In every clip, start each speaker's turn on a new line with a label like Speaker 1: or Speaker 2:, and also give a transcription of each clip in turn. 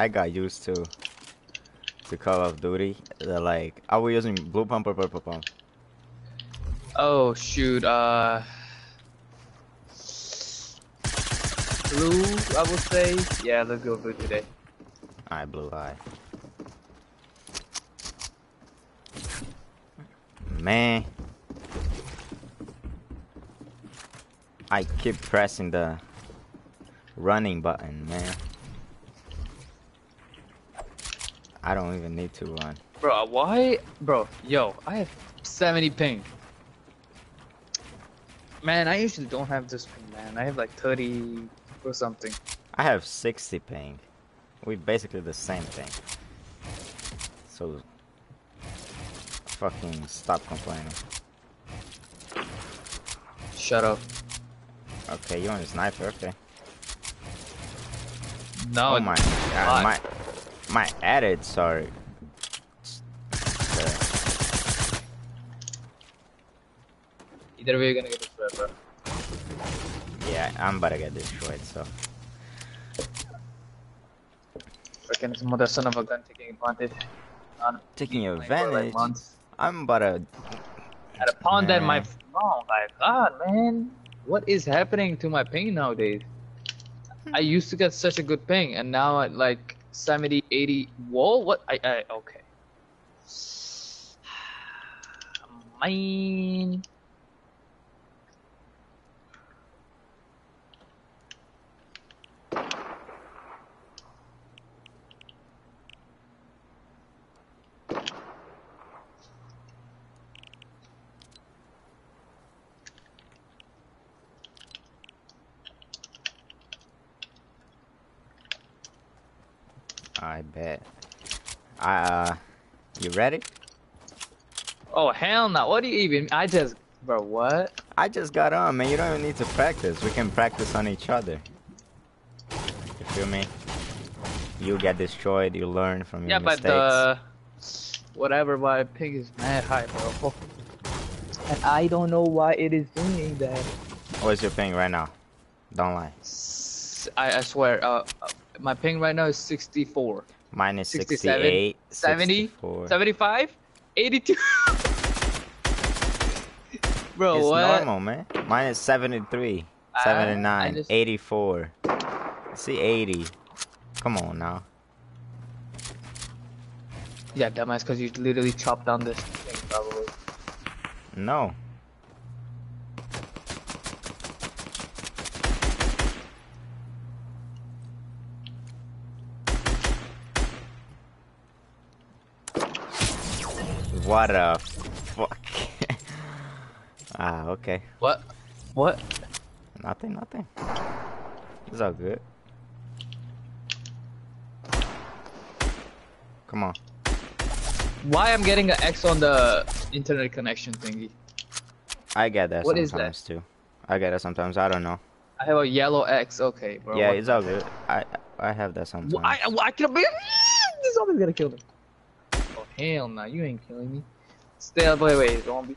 Speaker 1: I got used to Call of Duty. Like, are we using blue pump or purple pump?
Speaker 2: Oh shoot, blue, I would say. Yeah, let's go blue today.
Speaker 1: Alright, blue high. Man, I keep pressing the running button, man. I don't even need to run.
Speaker 2: Bro, why? Bro, yo, I have 70 ping. Man, I usually don't have this ping, man. I have like 30 or something.
Speaker 1: I have 60 ping. We basically the same thing. So, fucking stop complaining.
Speaker 2: Shut up.
Speaker 1: Okay, you want a sniper? Okay.
Speaker 2: No.
Speaker 1: Oh my god, my edits are.
Speaker 2: Either way, you're gonna get destroyed, bro.
Speaker 1: Yeah, I'm about to get destroyed. So.
Speaker 2: Freaking some other son of a gun taking advantage.
Speaker 1: Taking advantage. Like I'm about to.
Speaker 2: At a pawn that my. Oh my god, man! What is happening to my ping nowadays? I used to get such a good ping, and now at like 70, 80. Whoa! What? I okay. Mine.
Speaker 1: I bet. You ready?
Speaker 2: Oh hell no! What do you even? Bro, what?
Speaker 1: I just got on, man. You don't even need to practice. We can practice on each other. You feel me? You get destroyed, you learn from your mistakes.
Speaker 2: Yeah, but whatever, my ping is mad high, bro. And I don't know why it is doing that.
Speaker 1: What's your ping right now? Don't lie.
Speaker 2: I swear, my ping right now is 64.
Speaker 1: Mine is 68,
Speaker 2: 70,
Speaker 1: 64.
Speaker 2: 75, 82. Bro,
Speaker 1: it's
Speaker 2: what?
Speaker 1: normal, man. Mine is 73, 79, 84. See 80. Come on now.
Speaker 2: Yeah, dumbass, because you literally chopped down this thing, probably.
Speaker 1: No. What a fuck. Okay.
Speaker 2: What? What?
Speaker 1: Nothing. It's all good. Come on.
Speaker 2: Why I'm getting an X on the internet connection thingy?
Speaker 1: I get that
Speaker 2: what
Speaker 1: sometimes
Speaker 2: is that?
Speaker 1: too. I get that sometimes. I don't know.
Speaker 2: I have a yellow X. Okay, bro.
Speaker 1: Yeah, it's all good. I have that sometimes.
Speaker 2: I can be. This zombie's gonna kill him. Oh hell no! You ain't killing me. Stay out of my way, zombie.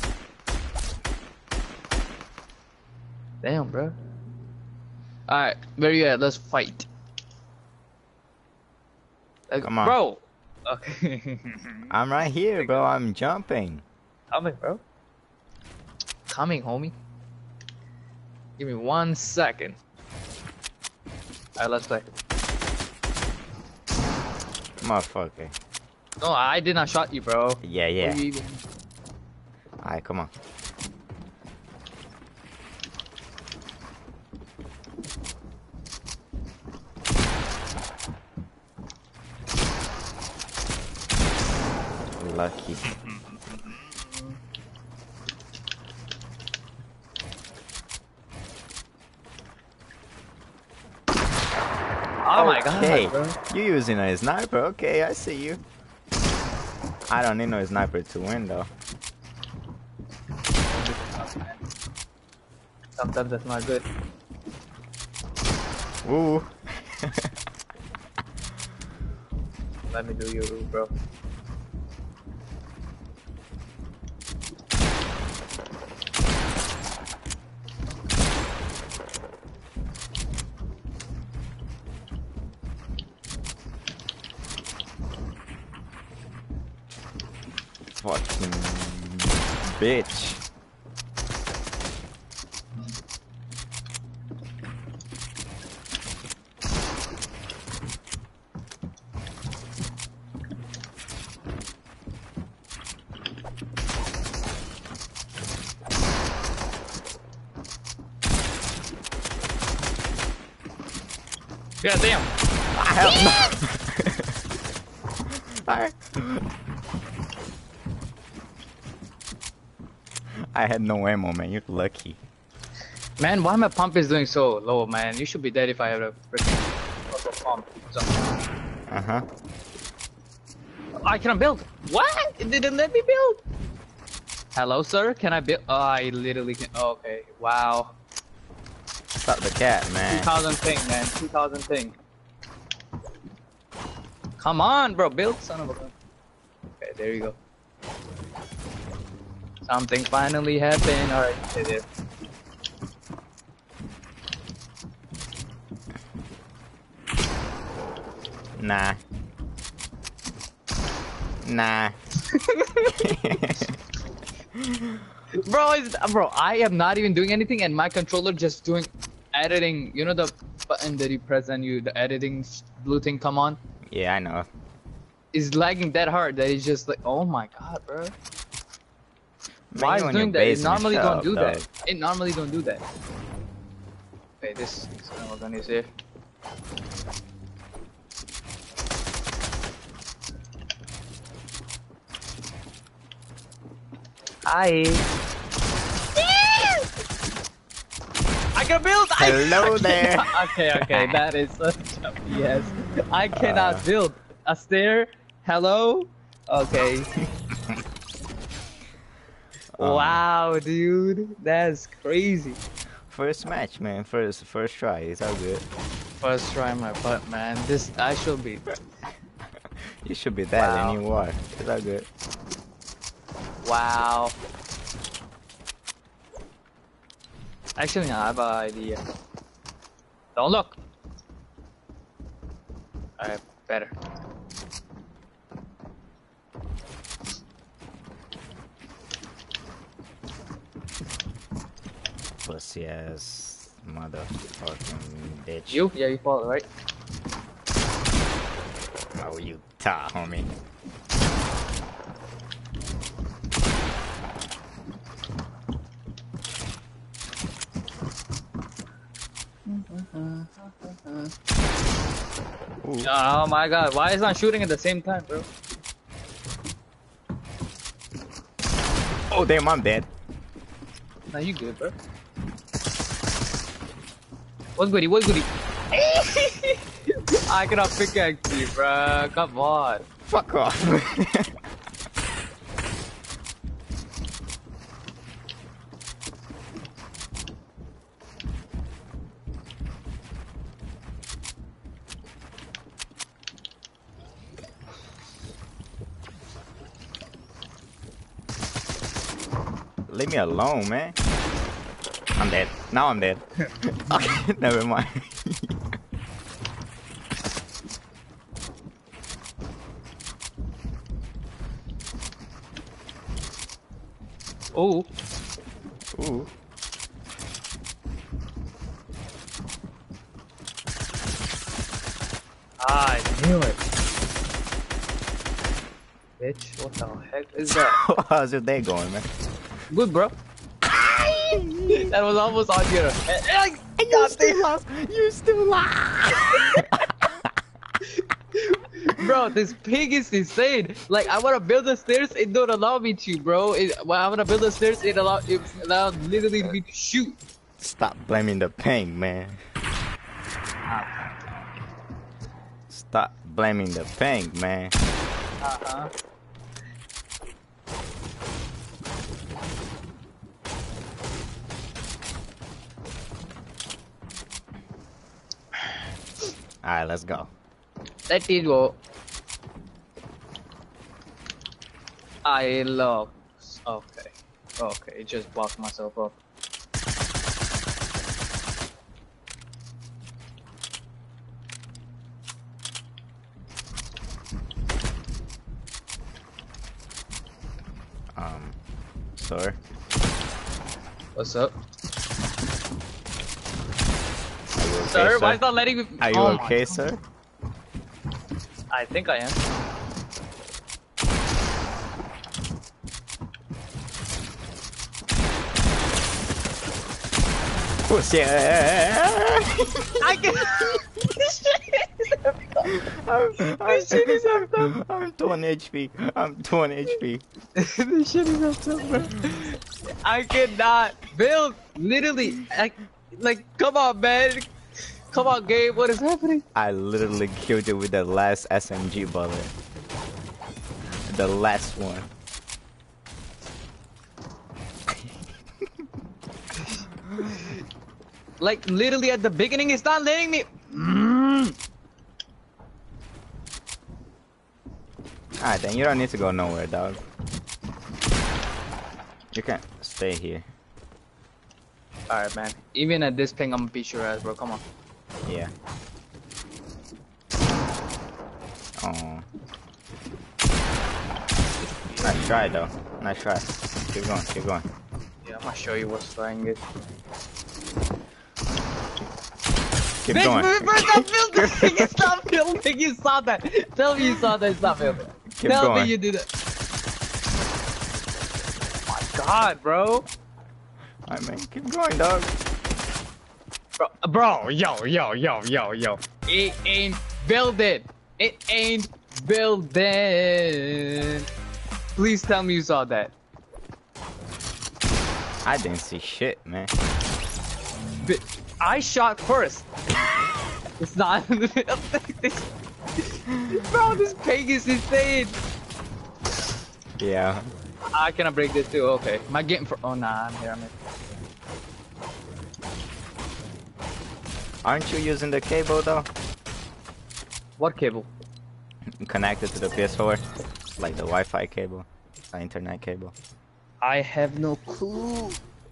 Speaker 2: Damn, bro. Alright, where you at? Let's fight.
Speaker 1: Come on.
Speaker 2: Bro! Okay.
Speaker 1: I'm right here, bro. I'm jumping.
Speaker 2: Coming, bro. Coming, homie. Give me 1 second. Alright, let's play.
Speaker 1: Motherfucker.
Speaker 2: No, I did not shot you, bro.
Speaker 1: Yeah. Alright, come on. Lucky.
Speaker 2: Oh my god, bro.
Speaker 1: You using a sniper? Okay, I see you. I don't need no sniper to win though.
Speaker 2: Sometimes that's not good.
Speaker 1: Ooh.
Speaker 2: Let me do your rule, bro.
Speaker 1: Fucking bitch.
Speaker 2: Yeah, damn.
Speaker 1: I have no. I had no ammo, man. You're lucky.
Speaker 2: Man, why my pump is doing so low, man? You should be dead if I had a freaking pump.
Speaker 1: Uh-huh.
Speaker 2: I cannot build. What? It didn't let me build. Hello, sir. Can I build? Oh, I literally can. Oh, okay. Wow.
Speaker 1: Stop the cat, man.
Speaker 2: 2000 thing, man. 2000 thing. Come on, bro. Build, son of a gun. Okay, there you go. Something finally happened. Alright, stay there.
Speaker 1: Nah. Nah.
Speaker 2: Bro, I am not even doing anything, and my controller just doing editing. You know the button that you press and the editing blue thing come on?
Speaker 1: Yeah, I know.
Speaker 2: Is lagging that hard that it's just like, oh my god, bro. Why is
Speaker 1: you on
Speaker 2: doing
Speaker 1: your
Speaker 2: that? It
Speaker 1: basement,
Speaker 2: normally
Speaker 1: shut
Speaker 2: don't
Speaker 1: up,
Speaker 2: do
Speaker 1: dog.
Speaker 2: that. It normally don't do that. Okay, this gun is here. Hi. I can build.
Speaker 1: Hello there.
Speaker 2: Okay, that is such a yes. I cannot build a stair. Hello. Okay. Wow, dude, that's crazy.
Speaker 1: First match, man. First try. It's all good.
Speaker 2: First try my butt, man. This I should be.
Speaker 1: You should be that,
Speaker 2: Wow.
Speaker 1: and you are. It's all good.
Speaker 2: Wow. Actually, I have an idea. Don't look. Alright, better.
Speaker 1: Pussy ass motherfucking bitch.
Speaker 2: You? Yeah, you follow, right?
Speaker 1: Oh, you ta, homie. Ooh.
Speaker 2: Oh my god, why is it not shooting at the same time, bro?
Speaker 1: Oh, damn, I'm dead.
Speaker 2: Nah, you good, bro. What's goodie? What's goodie? I cannot pickaxe you, bro. Come on.
Speaker 1: Fuck off. Leave me alone, man. I'm dead. Now I'm dead. Okay, never mind.
Speaker 2: Oh.
Speaker 1: Ooh.
Speaker 2: I knew it. Bitch, what the heck is that?
Speaker 1: How's your day going, man?
Speaker 2: Good, bro. That was almost on your head.
Speaker 1: You still lost. You still lost.
Speaker 2: Bro, this pig is insane. Like, I wanna build the stairs, it don't allow me to, bro. When I wanna build the stairs, it allowed literally me to shoot.
Speaker 1: Stop blaming the ping, man. Stop blaming the ping, man.
Speaker 2: Uh-huh.
Speaker 1: Alright, let's go.
Speaker 2: Let it go. I love. Okay. Okay, just blocked myself up.
Speaker 1: sir.
Speaker 2: What's up?
Speaker 1: Are you okay,
Speaker 2: Sir, why is not letting me?
Speaker 1: Are you okay, sir?
Speaker 2: I think I am.
Speaker 1: Push it.
Speaker 2: I can.
Speaker 1: I'm 20 HP. I'm 20 HP.
Speaker 2: This shit is up, bro. I cannot build. Literally, like, come on, man. Come on, Gabe. What is happening?
Speaker 1: I literally killed you with the last SMG bullet. The last one.
Speaker 2: Like, literally at the beginning, it's not letting me.
Speaker 1: Alright, then you don't need to go nowhere, dog. You can stay here.
Speaker 2: Alright, man. Even at this ping, I'm gonna beat your ass, bro. Come on.
Speaker 1: Yeah. Oh. Nice try, though. Nice try. Keep going, keep going.
Speaker 2: Yeah, I'm gonna show you what's flying it.
Speaker 1: Keep
Speaker 2: Bitch,
Speaker 1: going.
Speaker 2: stop building! You stop building! You saw that! Tell me you saw that, stop building.
Speaker 1: Keep
Speaker 2: Tell
Speaker 1: going.
Speaker 2: me you did it. Oh my god, bro.
Speaker 1: Alright, man. Keep going, dog.
Speaker 2: Bro, yo. It ain't building. It ain't building. Please tell me you saw that.
Speaker 1: I didn't see shit, man.
Speaker 2: I shot first. It's not. Bro, this pig is insane.
Speaker 1: Yeah.
Speaker 2: I cannot break this too. Okay. Am I getting for? Oh nah, I'm here.
Speaker 1: Aren't you using the cable, though?
Speaker 2: What cable?
Speaker 1: Connected to the PS4? Like the Wi-Fi cable? The internet cable?
Speaker 2: I have no clue.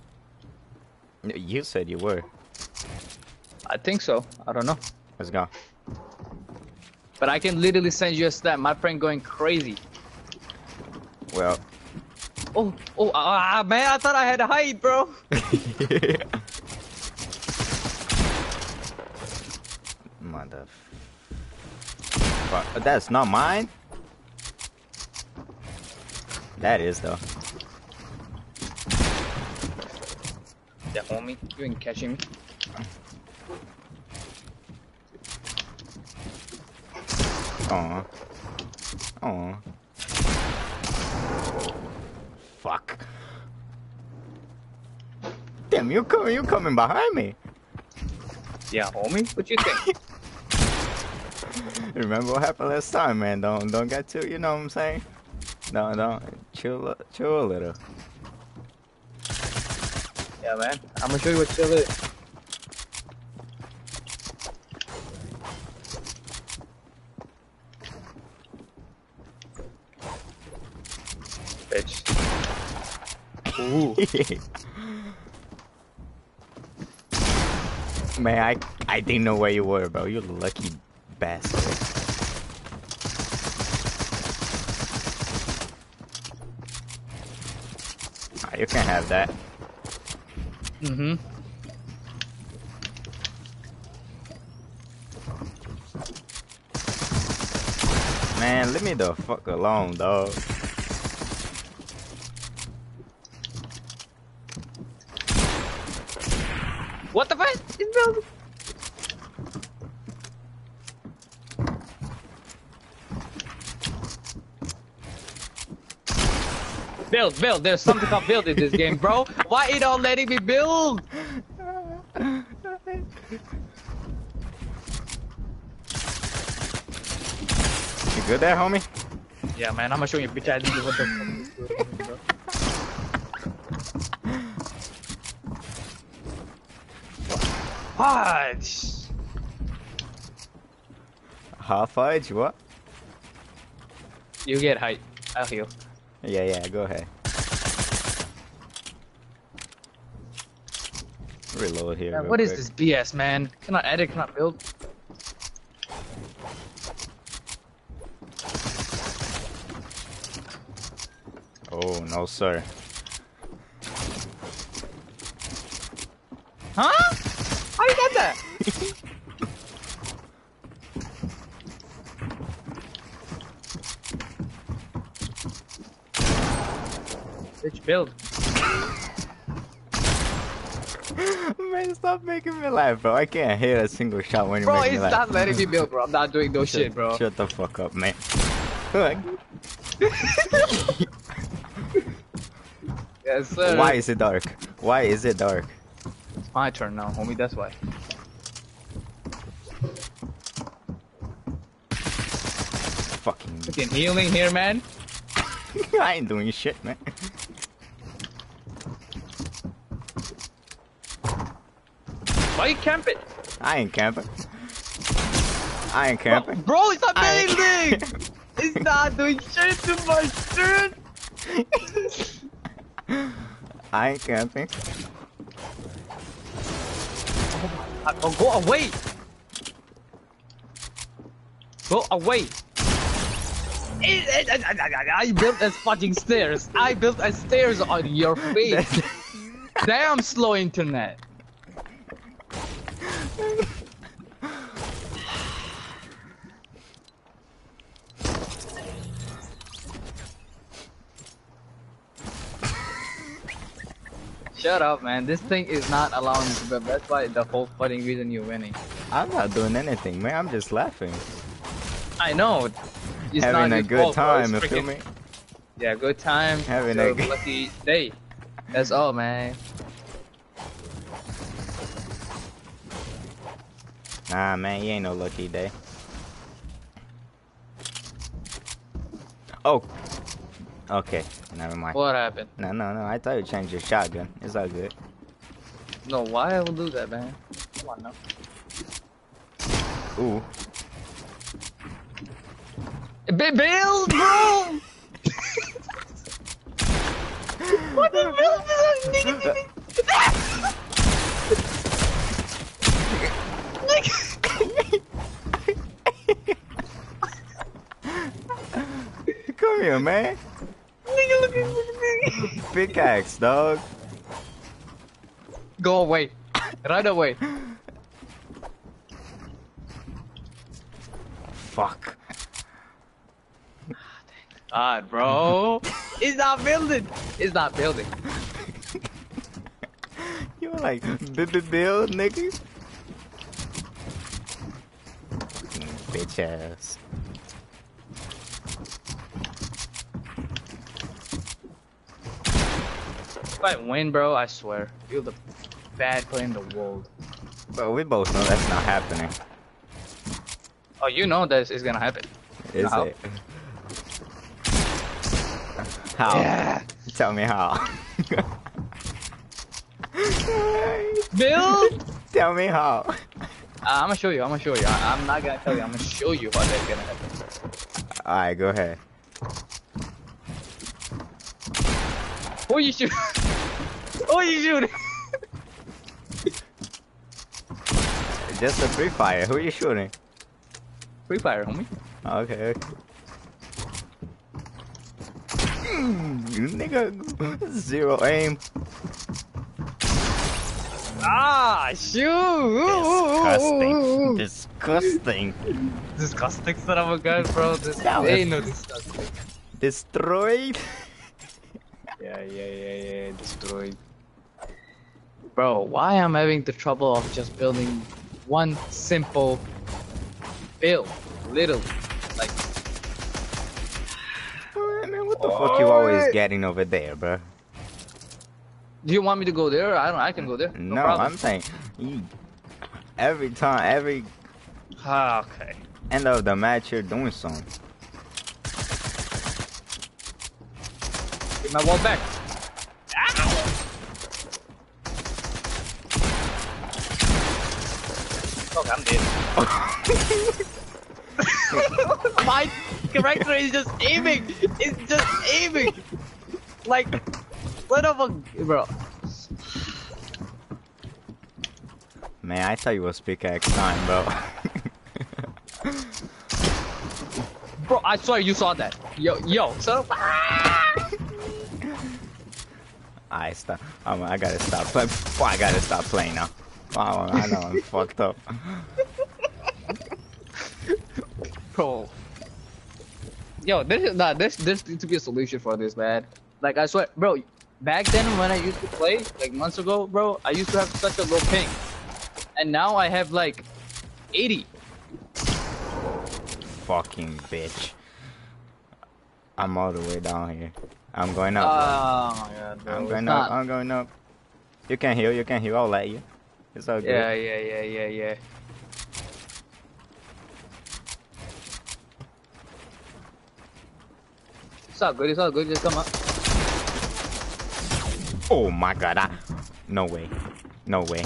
Speaker 1: You said you were.
Speaker 2: I think so. I don't know.
Speaker 1: Let's go.
Speaker 2: But I can literally send you a snap. My friend going crazy.
Speaker 1: Well.
Speaker 2: Man, I thought I had to hide, bro.
Speaker 1: Mother. Fuck. That's not mine? That is, though.
Speaker 2: Yeah, homie. You ain't catching me.
Speaker 1: Aw. Aw. Fuck. Damn, you coming behind me.
Speaker 2: Yeah, homie. What you think?
Speaker 1: Remember what happened last time, man. Don't get too, you know what I'm saying? Don't chill a little.
Speaker 2: Yeah, man. I'm gonna show you what chill is. Bitch. Ooh.
Speaker 1: Man, I didn't know where you were, bro. You lucky bastard. You can have that.
Speaker 2: Mm-hmm.
Speaker 1: Man, leave me the fuck alone, dog.
Speaker 2: What the fuck? It's building. Build. There's something called build in this game, bro. Why it all letting me build?
Speaker 1: You good there, homie?
Speaker 2: Yeah, man. I'm gonna show you, bitch. I didn't know what the fuck. Fudge.
Speaker 1: Half fudge? What?
Speaker 2: You get height. I'll heal.
Speaker 1: Yeah, go ahead. Reload here.
Speaker 2: Man,
Speaker 1: real
Speaker 2: what is
Speaker 1: quick.
Speaker 2: this BS, man? Cannot edit, cannot build.
Speaker 1: Oh, no, sir.
Speaker 2: get that? Bitch, build.
Speaker 1: Man, stop making me laugh, bro. I can't hit a single shot when you
Speaker 2: Bro,
Speaker 1: make me
Speaker 2: he's
Speaker 1: laugh.
Speaker 2: not letting me build, bro. I'm not doing no shit, bro.
Speaker 1: Shut the fuck up, man.
Speaker 2: Yes, sir.
Speaker 1: Why is it dark? Why is it dark?
Speaker 2: It's my turn now, homie. That's why. Fucking healing here, man.
Speaker 1: I ain't doing shit, man.
Speaker 2: Why you camping?
Speaker 1: I ain't camping. I ain't camping.
Speaker 2: Bro, it's not building! It's not doing shit to my turn!
Speaker 1: I ain't camping.
Speaker 2: Oh, go away! Go away! I built as fucking stairs. I built as stairs on your face. Damn slow internet. Shut up, man. This thing is not allowing you to build. That's why the whole fucking reason you're winning.
Speaker 1: I'm not doing anything, man. I'm just laughing.
Speaker 2: I know. It's
Speaker 1: Having
Speaker 2: not
Speaker 1: a
Speaker 2: your
Speaker 1: good
Speaker 2: fault, bro.
Speaker 1: time,
Speaker 2: It's
Speaker 1: you feel
Speaker 2: freaking-
Speaker 1: me?
Speaker 2: Yeah, good time.
Speaker 1: Having
Speaker 2: Have
Speaker 1: a good-
Speaker 2: lucky day. That's all, man.
Speaker 1: Nah, man, you ain't no lucky day. Oh. Okay, never mind.
Speaker 2: What happened?
Speaker 1: No, I thought you changed your shotgun. It's all good.
Speaker 2: No, why I will do that, man? Come on now.
Speaker 1: Ooh.
Speaker 2: Build, bro! What the build
Speaker 1: Come here, man. Pickaxe, dog.
Speaker 2: Go away. Run away.
Speaker 1: Fuck.
Speaker 2: God, bro. It's not building. It's not building.
Speaker 1: You were like, build, nigga. Bitch ass.
Speaker 2: If I win, bro, I swear, you're the bad player in the world.
Speaker 1: But we both know that's not happening.
Speaker 2: Oh, you know this is gonna happen.
Speaker 1: Is
Speaker 2: How?
Speaker 1: it? How?
Speaker 2: Yeah.
Speaker 1: Tell me how.
Speaker 2: Build.
Speaker 1: Tell me how.
Speaker 2: I'm gonna show you. I'm gonna show you. I'm not gonna tell you. I'm gonna show you how that's gonna happen.
Speaker 1: Alright, go ahead.
Speaker 2: Who you shoot? Who you shooting?
Speaker 1: Just a free fire. Who are you shooting?
Speaker 2: Free fire, homie.
Speaker 1: Okay. Nigga, zero aim.
Speaker 2: Ah, shoot!
Speaker 1: Disgusting. Disgusting.
Speaker 2: Disgusting son of a gun, bro. This
Speaker 1: That was-
Speaker 2: ain't no disgusting.
Speaker 1: Destroyed.
Speaker 2: Yeah. Destroyed. Bro, why I'm having the trouble of just building one simple build? Literally. Like,
Speaker 1: Man, what the fuck you always getting over there, bro?
Speaker 2: do you want me to go there? I can go there.
Speaker 1: No,
Speaker 2: problem.
Speaker 1: I'm saying you, every
Speaker 2: Ah, okay.
Speaker 1: end of the match you're doing something.
Speaker 2: Take my wall back. Ow! Fuck, I'm dead. My character is just aiming. It's just aiming. Like, what of a bro?
Speaker 1: Man, I thought you was pickaxe time, bro.
Speaker 2: Bro, I swear you saw that. Yo, so.
Speaker 1: I gotta stop playing. I gotta stop playing now. Wow, I know I'm fucked up.
Speaker 2: Bro. Yo, this needs to be a solution for this, man. Like I swear, bro. Back then when I used to play, like months ago, bro, I used to have such a low ping, and now I have like 80.
Speaker 1: Fucking bitch. I'm all the way down here. I'm going up.
Speaker 2: Oh my god, bro.
Speaker 1: I'm going up. I'm going up. You can heal. You can heal. I'll let you. It's all good.
Speaker 2: Yeah. It's all good. It's all good. Just come up.
Speaker 1: Oh my god. No way. No way.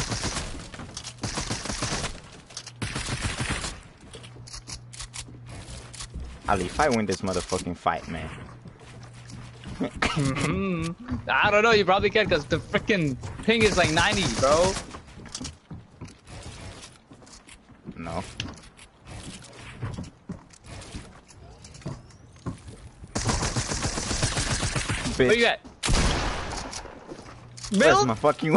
Speaker 1: Ali, if I win this motherfucking fight, man.
Speaker 2: I don't know. You probably can because the freaking ping is like 90, bro.
Speaker 1: No. Bitch.
Speaker 2: Where you at?
Speaker 1: Where's
Speaker 2: Build?
Speaker 1: my fucking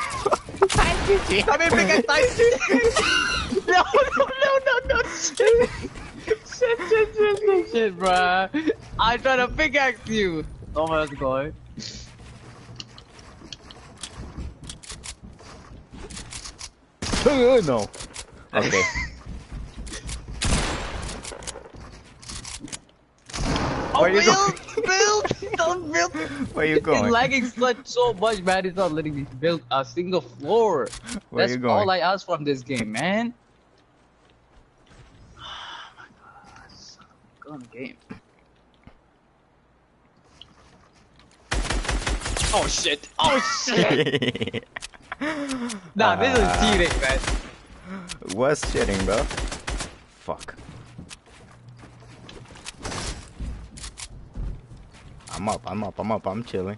Speaker 2: I mean, big ass dice. No. Shit, bruh. I try to pickaxe you. Oh my god.
Speaker 1: No. Okay.
Speaker 2: Oh,
Speaker 1: Where you going?
Speaker 2: build! Don't build!
Speaker 1: Where you going?
Speaker 2: It's lagging so much, man. It's not letting me build a single floor.
Speaker 1: Where
Speaker 2: That's
Speaker 1: you going?
Speaker 2: all I ask from this game, man. Oh my god, son of a gun game. Oh shit! Oh shit! Nah, this is cheating, man.
Speaker 1: What's shitting, bro? Fuck. I'm up, I'm chilling.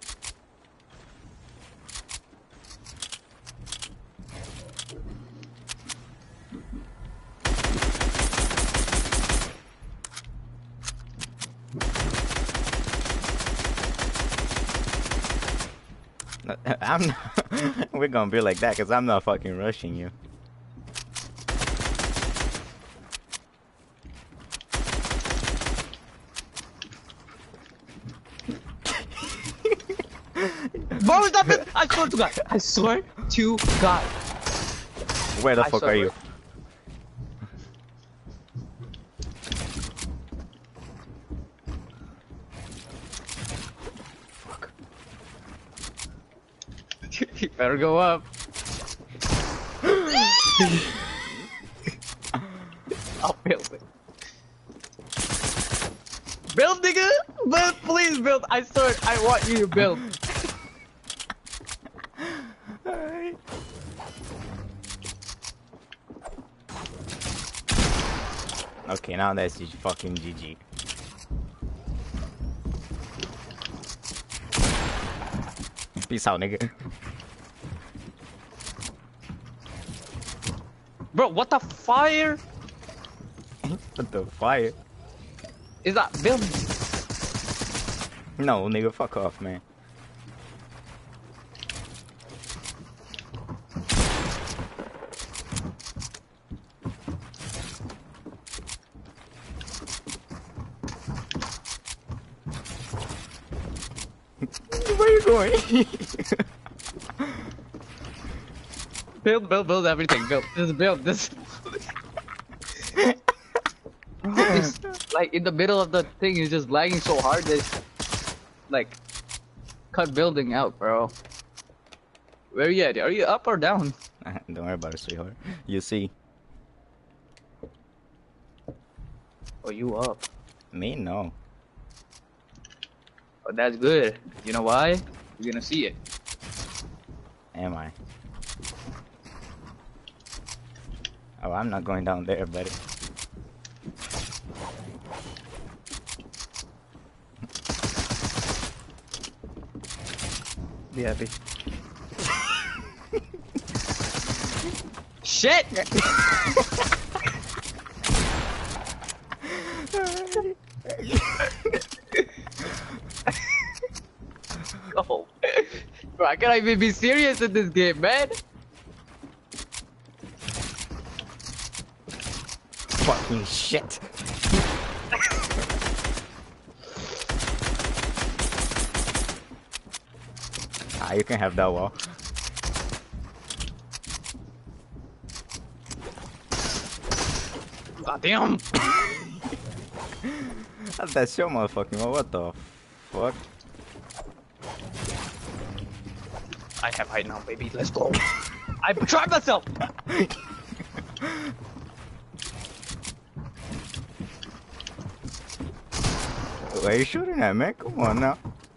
Speaker 1: I'm not, we're gonna be like that because I'm not fucking rushing you.
Speaker 2: Bro, stop it! I swear to God. I swear to God.
Speaker 1: Where the fuck are you? Fuck.
Speaker 2: You better go up. I'll build it. Build, nigga! Build, please build. I swear, I want you to build.
Speaker 1: Alright. Okay, now that's just fucking GG. Peace out, nigga.
Speaker 2: Bro, what the fire?
Speaker 1: What the fire?
Speaker 2: Is that building?
Speaker 1: No, nigga, fuck off, man. Where you going?
Speaker 2: Build everything. Build. Just build this. Bro, it's like in the middle of the thing is just lagging so hard that like cut building out, bro. Where you at? Are you up or down?
Speaker 1: Don't worry about it, sweetheart. You see.
Speaker 2: Oh, you up?
Speaker 1: Me? No.
Speaker 2: Oh, that's good. You know why? You're gonna see it.
Speaker 1: Am I? Oh, I'm not going down there, buddy. Be happy.
Speaker 2: Shit! Oh, bro, I cannot even be serious in this game, man.
Speaker 1: fucking shit. Ah, you can have that wall.
Speaker 2: God damn!
Speaker 1: That's your motherfucking wall. What the fuck?
Speaker 2: I have height now, baby. Let's go. I tried myself.
Speaker 1: Where are you shooting at, man? Come on now.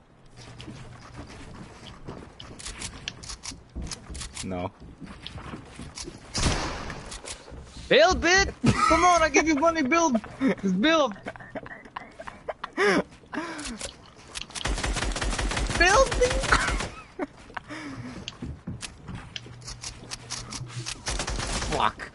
Speaker 1: No.
Speaker 2: Build, bit. Come on, I give you money. Build. Just build. Build.
Speaker 1: Fuck.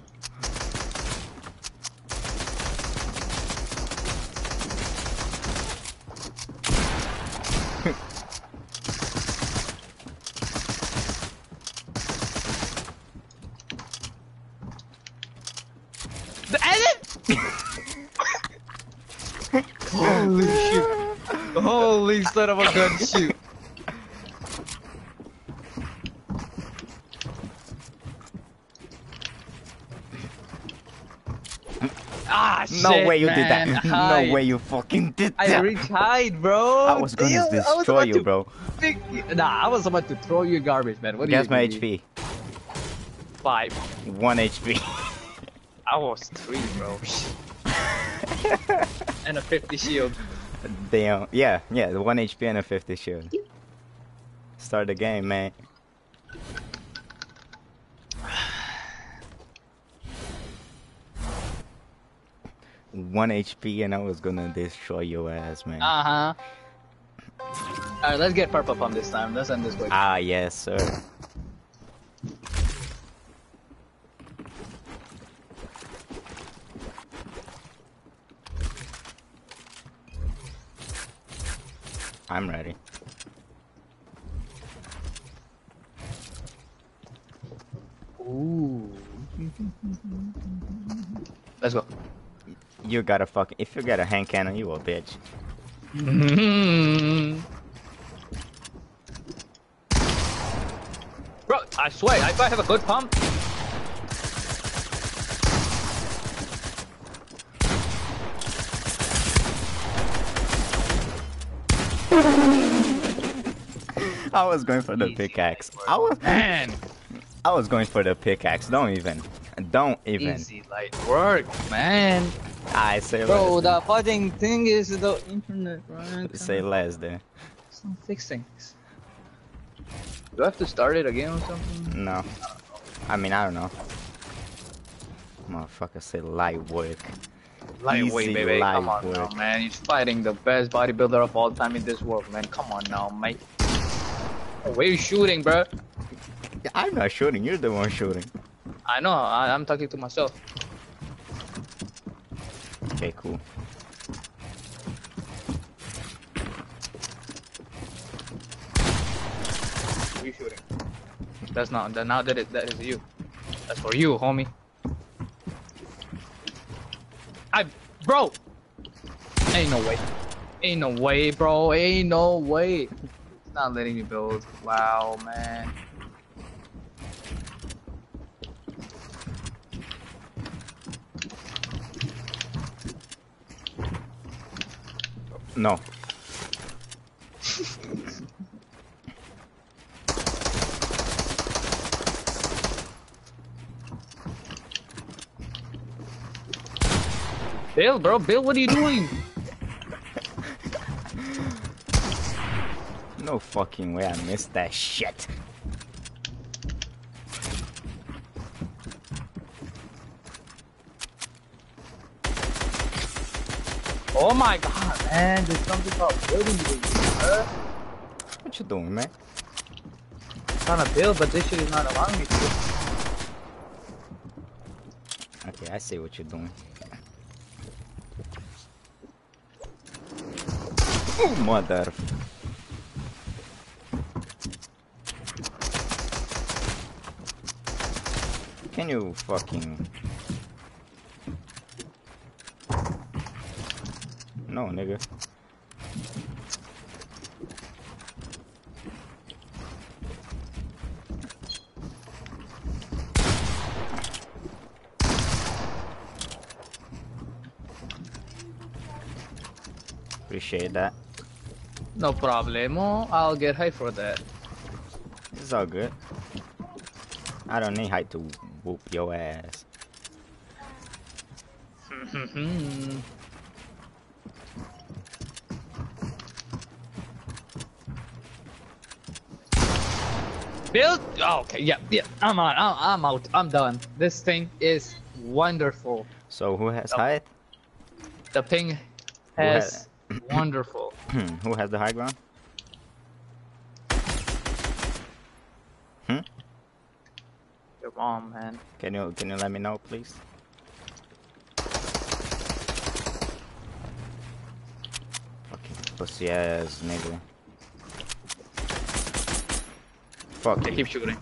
Speaker 2: The edit. Holy shit. Holy son of a gun, shoot. Ah, shit,
Speaker 1: No way you
Speaker 2: man.
Speaker 1: did that.
Speaker 2: Hide.
Speaker 1: No way you fucking did that.
Speaker 2: I reached hide, bro.
Speaker 1: I was gonna
Speaker 2: Damn,
Speaker 1: destroy you, bro.
Speaker 2: Nah, I was about to throw you garbage, man. What do you
Speaker 1: Guess my
Speaker 2: do?
Speaker 1: HP.
Speaker 2: 5.
Speaker 1: 1 HP.
Speaker 2: I was 3, bro. And a 50 shield.
Speaker 1: Damn. Yeah, the 1 HP and a 50 shield. Start the game, man. One HP and I was gonna destroy your ass, man.
Speaker 2: Uh-huh. Alright, let's get purple pump this time. Let's end this quick.
Speaker 1: Ah, yes, sir. I'm ready.
Speaker 2: Ooh. Let's go.
Speaker 1: You got a fucking... If you got a hand cannon, you a bitch.
Speaker 2: Bro, I swear, if I have a good pump.
Speaker 1: I was going for the pickaxe. I was going for the pickaxe. Don't even.
Speaker 2: Easy, light work, man.
Speaker 1: I say
Speaker 2: Bro,
Speaker 1: less.
Speaker 2: the fucking thing is the internet, right?
Speaker 1: Say less then.
Speaker 2: It's not fixing. Do I have to start it again or something?
Speaker 1: No. I mean, I don't know. Motherfucker say light work.
Speaker 2: Lightweight,
Speaker 1: Easy
Speaker 2: baby.
Speaker 1: light
Speaker 2: Come on now,
Speaker 1: work.
Speaker 2: man. He's fighting the best bodybuilder of all time in this world, man. Come on now, mate. Oh, where you shooting, bro?
Speaker 1: I'm not shooting. You're the one shooting.
Speaker 2: I know. I'm talking to myself.
Speaker 1: Okay, cool.
Speaker 2: Who you shooting? That's not. That is you. That's for you, homie. Bro. Ain't no way. Ain't no way, bro. Ain't no way. It's not letting me build. Wow, man.
Speaker 1: No.
Speaker 2: Bill, bro. Bill, what are you doing?
Speaker 1: No fucking way I missed that shit.
Speaker 2: Oh my god, man. There's something about building these, bro.
Speaker 1: What you doing, man?
Speaker 2: I'm trying to build, but this shit is not allowing me to.
Speaker 1: Okay, I see what you're doing. Oh, mother. Can you fucking... No, nigga. Appreciate that.
Speaker 2: No problemo. I'll get high for that.
Speaker 1: It's all good. I don't need height to whoop your ass.
Speaker 2: Build. Oh, okay. Yeah. I'm on. I'm out. I'm done. This thing is wonderful.
Speaker 1: So who has height?
Speaker 2: The ping has wonderful.
Speaker 1: Who has the high ground?
Speaker 2: Your mom, man.
Speaker 1: Can you let me know, please? Fucking pussy ass nigga. Fuck
Speaker 2: Okay,
Speaker 1: you.
Speaker 2: keep shooting.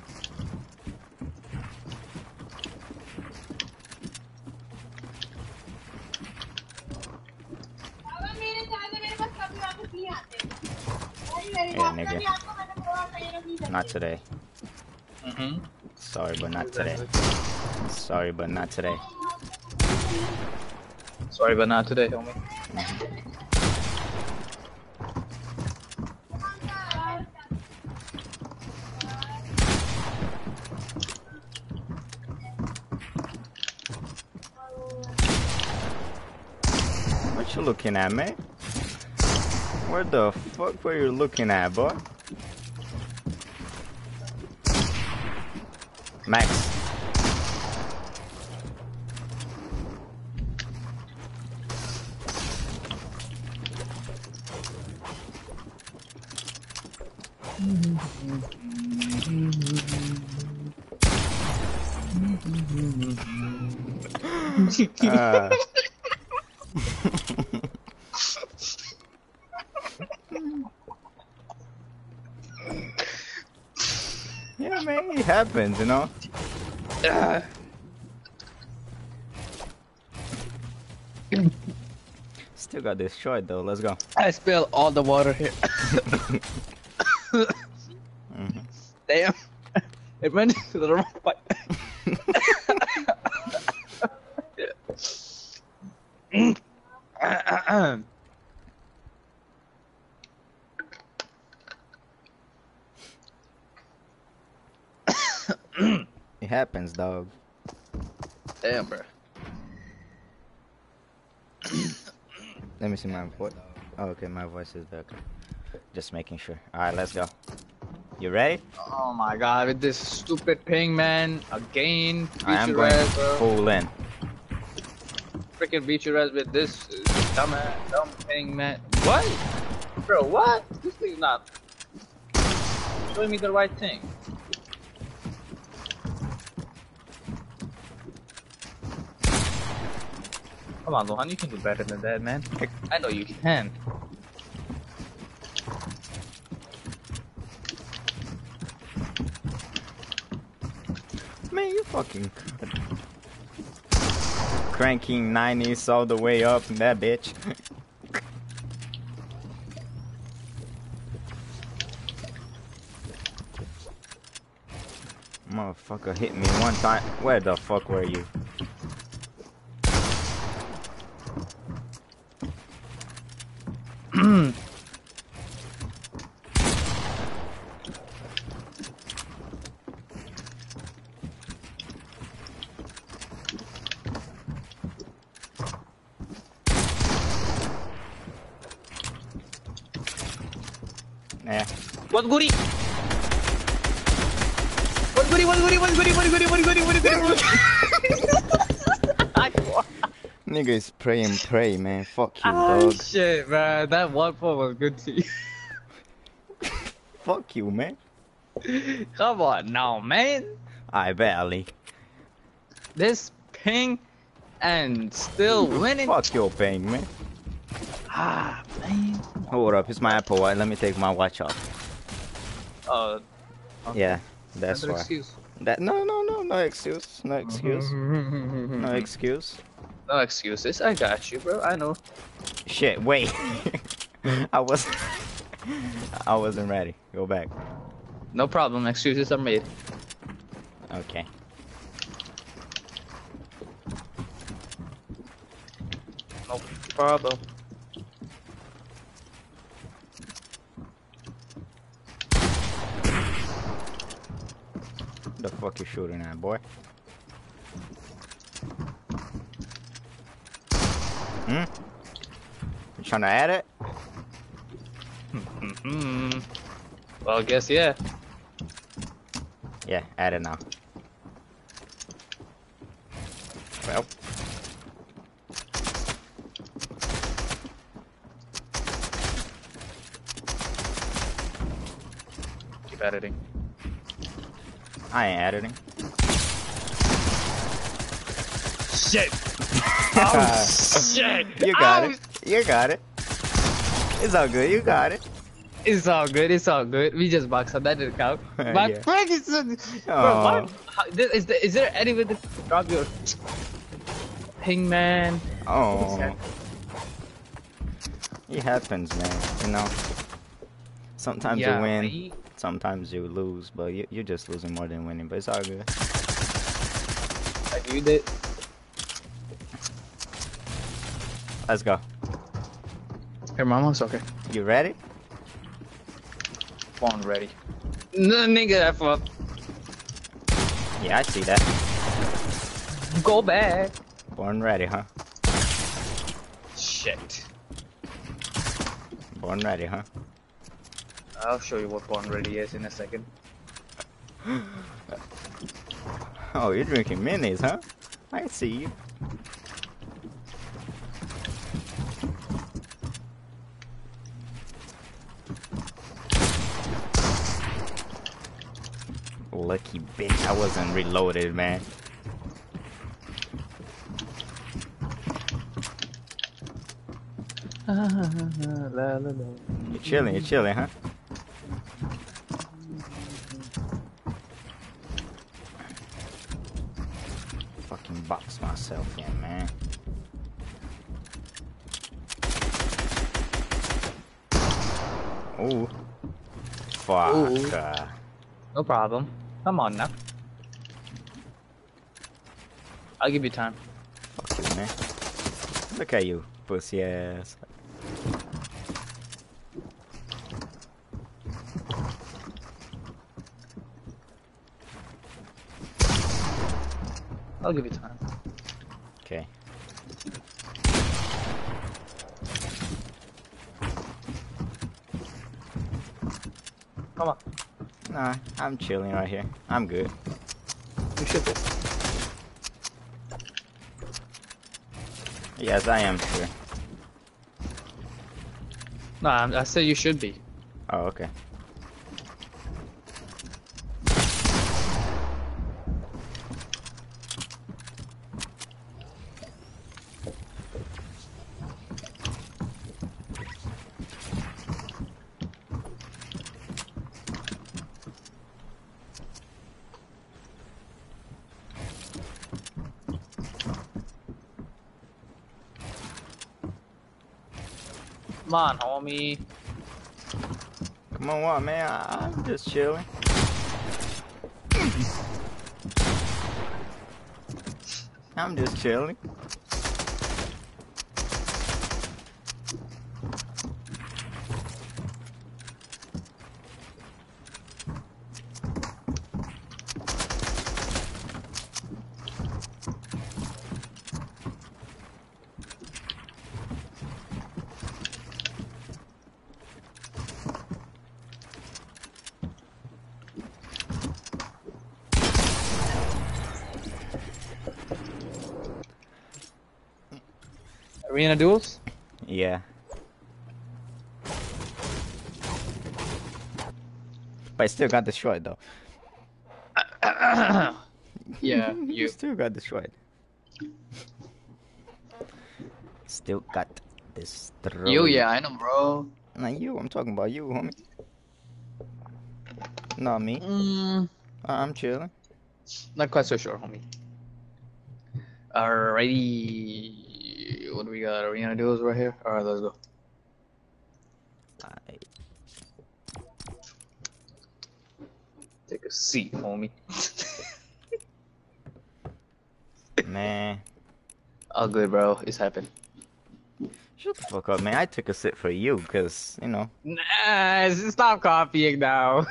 Speaker 1: Yeah, nigga. Not today. Sorry, but not today. Sorry, but not today.
Speaker 2: Sorry, but not today, homie.
Speaker 1: What you looking at, man? Where the fuck were you looking at, boy? Max. Yeah, man, it happens, you know? Still got destroyed, though. Let's go.
Speaker 2: I spilled all the water here. Damn. It went into the wrong pipe.
Speaker 1: It happens, dog.
Speaker 2: Damn, bro.
Speaker 1: Let me see my voice. Oh, okay, my voice is there. Just making sure. Alright, let's go. You ready?
Speaker 2: Oh my god, with this stupid ping, man. Again.
Speaker 1: I am going full in.
Speaker 2: Freaking beat your ass with this dumb ping, man. What? Bro, what? This thing's not showing me the right thing. Come on, Lohan, you can do better than that, man. I know you can.
Speaker 1: Man, you fucking cranking 90s all the way up in that bitch. Motherfucker hit me one time. Where the fuck were you? Yeah.
Speaker 2: What goody? What goody? What goody? What goody? What goody? What goody? What goody?
Speaker 1: Nigga is pray and pray, man. Fuck you,
Speaker 2: Oh
Speaker 1: dog.
Speaker 2: shit, man. That one point was good to you.
Speaker 1: Fuck you, man.
Speaker 2: Come on now, man.
Speaker 1: I barely.
Speaker 2: This ping and still winning.
Speaker 1: Fuck your ping, man.
Speaker 2: Ah, man.
Speaker 1: Hold up, it's my Apple Watch. Let me take my watch off.
Speaker 2: Okay.
Speaker 1: Yeah, that's
Speaker 2: Another
Speaker 1: why.
Speaker 2: excuse.
Speaker 1: No excuse. No excuse. No excuse.
Speaker 2: No excuses. I got you, bro. I know.
Speaker 1: Shit, wait. I was I wasn't ready. Go back.
Speaker 2: No problem. Excuses are made.
Speaker 1: Okay.
Speaker 2: No problem.
Speaker 1: The fuck you shooting at, boy? Hmm? You trying to add it?
Speaker 2: Well, I guess yeah.
Speaker 1: Yeah, add it now. Well.
Speaker 2: Keep editing.
Speaker 1: I ain't editing.
Speaker 2: Shit. Oh shit.
Speaker 1: You got it. You got it. It's all good. You got it.
Speaker 2: It's all good. It's all good. We just boxed up. That didn't count. My
Speaker 1: Yeah.
Speaker 2: friend is. Bro, what? Is there any way to drop your ping, man?
Speaker 1: Oh. It happens, man. You know. Sometimes you win. Sometimes you lose, but you're just losing more than winning. But it's all good.
Speaker 2: Like you did.
Speaker 1: Let's go.
Speaker 2: Here, mama's okay.
Speaker 1: You ready?
Speaker 2: Phone ready. No, nigga, F up.
Speaker 1: Yeah, I see that.
Speaker 2: Go back.
Speaker 1: Born ready, huh?
Speaker 2: Shit.
Speaker 1: Born ready, huh?
Speaker 2: I'll show you what born ready is in a second.
Speaker 1: Oh, you're drinking minis, huh? I see you. Lucky bitch, I wasn't reloaded, man. You're chilling, huh? Fucking box myself in, man. Ooh. Fuck.
Speaker 2: Ooh. No problem. Come on now. I'll give you time.
Speaker 1: Fuck you, man. Look at you, pussy ass.
Speaker 2: I'll give you time.
Speaker 1: Okay.
Speaker 2: Come on.
Speaker 1: Nah, I'm chilling right here. I'm good.
Speaker 2: You should be.
Speaker 1: Yes, I am sure.
Speaker 2: No, I said you should be.
Speaker 1: Oh, okay.
Speaker 2: Come on, homie.
Speaker 1: Come on, what, man? I'm just chilling. I'm just chilling.
Speaker 2: Arena duels?
Speaker 1: Yeah. But I still got destroyed, though.
Speaker 2: Yeah,
Speaker 1: You
Speaker 2: you.
Speaker 1: still got destroyed. Still got destroyed.
Speaker 2: You, yeah, I know, bro.
Speaker 1: Not you. I'm talking about you, homie. Not me. I'm chilling.
Speaker 2: Not quite so sure, homie. Alrighty. What do we got? Arena duels right here? Alright, let's go. Take a seat, homie.
Speaker 1: Man.
Speaker 2: All good, bro. It's happened.
Speaker 1: Shut the fuck up, man. I took a sip for you, because, you know.
Speaker 2: Nah, stop copying now.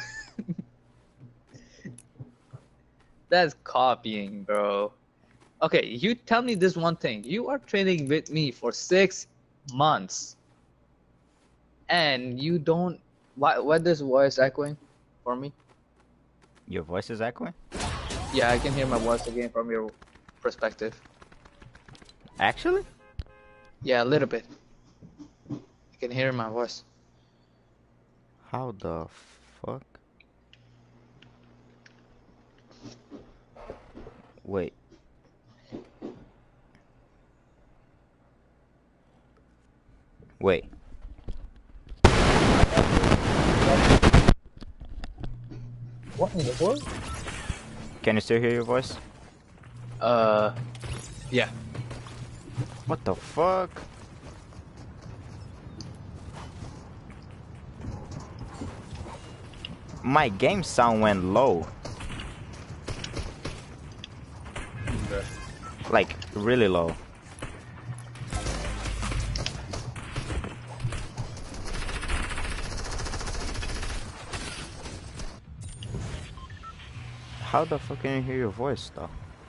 Speaker 2: That's copying, bro. Okay, you tell me this one thing. You are training with me for 6 months. And you don't... Why this voice echoing for me?
Speaker 1: Your voice is echoing?
Speaker 2: Yeah, I can hear my voice again from your perspective.
Speaker 1: Actually?
Speaker 2: Yeah, a little bit. I can hear my voice.
Speaker 1: How the fuck? Wait. Wait.
Speaker 2: What in the world?
Speaker 1: Can you still hear your voice?
Speaker 2: Yeah.
Speaker 1: What the fuck? My game sound went low.
Speaker 2: Okay.
Speaker 1: Like, really low. How the fuck can you hear your voice, though?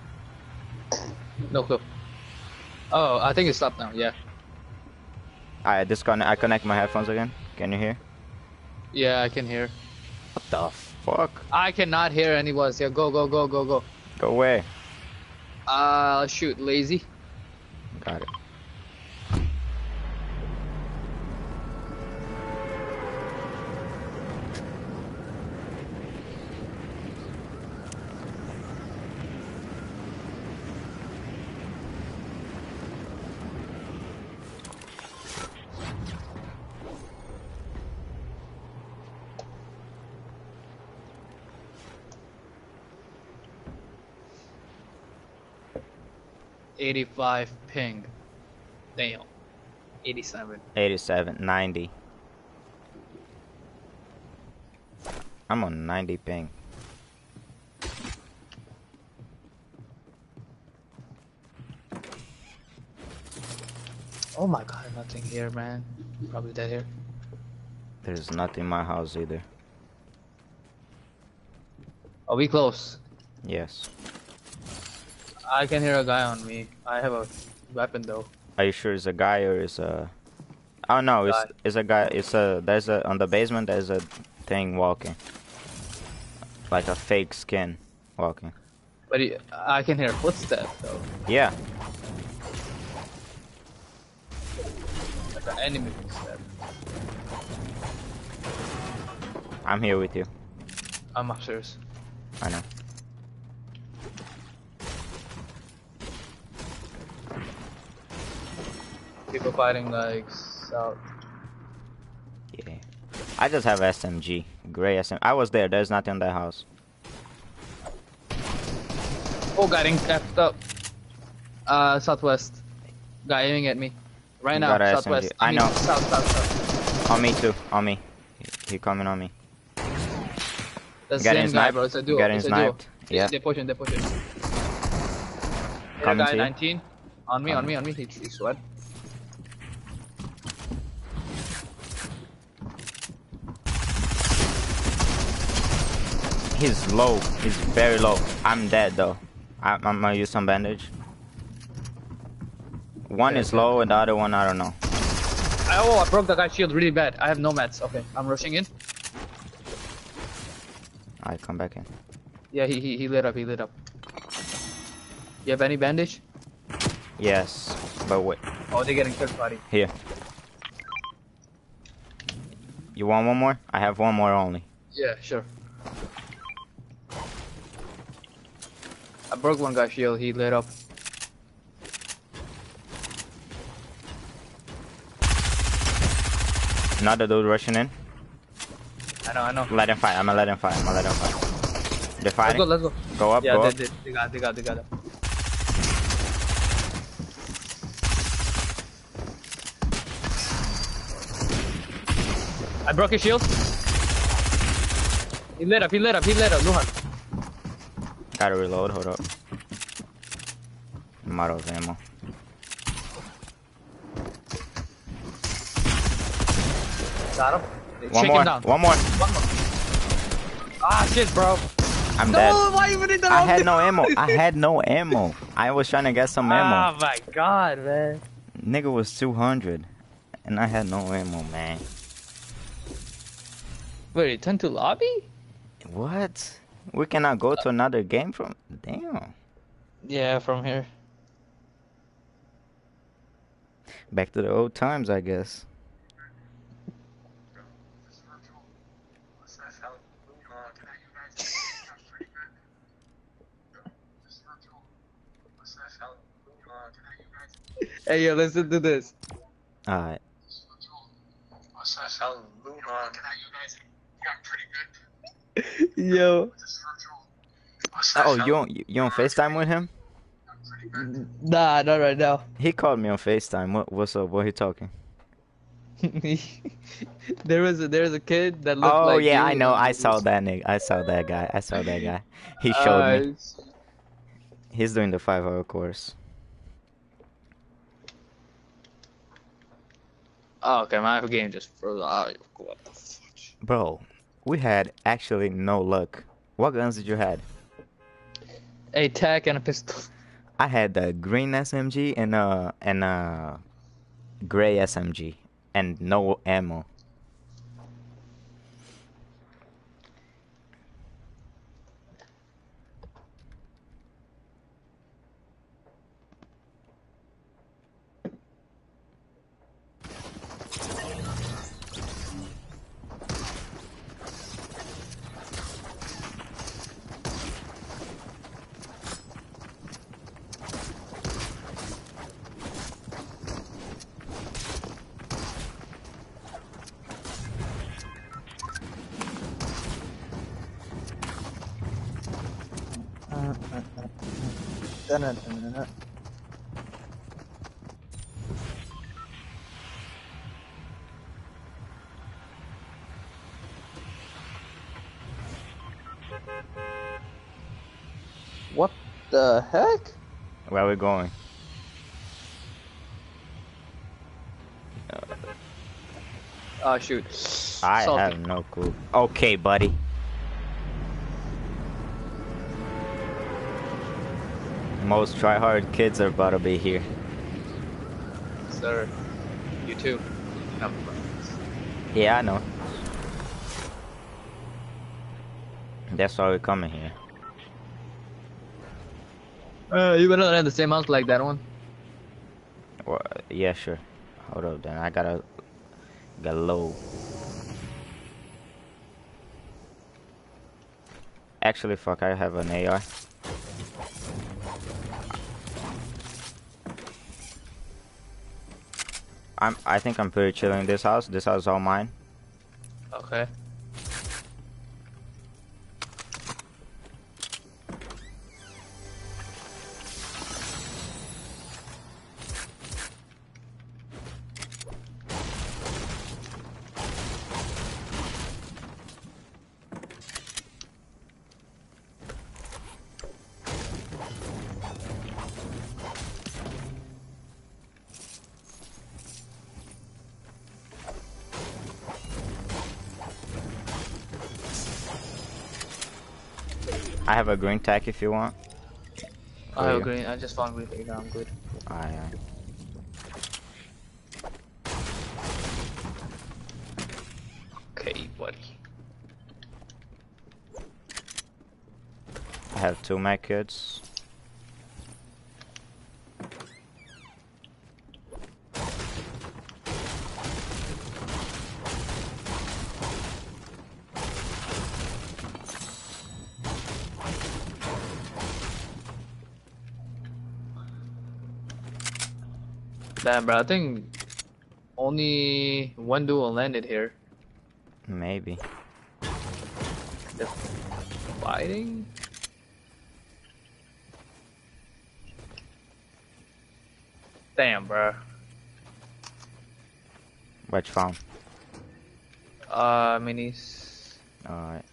Speaker 2: No clue. Oh, I think it stopped now, yeah.
Speaker 1: I connect my headphones again. Can you hear?
Speaker 2: Yeah, I can hear.
Speaker 1: What the fuck?
Speaker 2: I cannot hear any voice. Yeah, go.
Speaker 1: Go away.
Speaker 2: Shoot, lazy.
Speaker 1: Got it.
Speaker 2: '85 ping. Damn. 87.
Speaker 1: 87, 90. I'm on 90 ping.
Speaker 2: Oh my god, nothing here, man. Probably dead here.
Speaker 1: There's nothing in my house either.
Speaker 2: Are we close?
Speaker 1: Yes.
Speaker 2: I can hear a guy on me. I have a weapon though.
Speaker 1: Are you sure it's a guy or it's a... Oh no, it's a guy. There's a on the basement. There's a thing walking, like a fake skin walking.
Speaker 2: But I can hear footsteps though.
Speaker 1: Yeah.
Speaker 2: Like an enemy footstep.
Speaker 1: I'm here with you.
Speaker 2: I'm upstairs.
Speaker 1: I know.
Speaker 2: People fighting like south.
Speaker 1: Yeah. I just have SMG. Gray SMG. I was there. There's nothing in that house.
Speaker 2: Oh, getting effed up. Southwest. Guy aiming at me. Right now,
Speaker 1: Got a
Speaker 2: southwest.
Speaker 1: SMG. I know.
Speaker 2: South.
Speaker 1: On me too. On me. He coming on me.
Speaker 2: The
Speaker 1: Getting
Speaker 2: same guy,
Speaker 1: sniped.
Speaker 2: bro. It's a duo.
Speaker 1: Getting
Speaker 2: It's a duo.
Speaker 1: sniped. Yeah.
Speaker 2: They're pushing. Hit a
Speaker 1: Coming
Speaker 2: guy
Speaker 1: to you.
Speaker 2: 19. On me. He sweat.
Speaker 1: He's low. He's very low. I'm dead though. I'm gonna use some bandage. One is low and the other one I don't know.
Speaker 2: Oh, I broke the guy's shield really bad. I have no mats. Okay, I'm rushing in.
Speaker 1: Alright, come back in.
Speaker 2: Yeah, he lit up. You have any bandage?
Speaker 1: Yes, but wait.
Speaker 2: Oh, they're getting third party.
Speaker 1: Here. You want one more? I have one more only.
Speaker 2: Yeah, sure. I broke one guy's shield. He lit up.
Speaker 1: Another dude rushing in.
Speaker 2: I know.
Speaker 1: Let him fight. I'm gonna let him fight. They're fighting.
Speaker 2: Let's go.
Speaker 1: Go up,
Speaker 2: Yeah,
Speaker 1: go up.
Speaker 2: they got it. I broke his shield. He lit up, Luhan.
Speaker 1: Gotta reload, hold up. I'm out of ammo.
Speaker 2: Got him.
Speaker 1: One
Speaker 2: Shake
Speaker 1: more,
Speaker 2: him down.
Speaker 1: one more.
Speaker 2: One more. Ah, shit, bro.
Speaker 1: I'm
Speaker 2: No,
Speaker 1: dead.
Speaker 2: why you putting that
Speaker 1: I
Speaker 2: on
Speaker 1: had
Speaker 2: me?
Speaker 1: no ammo. I had no ammo. I was trying to get some ammo.
Speaker 2: Oh my god, man.
Speaker 1: Nigga was 200. And I had no ammo, man.
Speaker 2: Wait, turn to lobby?
Speaker 1: What? We cannot go to another game from... Damn.
Speaker 2: Yeah, from here.
Speaker 1: Back to the old times, I guess.
Speaker 2: Hey, yo, listen to this.
Speaker 1: Alright.
Speaker 2: Yo.
Speaker 1: Oh, you on FaceTime with him?
Speaker 2: Nah, not right now.
Speaker 1: He called me on FaceTime. What's up? What he talking?
Speaker 2: There was a kid that looked
Speaker 1: Oh
Speaker 2: like
Speaker 1: yeah, I
Speaker 2: you.
Speaker 1: know. I saw that nigga. I saw that guy. I saw that guy. He showed me. He's doing the 5-hour course.
Speaker 2: Oh, okay, my game just froze. Oh, what the fuck?
Speaker 1: Bro, we had actually no luck. What guns did you had?
Speaker 2: A tac and a pistol.
Speaker 1: I had the green SMG and gray SMG and no ammo.
Speaker 2: What the heck?
Speaker 1: Where are we going?
Speaker 2: Oh shoot.
Speaker 1: I
Speaker 2: Salty.
Speaker 1: have no clue. Okay, buddy. Most try-hard kids are about to be here.
Speaker 2: Sir, you too. No.
Speaker 1: Yeah, I know. That's why we're coming here.
Speaker 2: You better land the same house like that one.
Speaker 1: Well, yeah, sure. Hold up, then. I gotta low. Actually, fuck, I have an AR. I think I'm pretty chilling in this house. This house is all mine.
Speaker 2: Okay.
Speaker 1: I have a green tack if you want.
Speaker 2: I have green. I just found green. Now I'm good.
Speaker 1: Aye.
Speaker 2: Okay, buddy.
Speaker 1: I have 2 med kits.
Speaker 2: Damn, bro. I think only one duel landed here.
Speaker 1: Maybe.
Speaker 2: They're fighting? Damn, bro.
Speaker 1: What you found?
Speaker 2: Minis.
Speaker 1: Alright.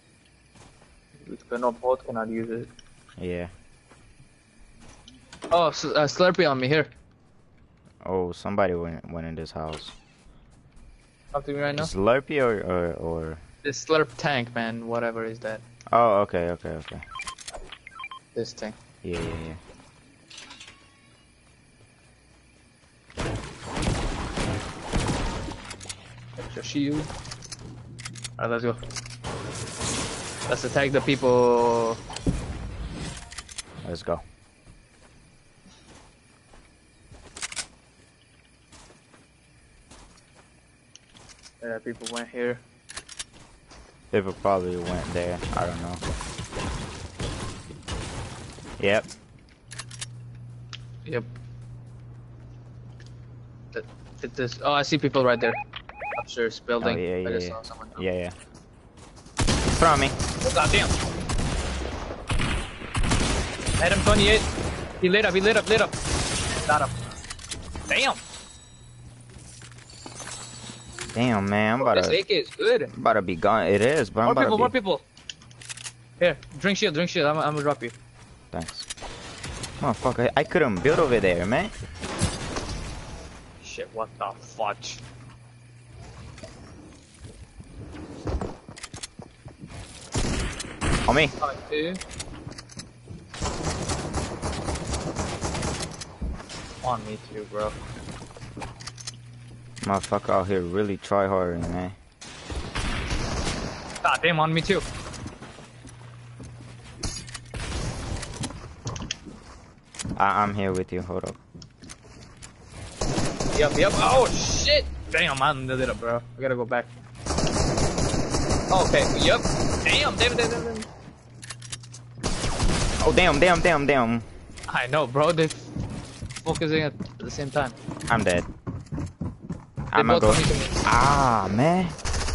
Speaker 2: No, both cannot use it.
Speaker 1: Yeah.
Speaker 2: Oh, Slurpee on me here.
Speaker 1: Oh, somebody went in this house.
Speaker 2: Up to me right now.
Speaker 1: Slurpee or...
Speaker 2: This Slurp tank, man. Whatever is that?
Speaker 1: Oh, okay.
Speaker 2: This thing.
Speaker 1: Yeah.
Speaker 2: Extra shield. Alright, let's go. Let's attack the people.
Speaker 1: Let's go.
Speaker 2: Yeah, people went here.
Speaker 1: People probably went there. I don't know. Yep.
Speaker 2: This. Oh, I see people right there. Upstairs building.
Speaker 1: Oh, yeah.
Speaker 2: I just saw someone.
Speaker 1: Yeah. In front of me.
Speaker 2: Oh, goddamn. Hit him, 28. He lit up. Got him. Damn.
Speaker 1: Damn, man. I'm about
Speaker 2: This
Speaker 1: to...
Speaker 2: AK is good.
Speaker 1: About to be gone. It is, but I'm
Speaker 2: More people. Here, drink shield. I'm gonna drop you.
Speaker 1: Thanks. Motherfucker, I couldn't build over there, man.
Speaker 2: Shit, what the fudge?
Speaker 1: On me.
Speaker 2: On me too, bro.
Speaker 1: Motherfucker out here really try hard, man.
Speaker 2: God damn, on me too.
Speaker 1: I'm here with you. Hold up.
Speaker 2: Yep. Oh shit! Damn, I'm lit up, bro. I gotta go back. Okay. Yep. Damn.
Speaker 1: Oh damn.
Speaker 2: I know, bro. They're focusing at the same time.
Speaker 1: I'm dead.
Speaker 2: They
Speaker 1: I'm gonna
Speaker 2: both
Speaker 1: go.
Speaker 2: coming to me.
Speaker 1: Ah, man.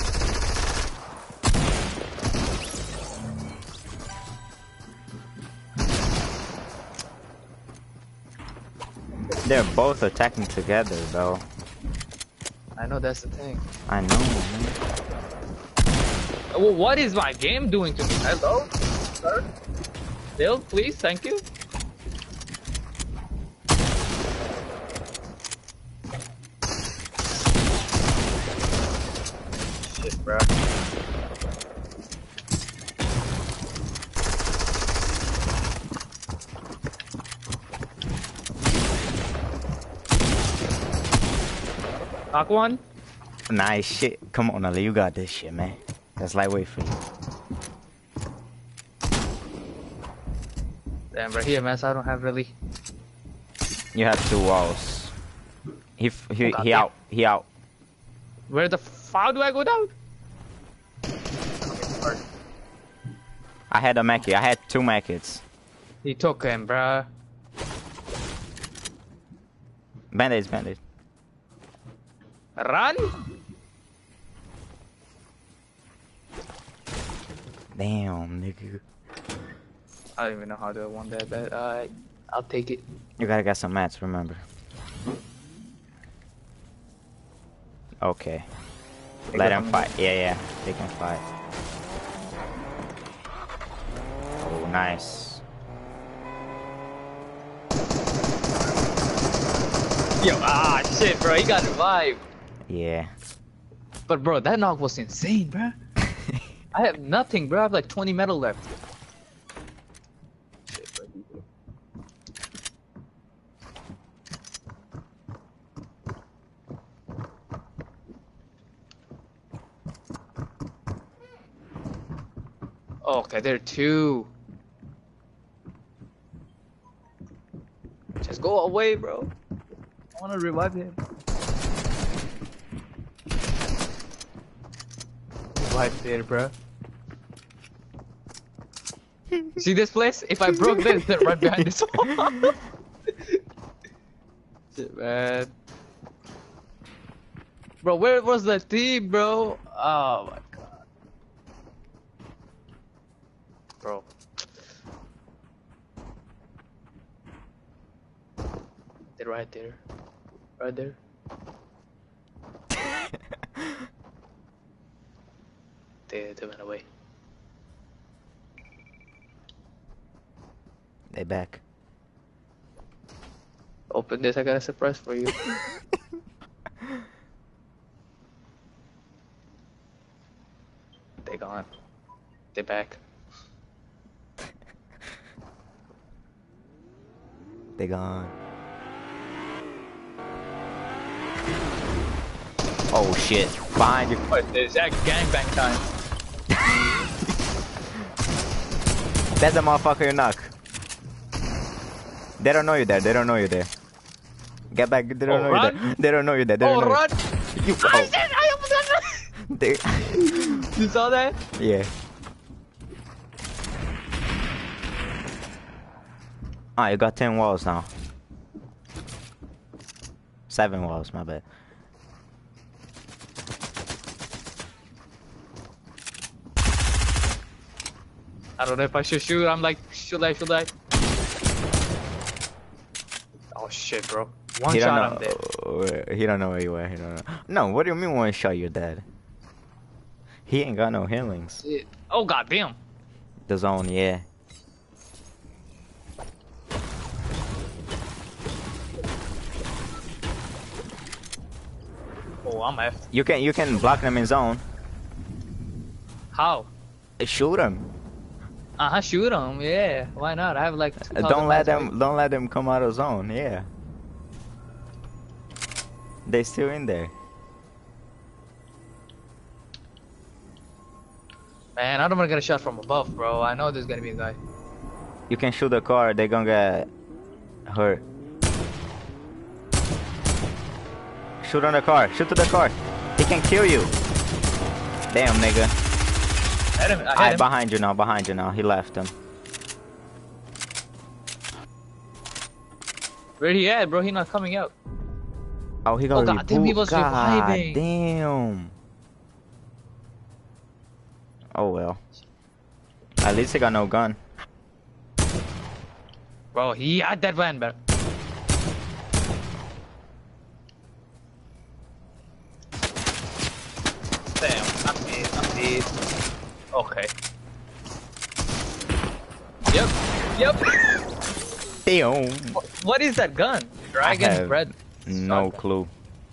Speaker 1: They're both attacking together, though.
Speaker 2: I know, that's the thing.
Speaker 1: I know, man.
Speaker 2: Well, what is my game doing to me? Hello, sir. Bill, please, thank you. Shit, bro. Knock one.
Speaker 1: Nice shit. Come on, Ali, you got this shit, man. That's lightweight for you.
Speaker 2: Damn, right here, man. So I don't have really.
Speaker 1: You have 2 walls. He out. He out.
Speaker 2: Where the how do I go down?
Speaker 1: I had a mech. I had 2 mechs.
Speaker 2: He took him, bruh.
Speaker 1: Band-aids.
Speaker 2: Run!
Speaker 1: Damn, nigga.
Speaker 2: I don't even know how to won that, but I'll take it.
Speaker 1: You gotta get some mats, remember. Okay. Let him fight. Yeah. They can fight. Oh, nice.
Speaker 2: Yo, shit, bro. He got revived.
Speaker 1: Yeah.
Speaker 2: But, bro, that knock was insane, bro. I have nothing, bro. I have like 20 metal left. Shit, bro. Okay, there are 2. Just go away, bro. I wanna revive him. Revive there, bro. See this place? If I broke this, they're right behind this wall. Shit, man. Bro, where was the team, bro? Oh my god. Bro. They're right there. Right there. they went away.
Speaker 1: They back.
Speaker 2: Open this, I got a surprise for you. They gone. They back.
Speaker 1: They gone. Oh shit! Behind you.
Speaker 2: What is that gangbang time?
Speaker 1: That's a motherfucker you knock. They don't know you there. They don't know you there. Get back. They don't know you
Speaker 2: Run!
Speaker 1: there. They don't know you there. They
Speaker 2: Oh,
Speaker 1: don't know
Speaker 2: run!
Speaker 1: you.
Speaker 2: I said I almost got run!
Speaker 1: They,
Speaker 2: You saw that?
Speaker 1: yeah. Ah, you got 10 walls now. 7 walls, my bad.
Speaker 2: I don't know if I should shoot. I'm like, should I? Oh shit, bro. One
Speaker 1: He don't
Speaker 2: shot,
Speaker 1: know.
Speaker 2: I'm dead.
Speaker 1: He don't know where you are. He don't know. No, what do you mean one shot you're dead? He ain't got no healings.
Speaker 2: Shit. Oh goddamn.
Speaker 1: The zone, yeah.
Speaker 2: Oh, I'm effed.
Speaker 1: You can block them in zone.
Speaker 2: How?
Speaker 1: Shoot them.
Speaker 2: Shoot them. Yeah. Why not? I have like 2,000
Speaker 1: Don't let them come out of zone. Yeah. They still in there.
Speaker 2: Man, I don't want to get a shot from above, bro. I know there's gonna be a guy.
Speaker 1: You can shoot the car. They gonna get hurt. Shoot on the car. Shoot to the car. He can kill you. Damn, nigga.
Speaker 2: I hit him.
Speaker 1: Behind you now. Behind you now. He left him.
Speaker 2: Where he at, bro? He not coming out.
Speaker 1: Oh, he got
Speaker 2: God damn, he was reviving.
Speaker 1: Damn. Oh well. At least he got no gun.
Speaker 2: Bro, he had that van, bro. Damn, I'm dead. Okay. Yep.
Speaker 1: Damn.
Speaker 2: What is that gun? Dragon bread.
Speaker 1: No clue.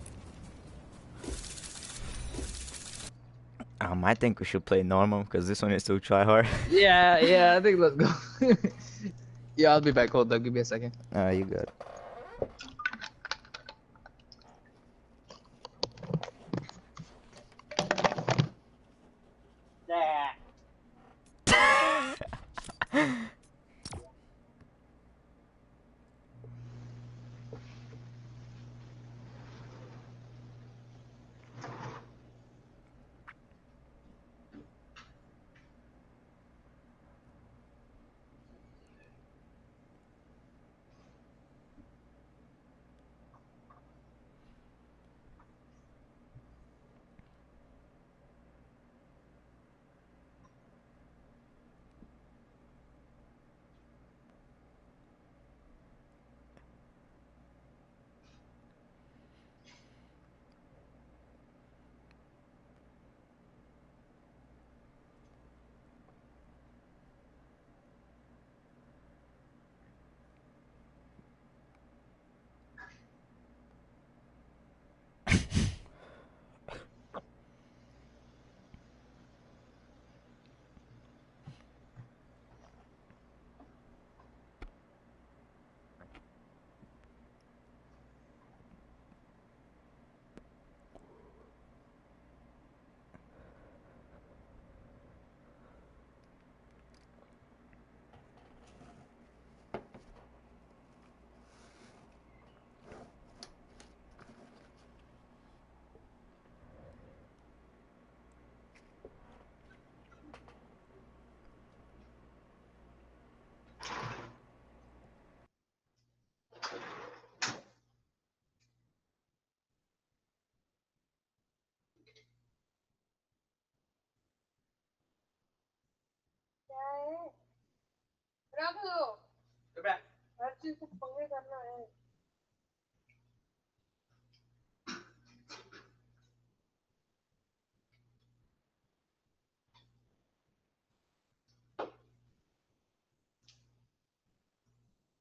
Speaker 1: I think we should play normal because this one is too try hard.
Speaker 2: Yeah, I think let's go. Yeah, I'll be back. Hold on, give me a second.
Speaker 1: You good.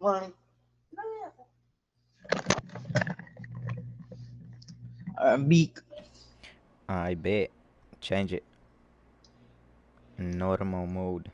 Speaker 2: Meek.
Speaker 1: I bet. Change it. Normal mode.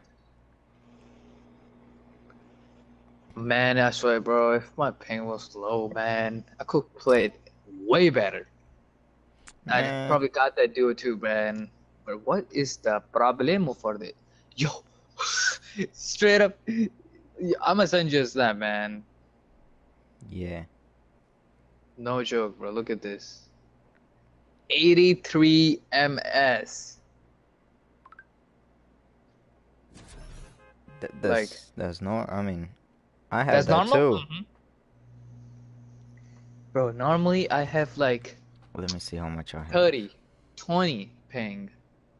Speaker 2: Man, I swear, bro, if my ping was low, man, I could play it way better. I
Speaker 1: Man.
Speaker 2: probably got that duo too, man. But what is the problemo for this? Yo, straight up, I'ma send just that, man.
Speaker 1: Yeah.
Speaker 2: No joke, bro. Look at this. 83 ms. Like,
Speaker 1: That's no. I mean, I have
Speaker 2: that's
Speaker 1: that
Speaker 2: normal?
Speaker 1: too.
Speaker 2: Bro, normally I have like
Speaker 1: Let me see how much I have.
Speaker 2: 30, 20 ping.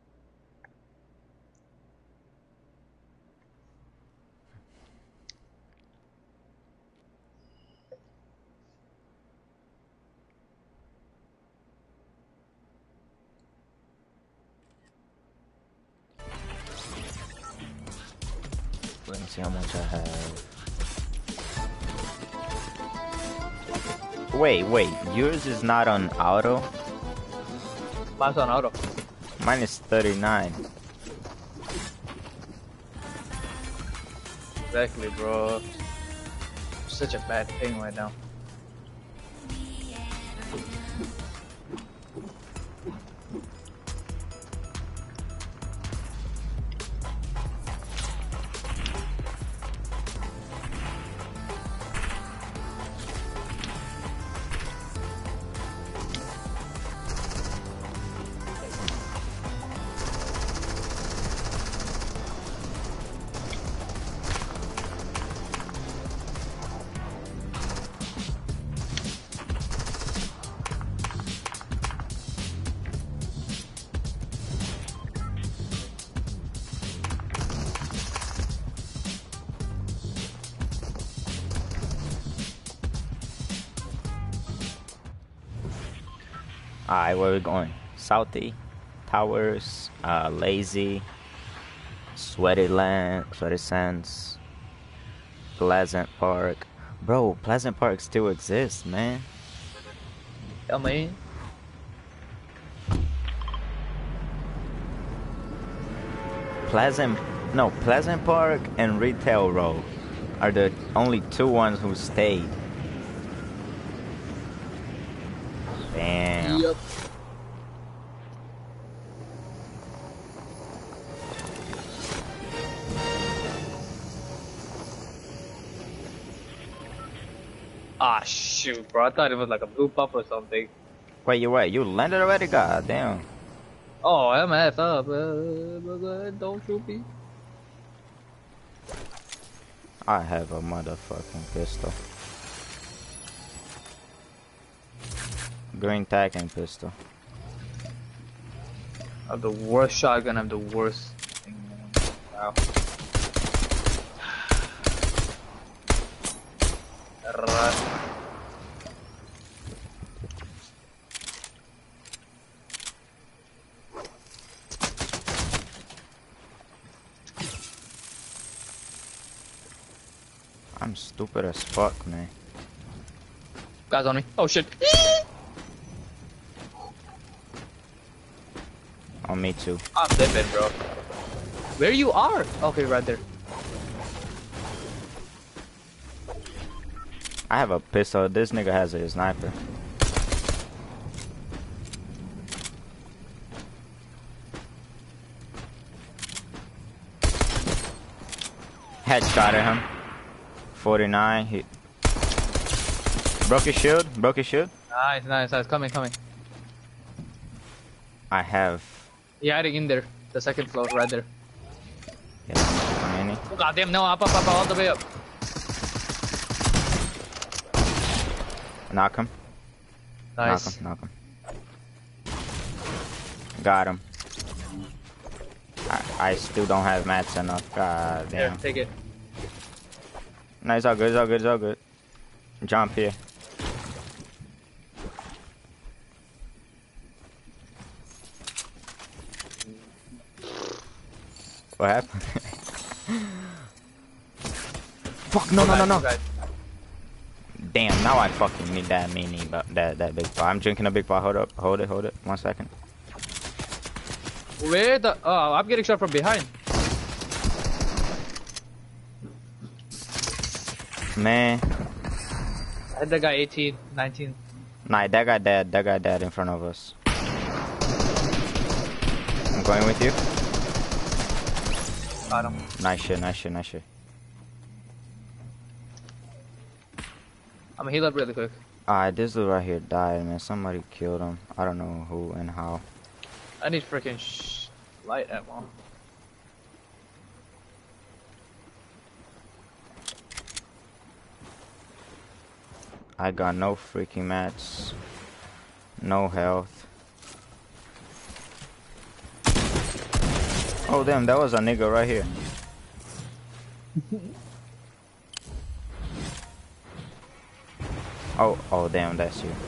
Speaker 1: Let me see how much I have. Wait. Yours is not on auto?
Speaker 2: Mine's on auto.
Speaker 1: Mine is 39.
Speaker 2: Exactly, bro. Such a bad thing right now.
Speaker 1: Alright, where we going? Southie, Towers, Lazy, Sweaty Sands, Pleasant Park. Bro, Pleasant Park still exists, man.
Speaker 2: I mean,
Speaker 1: Pleasant Park and Retail Row are the only two ones who stayed. Damn.
Speaker 2: yep. Ah, shoot, bro. I thought it was like a blue puff or something.
Speaker 1: Wait, you landed already? God damn.
Speaker 2: Oh, I'm effed up. Don't shoot me.
Speaker 1: I have a motherfucking pistol. Green tacking pistol.
Speaker 2: I have the worst shotgun. I have the worst thing. Wow.
Speaker 1: I'm stupid as fuck, man.
Speaker 2: Guys on me. Oh shit.
Speaker 1: Oh, me too.
Speaker 2: I'm dead, bro. Where you are? Okay, right there.
Speaker 1: I have a pistol. This nigga has a sniper. Headshot at him. 49. He broke his shield.
Speaker 2: Nice. Coming.
Speaker 1: I have.
Speaker 2: Yeah, hiding in there. The second floor, right there.
Speaker 1: Yeah, how many?
Speaker 2: Oh, goddamn, no, up, all the way up.
Speaker 1: Knock him.
Speaker 2: Nice.
Speaker 1: Knock him. Got him. I still don't have mats enough. God damn.
Speaker 2: Here, take it.
Speaker 1: No, it's all good. Jump here. What happened? Fuck, no.
Speaker 2: Guys.
Speaker 1: Damn, now I fucking need that mini, but that big pot. I'm drinking a big pot. Hold it. 1 second.
Speaker 2: Where the? Oh, I'm getting shot from behind.
Speaker 1: Man.
Speaker 2: I had that guy 18, 19.
Speaker 1: Nah, that guy dead. That guy dead in front of us. I'm going with you.
Speaker 2: Got him.
Speaker 1: Nice shit.
Speaker 2: I'm gonna heal up really quick.
Speaker 1: Alright, this dude right here died, man. Somebody killed him. I don't know who and how.
Speaker 2: I need freaking light ammo.
Speaker 1: I got no freaking mats. No health. Oh damn, that was a nigga right here. Oh damn, that's you.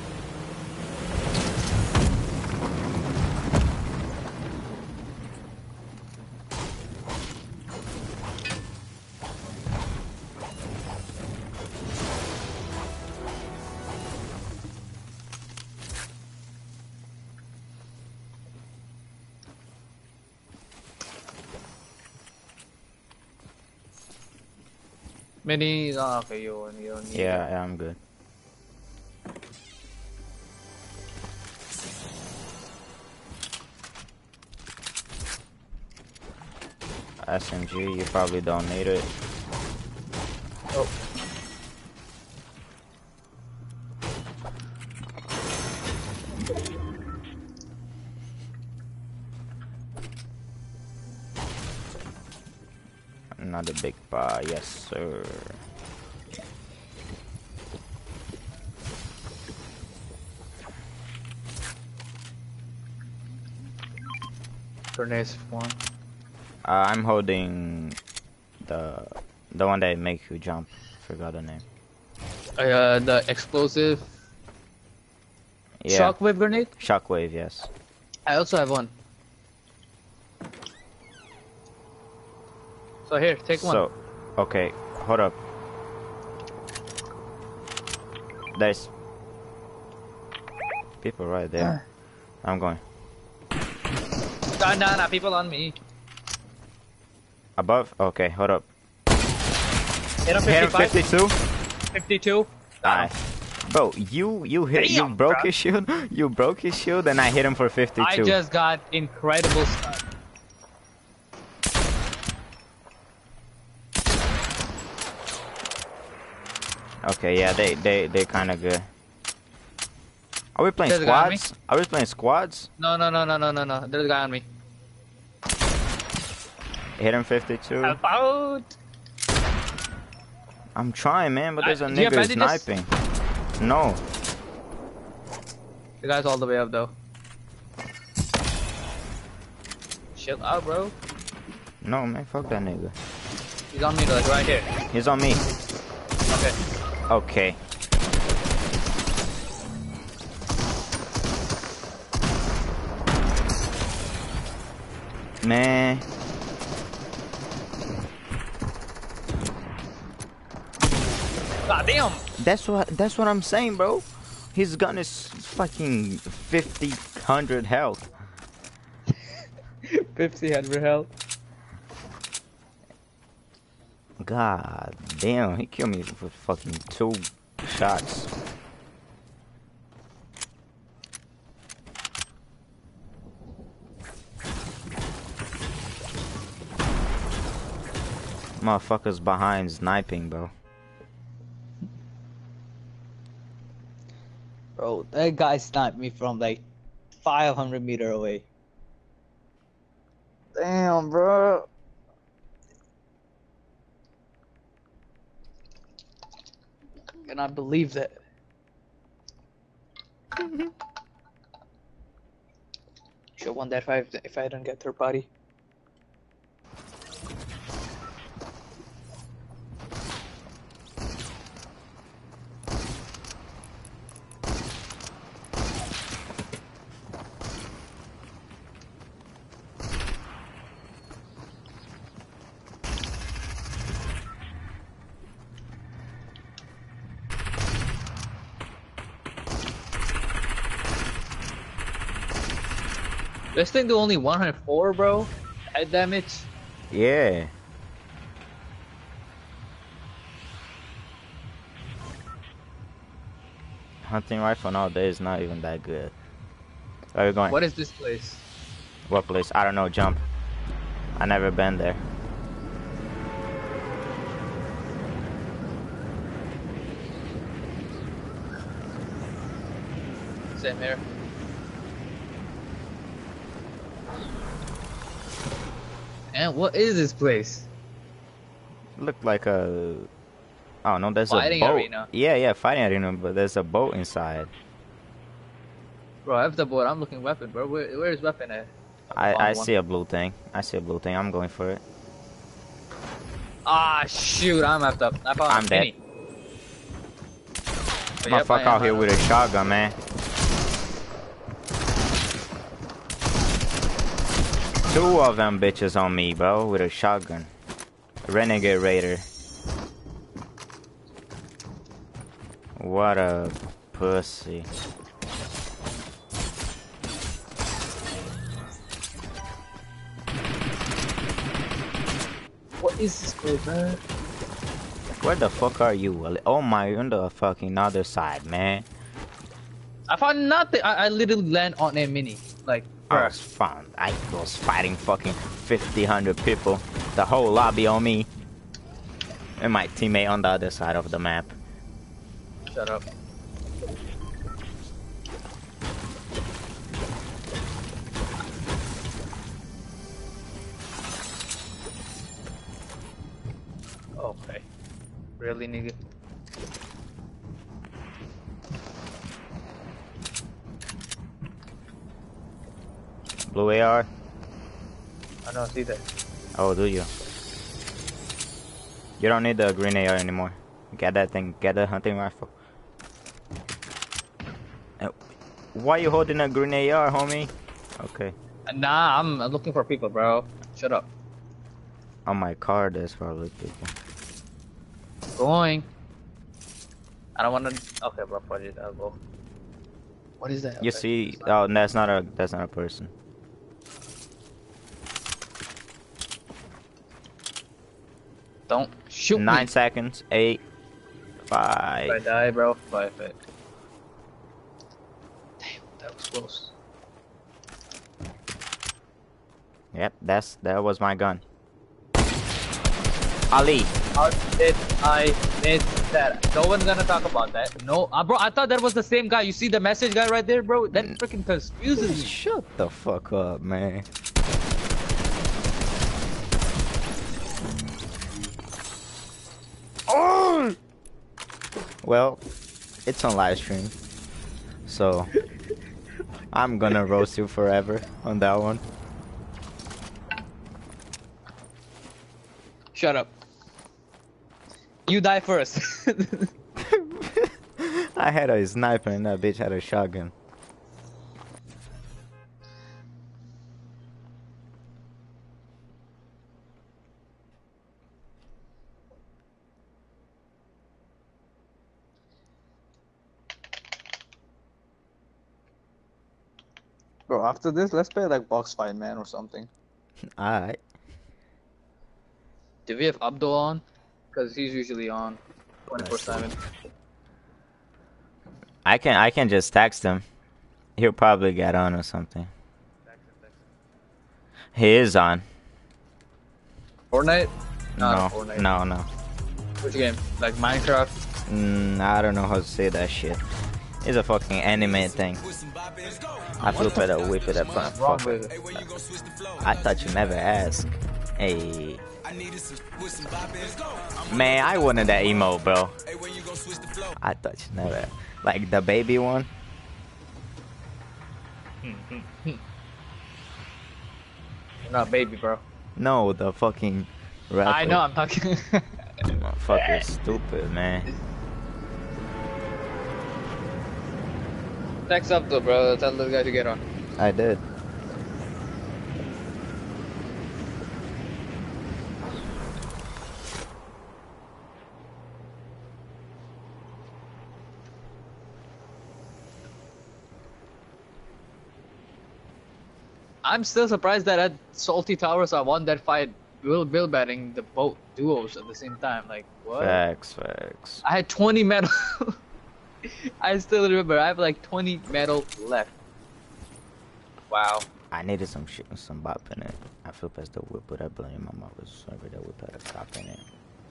Speaker 2: Minis. Oh, okay, you don't need
Speaker 1: Yeah, I'm good. SMG, you probably don't need it.
Speaker 2: Oh.
Speaker 1: Another big bar, yes sir.
Speaker 2: Grenades one.
Speaker 1: I'm holding the one that makes you jump. Forgot the name.
Speaker 2: The explosive
Speaker 1: Yeah.
Speaker 2: shockwave grenade.
Speaker 1: Shockwave, yes.
Speaker 2: I also have one. So here, take one.
Speaker 1: So, okay, hold up. There's people right there. I'm going.
Speaker 2: Nah, people on me.
Speaker 1: Above? Okay, hold up.
Speaker 2: Hit him
Speaker 1: Hit him 52?
Speaker 2: 52.
Speaker 1: Alright. Bro, you hit
Speaker 2: Damn,
Speaker 1: you broke
Speaker 2: bro.
Speaker 1: his shield. You broke his shield and I hit him for 52.
Speaker 2: I just got incredible stuff.
Speaker 1: Okay, yeah, they kind of good. Are we playing
Speaker 2: There's a guy on me.
Speaker 1: squads? Are we playing squads?
Speaker 2: No. There's a guy on me.
Speaker 1: Hit him 52.
Speaker 2: About.
Speaker 1: I'm trying, man, but there's a
Speaker 2: Do you have
Speaker 1: nigga
Speaker 2: bandages?
Speaker 1: sniping. No.
Speaker 2: The guy's all the way up though. Chill out, bro.
Speaker 1: No, man, fuck that nigga.
Speaker 2: He's on me, like right here.
Speaker 1: He's on me.
Speaker 2: Okay.
Speaker 1: Okay. Man.
Speaker 2: God damn.
Speaker 1: That's what I'm saying, bro. His gun is fucking 100 health.
Speaker 2: 50 health.
Speaker 1: God damn, he killed me with fucking 2 shots. Motherfuckers behind sniping, bro.
Speaker 2: Bro, that guy sniped me from like 500 meters away. Damn, bro. Cannot believe that. Should won that if I don't get third party. This thing do only 104, bro. Head damage.
Speaker 1: Yeah. Hunting rifle nowadays is not even that good. Where are we going?
Speaker 2: What is this place?
Speaker 1: What place? I don't know. Jump. I never been there.
Speaker 2: Same here. And what is this place?
Speaker 1: Look like a. Oh no, there's
Speaker 2: Fighting
Speaker 1: a boat.
Speaker 2: arena.
Speaker 1: Yeah, fighting arena, but there's a boat inside.
Speaker 2: Bro, I have the board. I'm looking weapon, bro. Where's weapon at?
Speaker 1: I see a blue thing. I see a blue thing. I'm going for it.
Speaker 2: Ah, shoot. I'm effed up. I found
Speaker 1: I'm
Speaker 2: a
Speaker 1: dead.
Speaker 2: penny.
Speaker 1: Motherfucker out here with a shotgun, man. Two of them bitches on me, bro, with a shotgun. Renegade Raider. What a pussy.
Speaker 2: What is this place, man?
Speaker 1: Where the fuck are you? Oh my, you're on the fucking other side, man.
Speaker 2: I found nothing. I literally land on a mini. Like,
Speaker 1: I was fun. I was fighting fucking 50, 100 people. The whole lobby on me. And my teammate on the other side of the map.
Speaker 2: shut up. Okay. Really, nigga?
Speaker 1: Blue AR?
Speaker 2: I don't see that.
Speaker 1: Oh, do you? You don't need the green AR anymore. Get that thing. Get the hunting rifle. Why you holding a green AR, homie? Okay.
Speaker 2: Nah, I'm looking for people, bro. Shut up.
Speaker 1: On my car, there's probably people.
Speaker 2: Going. I don't want to. Okay, bro. Fuck it. I'll go. What is that?
Speaker 1: You
Speaker 2: Okay.
Speaker 1: see? Oh, that's not a person.
Speaker 2: Don't shoot
Speaker 1: 9
Speaker 2: me.
Speaker 1: seconds. 8, 5.
Speaker 2: If I die, bro. 5. Damn, that was close.
Speaker 1: Yep, that was my gun. Ali.
Speaker 2: How did I miss that? No one's gonna talk about that. No, bro. I thought that was the same guy. You see the message guy right there, bro? That freaking confuses me.
Speaker 1: Shut the fuck up, man. Oh! Well, it's on live stream, so I'm gonna roast you forever on that one.
Speaker 2: Shut up. You die first.
Speaker 1: I had a sniper and that bitch had a shotgun.
Speaker 2: Bro, after this, let's play like box fight, man, or something.
Speaker 1: Alright.
Speaker 2: Do we have Abdul on? Because he's usually on 24/7.
Speaker 1: I can just text him. He'll probably get on or something. He is on.
Speaker 2: Fortnite?
Speaker 1: No,
Speaker 2: Fortnite.
Speaker 1: no.
Speaker 2: Which game? Like Minecraft?
Speaker 1: I don't know how to say that shit. It's a fucking anime thing. I flip it up, whip it up,
Speaker 2: What's wrong with it?
Speaker 1: I thought you never asked. Hey. Man, I wanted that emo, bro. I thought you never. Like the baby one?
Speaker 2: You're not baby, bro.
Speaker 1: No, the fucking rapper.
Speaker 2: I know, I'm talking.
Speaker 1: Motherfucker, stupid, man.
Speaker 2: Text Abdul, bro. Tell the guy to get on.
Speaker 1: I did.
Speaker 2: I'm still surprised that at Salty Towers I won that fight Bill batting the both duos at the same time. Like what?
Speaker 1: Facts.
Speaker 2: I had 20 medal. I still remember. I have like 20 medal left. Wow.
Speaker 1: I needed some shit, some bop in it. I feel past the whip, but I blame my mother. Sorry, that whip had a stop in it.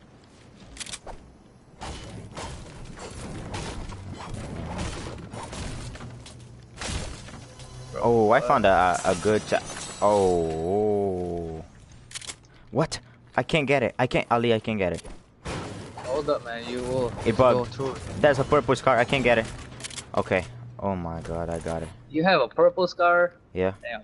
Speaker 2: Bro,
Speaker 1: Oh, I found a good oh. What? I can't get it. I can't, Ali, I can't get it.
Speaker 2: Hold up, man. You will
Speaker 1: It
Speaker 2: go
Speaker 1: bugged.
Speaker 2: through it.
Speaker 1: There's a purple scar. I can't get it. Okay. Oh my god, I got it.
Speaker 2: You have a purple scar?
Speaker 1: Yeah.
Speaker 2: Damn.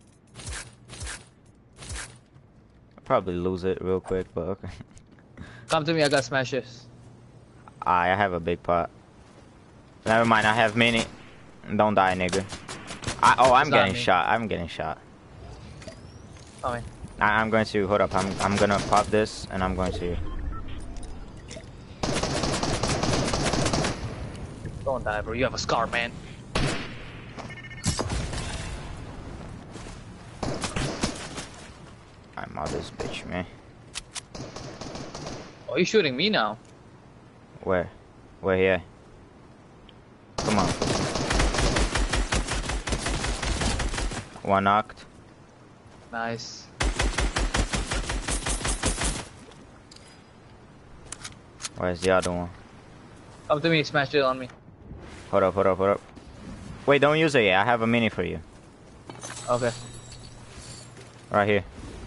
Speaker 1: I'll probably lose it real quick, but okay.
Speaker 2: Come to me, I got smashes.
Speaker 1: I have a big pot. Never mind, I have mini. Don't die, nigga. I'm getting shot. I'm getting shot.
Speaker 2: Coming.
Speaker 1: I'm going to hold up. I'm gonna pop this and I'm going to.
Speaker 2: Don't die, bro. You have a scar, man.
Speaker 1: I'm out this bitch, man.
Speaker 2: Oh, you shooting me now?
Speaker 1: Where? Where here? Come on. One knocked.
Speaker 2: Nice.
Speaker 1: Where's the other one?
Speaker 2: Come to me, smash it on me.
Speaker 1: Hold up, hold up, hold up. Wait, don't use it yet. I have a mini for you.
Speaker 2: Okay.
Speaker 1: Right here.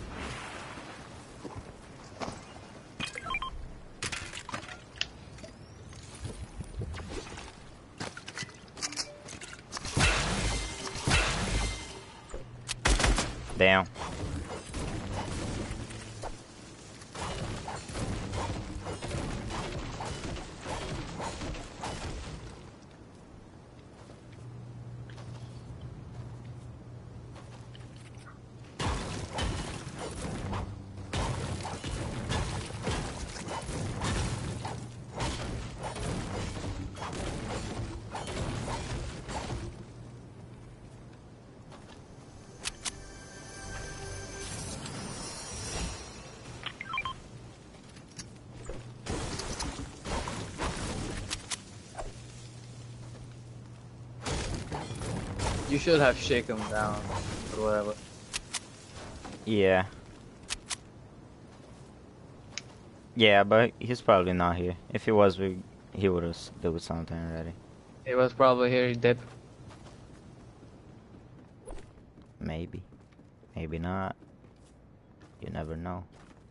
Speaker 1: Damn.
Speaker 2: You should have shaken him down, or whatever.
Speaker 1: Yeah. Yeah, but he's probably not here. If he was, he would have done something already.
Speaker 2: He was probably here, he did.
Speaker 1: Maybe. Maybe not. You never know.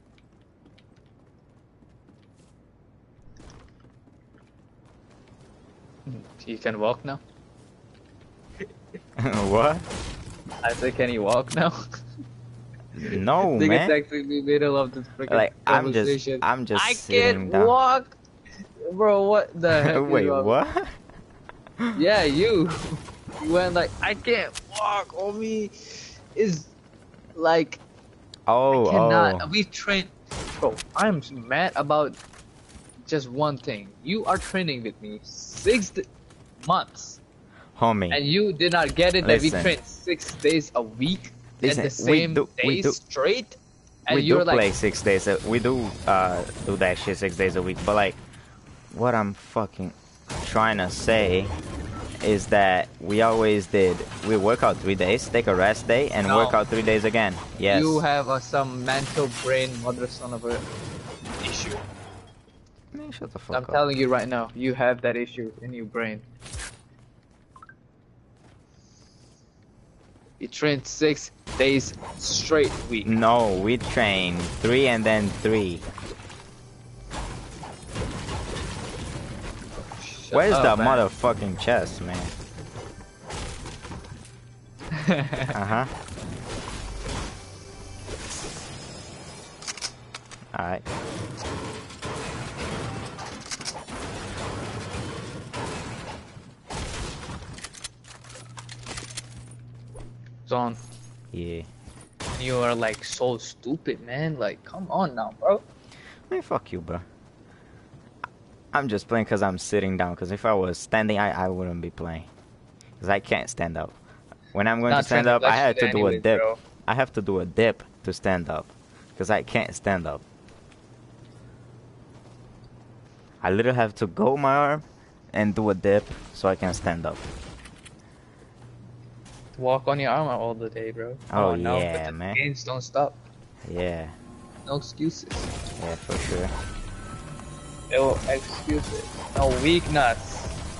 Speaker 2: He can walk now?
Speaker 1: What?
Speaker 2: I said, can he walk now?
Speaker 1: No,
Speaker 2: Think
Speaker 1: man.
Speaker 2: it's actually the middle of this freaking
Speaker 1: Like
Speaker 2: conversation.
Speaker 1: I'm just
Speaker 2: I
Speaker 1: sitting
Speaker 2: can't
Speaker 1: down.
Speaker 2: walk! Bro, what the heck
Speaker 1: Wait,
Speaker 2: is wrong?
Speaker 1: what?
Speaker 2: Yeah, you. You went like, I can't walk, homie. Is like,
Speaker 1: Oh,
Speaker 2: I cannot.
Speaker 1: oh.
Speaker 2: We train. Bro, I'm mad about just one thing. You are training with me 6 months.
Speaker 1: Homie.
Speaker 2: And you did not get it that we
Speaker 1: Listen.
Speaker 2: train 6 days a week
Speaker 1: Listen,
Speaker 2: and the same days straight. And
Speaker 1: We
Speaker 2: you're
Speaker 1: do play
Speaker 2: like,
Speaker 1: 6 days. We do that shit 6 days a week. But like, what I'm fucking trying to say is that we always did. We work out 3 days, take a rest day, and
Speaker 2: No.
Speaker 1: work out 3 days again. Yes.
Speaker 2: you have some mental brain mother son of a issue.
Speaker 1: Man, shut the fuck
Speaker 2: I'm
Speaker 1: up.
Speaker 2: telling you right now, you have that issue in your brain. You train 6 days straight week.
Speaker 1: No, we train 3 and then 3.
Speaker 2: Shut
Speaker 1: Where's
Speaker 2: up,
Speaker 1: the
Speaker 2: man.
Speaker 1: motherfucking chest, man? Uh-huh. Alright.
Speaker 2: Zon,
Speaker 1: Yeah.
Speaker 2: you are like so stupid, man. Like, come on now, bro.
Speaker 1: Man, fuck you, bro. I'm just playing because I'm sitting down. Because if I was standing, I wouldn't be playing. Because I can't stand up. When I'm going to
Speaker 2: Not trying
Speaker 1: stand up, I
Speaker 2: flex
Speaker 1: had
Speaker 2: shit
Speaker 1: to do a
Speaker 2: anyways,
Speaker 1: dip.
Speaker 2: bro.
Speaker 1: I have to do a dip to stand up, because I can't stand up. I literally have to go my arm and do a dip so I can stand up.
Speaker 2: Walk on your arm all the day, bro.
Speaker 1: Oh,
Speaker 2: On, no,
Speaker 1: yeah,
Speaker 2: but the
Speaker 1: man.
Speaker 2: games don't stop.
Speaker 1: Yeah,
Speaker 2: No excuses.
Speaker 1: yeah, for sure.
Speaker 2: No excuses. No weakness.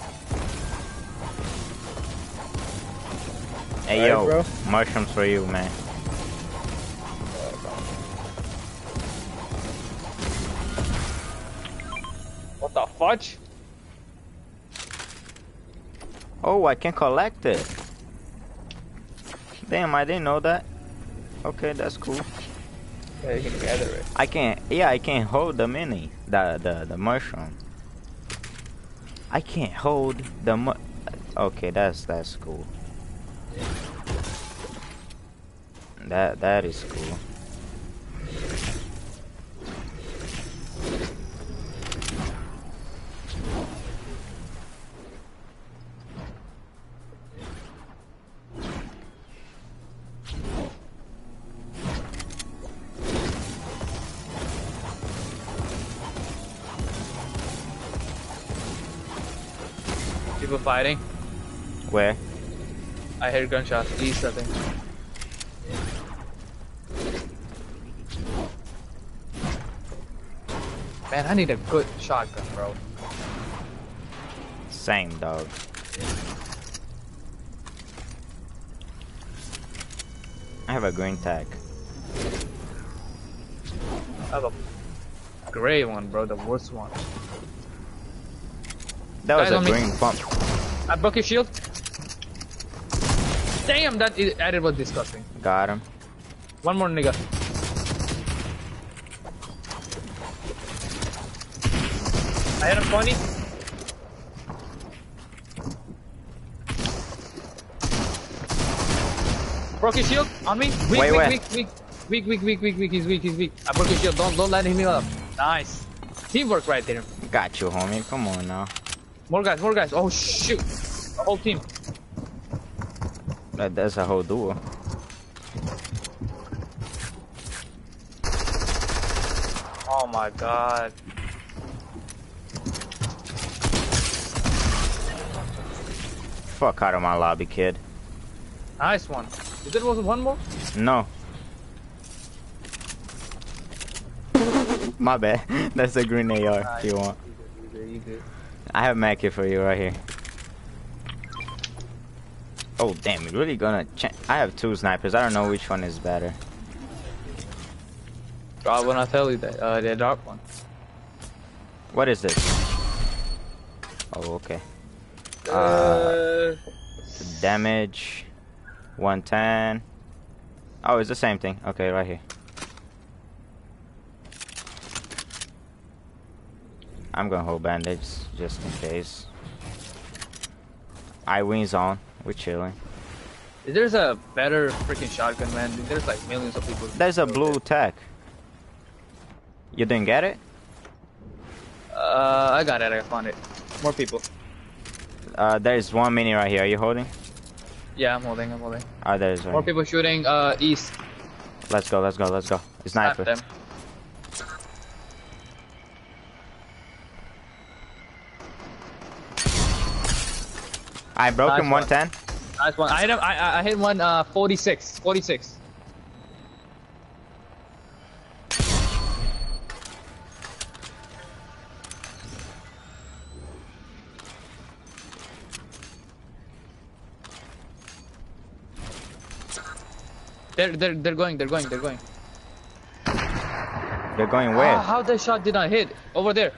Speaker 1: Hey,
Speaker 2: Alright,
Speaker 1: yo,
Speaker 2: bro.
Speaker 1: mushrooms for you, man.
Speaker 2: What the fudge?
Speaker 1: Oh, I can collect it. Damn, I didn't know that. Okay, that's cool.
Speaker 2: Yeah, you can gather it.
Speaker 1: I can't. Yeah, I can't hold the mini. The mushroom. I can't hold the Okay, that's cool. That is cool.
Speaker 2: People fighting.
Speaker 1: Where?
Speaker 2: I heard gunshots. East, I think. Man, I need a good shotgun, bro.
Speaker 1: Same, dog. I have a green tag.
Speaker 2: I have a gray one, bro. The worst one.
Speaker 1: That was
Speaker 2: Guys
Speaker 1: a
Speaker 2: on me.
Speaker 1: green pump.
Speaker 2: I broke his shield. Damn, that edit was disgusting.
Speaker 1: Got him.
Speaker 2: One more nigga. I hit him 20. Broke his shield on me. Weak,
Speaker 1: Wait,
Speaker 2: weak,
Speaker 1: where?
Speaker 2: weak, weak. Weak, weak, weak, weak, weak. He's weak, he's weak. I broke his shield. Don't let him up. Nice. Teamwork right there.
Speaker 1: Got you, homie. Come on now.
Speaker 2: More guys, more guys. Oh shoot. The whole team.
Speaker 1: That's a whole duo.
Speaker 2: Oh my god.
Speaker 1: Fuck out of my lobby, kid.
Speaker 2: Nice one. Is there was one more?
Speaker 1: No. My bad. That's a green AR if you want.
Speaker 2: You good.
Speaker 1: I have Mac here for you right here. Oh damn, you're really gonna I have two snipers. I don't know which one is better.
Speaker 2: Bro, when I tell you that, the dark one.
Speaker 1: What is this? Oh, okay. Damage 110. Oh, it's the same thing. Okay, right here. I'm gonna hold bandage just in case. I-wings on. We're chilling.
Speaker 2: There's a better freaking shotgun, man. There's like millions of people.
Speaker 1: There's a blue tech. You didn't get it?
Speaker 2: I got it. I found it. More people.
Speaker 1: There's one mini right here. Are you holding?
Speaker 2: Yeah, I'm holding. I'm holding.
Speaker 1: Oh, there's
Speaker 2: More
Speaker 1: right.
Speaker 2: people shooting east.
Speaker 1: Let's go. Let's go. Let's go. It's
Speaker 2: Snap
Speaker 1: sniper.
Speaker 2: them.
Speaker 1: I broke him
Speaker 2: Nice one.
Speaker 1: 110.
Speaker 2: Nice one. I hit one 46. 46. They're going. They're going. They're going.
Speaker 1: They're going where?
Speaker 2: Ah, how the shot did not hit? Over there.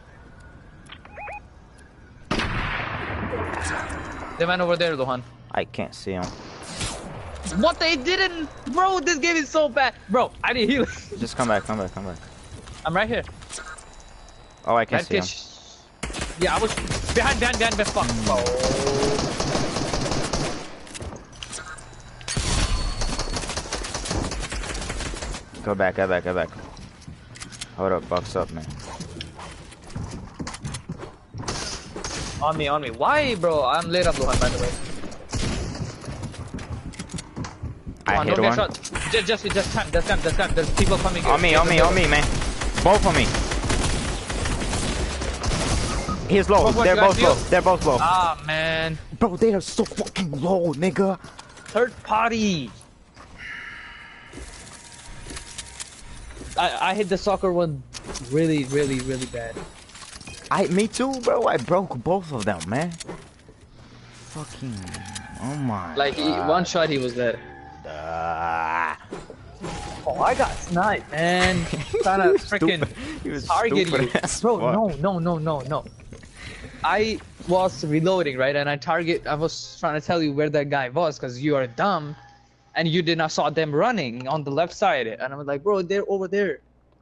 Speaker 2: They went over there, Lohan.
Speaker 1: I can't see him.
Speaker 2: What they didn't, bro? This game is so bad, bro. I need heal.
Speaker 1: Just come back. Come back. Come back.
Speaker 2: I'm right here.
Speaker 1: Oh, I can
Speaker 2: That
Speaker 1: see him.
Speaker 2: fish. Yeah, I was behind. Fuck. Oh.
Speaker 1: Go back. Go back. Go back. Hold up. Box up, man.
Speaker 2: On me. Why, bro? I'm lit up, Lohan, by the way.
Speaker 1: I
Speaker 2: on,
Speaker 1: hit
Speaker 2: don't get
Speaker 1: one.
Speaker 2: shot. Just time. There's people coming.
Speaker 1: On me, man. Both of me. He's low. They're both low. They're both low.
Speaker 2: Ah, man.
Speaker 1: Bro, they are so fucking low, nigga.
Speaker 2: Third party. I hit the soccer one really bad.
Speaker 1: Me too, bro. I broke both of them, man. Fucking, oh my
Speaker 2: Like, one shot he was dead. Oh, I got sniped, man. Trying to freaking target you. Bro, no. I was reloading, right? And I was trying to tell you where that guy was because you are dumb. And you did not saw them running on the left side. And I was like, bro, they're over there.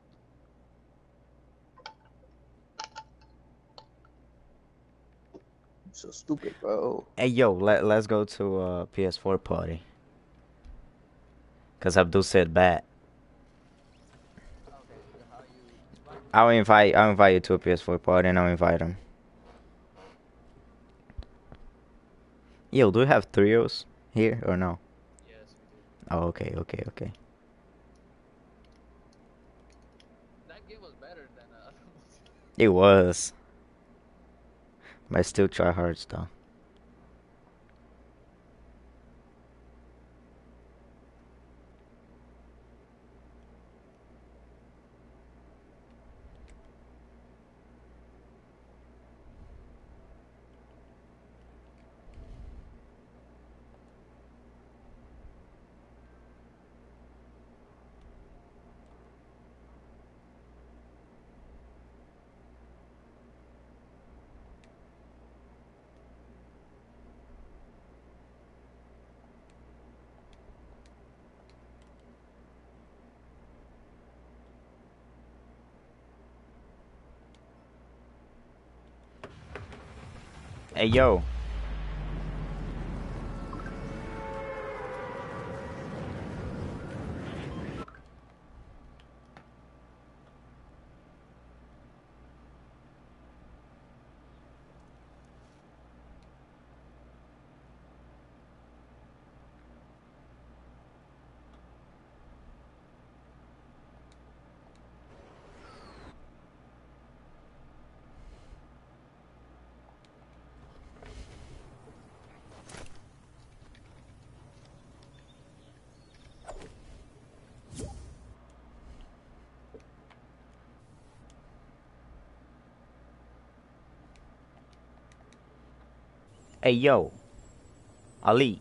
Speaker 2: I'm so stupid, bro.
Speaker 1: Hey, yo, let's go to PS4 party. Cause Abdul said bat. I'll invite you to a PS4 party and I'll invite him. Yo, do we have trios here or no? Oh, okay.
Speaker 2: That game was better than
Speaker 1: It was. But I still try hard stuff. Hey, yo. Hey, yo. Ali.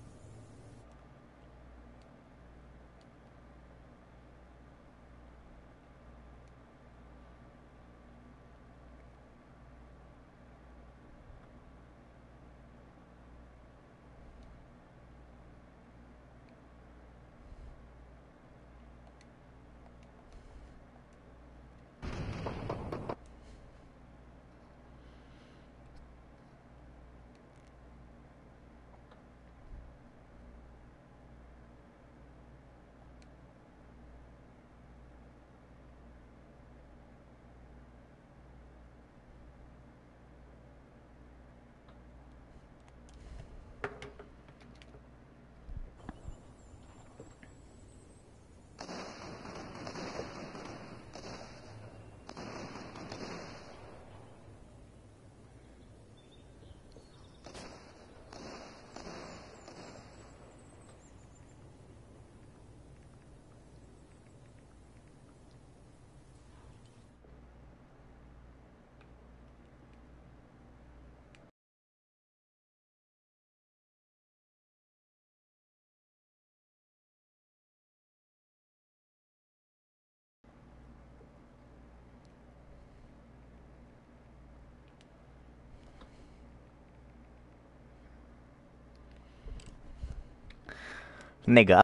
Speaker 1: Nigga.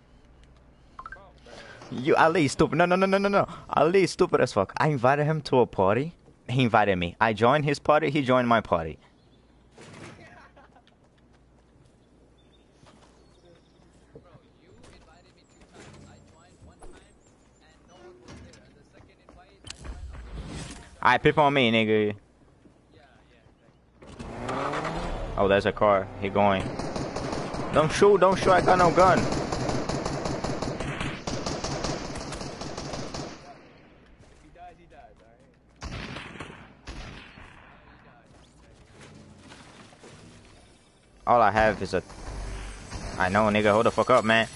Speaker 1: You Ali stupid. No. Ali stupid as fuck. I invited him to a party. He invited me. I joined his party. He joined my party. Alright, people on me, nigga. Oh, there's a car. He going. Don't shoot, I got no gun. All I have is a... I know, nigga. Hold the fuck up, man.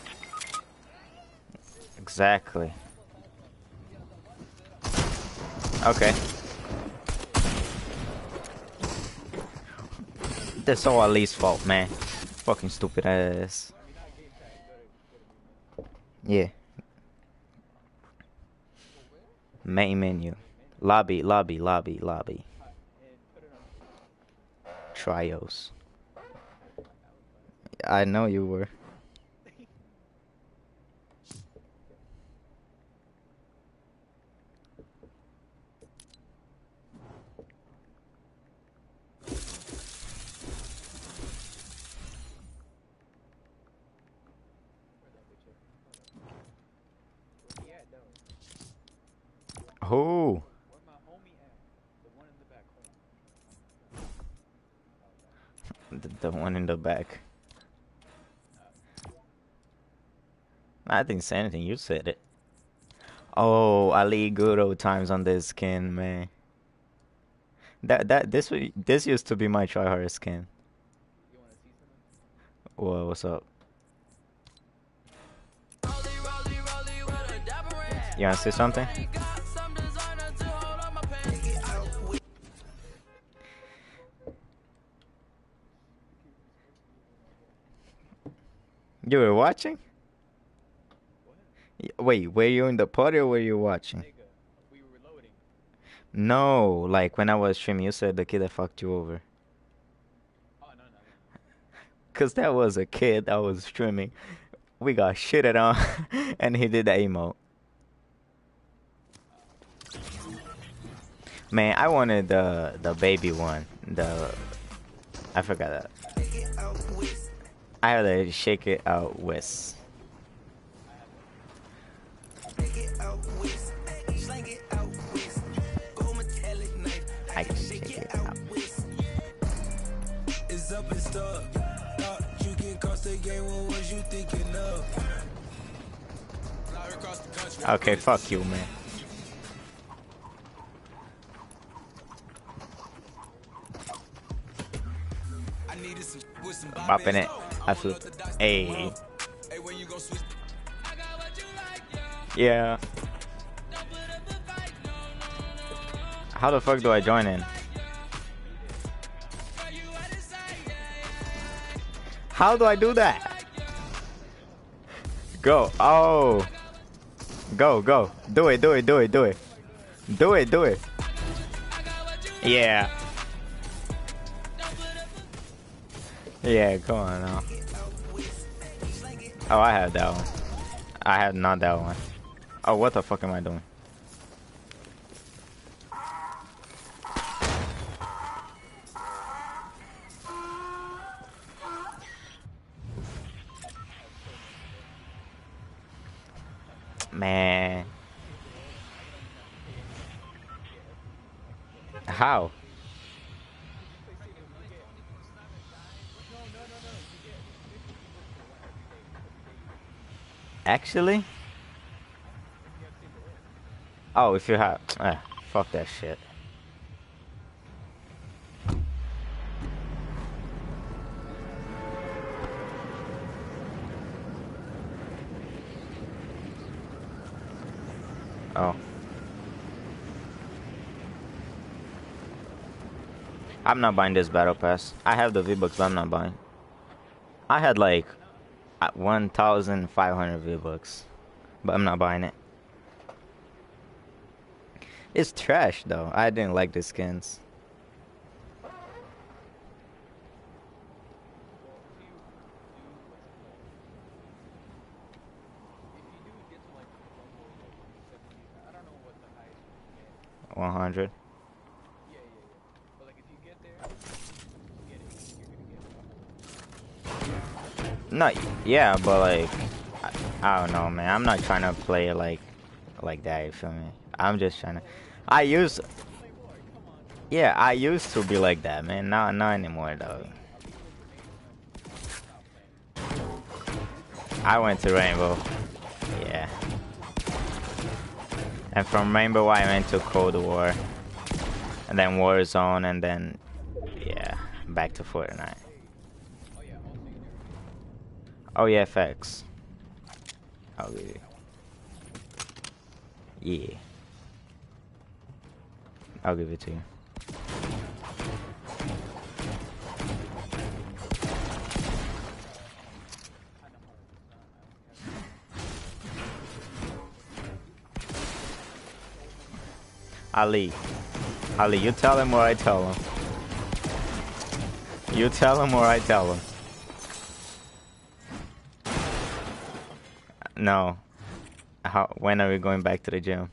Speaker 1: Exactly. Okay. That's all Ali's fault, man. Fucking stupid ass. Yeah. Main menu. Lobby, lobby, lobby, lobby. Trios. I know you were. Who? The one in the back. I didn't say anything. You said it. Oh, Ali, good old times on this skin, man. This used to be my tryhard skin. Whoa, what's up? You wanna say something? You were watching? Wait, were you in the party or were you watching? No, like when I was streaming, you said the kid that fucked you over. Cause that was a kid that was streaming. We got shitted on, and he did the emote. Man, I wanted the baby one. I forgot that. I had to shake it out west. I can shake it out. It's up and stuff. You can cost the game. What was you thinking of? Okay, fuck you, man. Bopping it. I flew. Hey. Yeah. How the fuck do I join in? How do I do that? Go. Oh. Go, go. Do it, do it, do it, do it. Do it, do it. Yeah. Yeah, go on now. Oh, I have that one. I have not that one. Oh, what the fuck am I doing? Man. How? Actually? Oh, if you have... fuck that shit. Oh. I'm not buying this battle pass. I have the V-Bucks, but I'm not buying. I had like 1,500 V-Bucks, but I'm not buying it. It's trash though. I didn't like the skins. $100. No, yeah, but like, I don't know, man. I'm not trying to play it like that. You feel me? I'm just trying to. Yeah, I used to be like that, man. Not anymore, though. I went to Rainbow. Yeah. And from Rainbow, I went to Cold War. And then Warzone, and then, yeah, back to Fortnite. Oh yeah, facts. I'll give you. Yeah. I'll give it to you. Ali. Ali, you tell him or I tell him. You tell him or I tell him. No. When are we going back to the gym?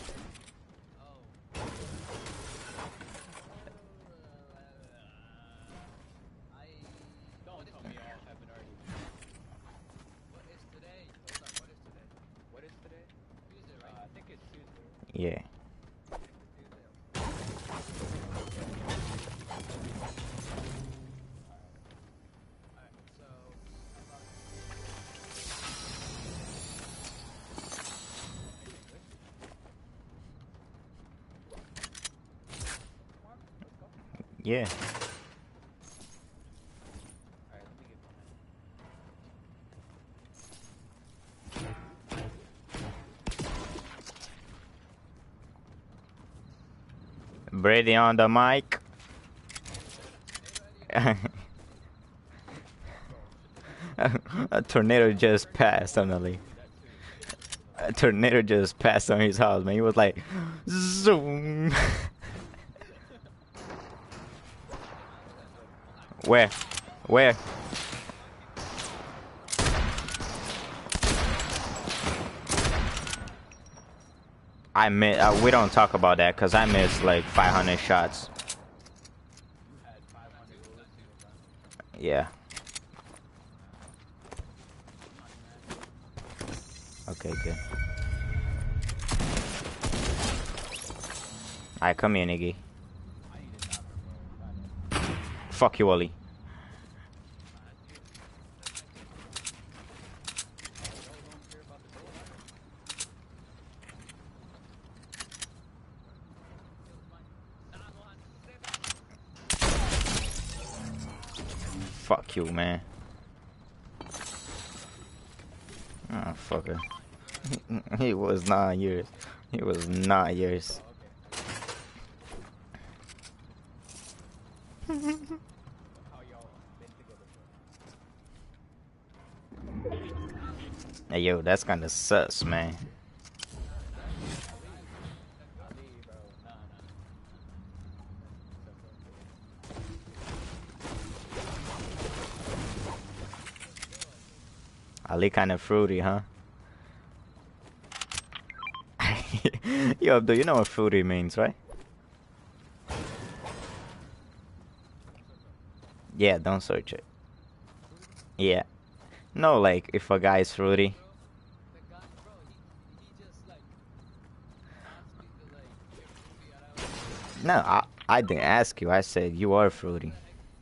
Speaker 1: Yeah. Yeah. Brady on the mic. A tornado just passed suddenly. A tornado just passed on his house, man. He was like, zoom. Where? Where? I miss. We don't talk about that because I missed like 500 shots. Yeah. Okay, good. Alright, come here, nigga. Fuck you, Ollie. Fuck you, man. Oh, fucker. He was not yours. He was not yours. Hey, yo, that's kind of sus, man. Ali kind of fruity, huh? Yo, Abdul, you know what fruity means, right? Yeah, don't search it. Yeah. No, like, if a guy is fruity. No, I didn't ask you. I said you are fruity.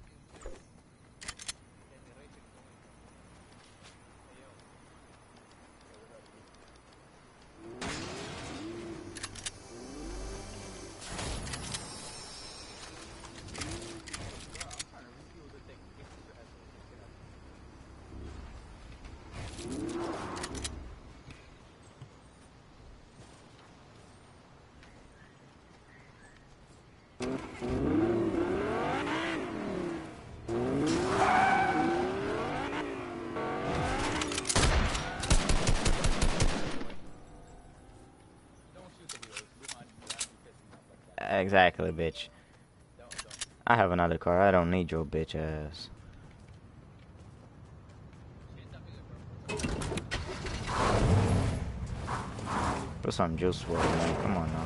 Speaker 1: Exactly, bitch. I have another car. I don't need your bitch ass. Put some juice for it, man. Come on now.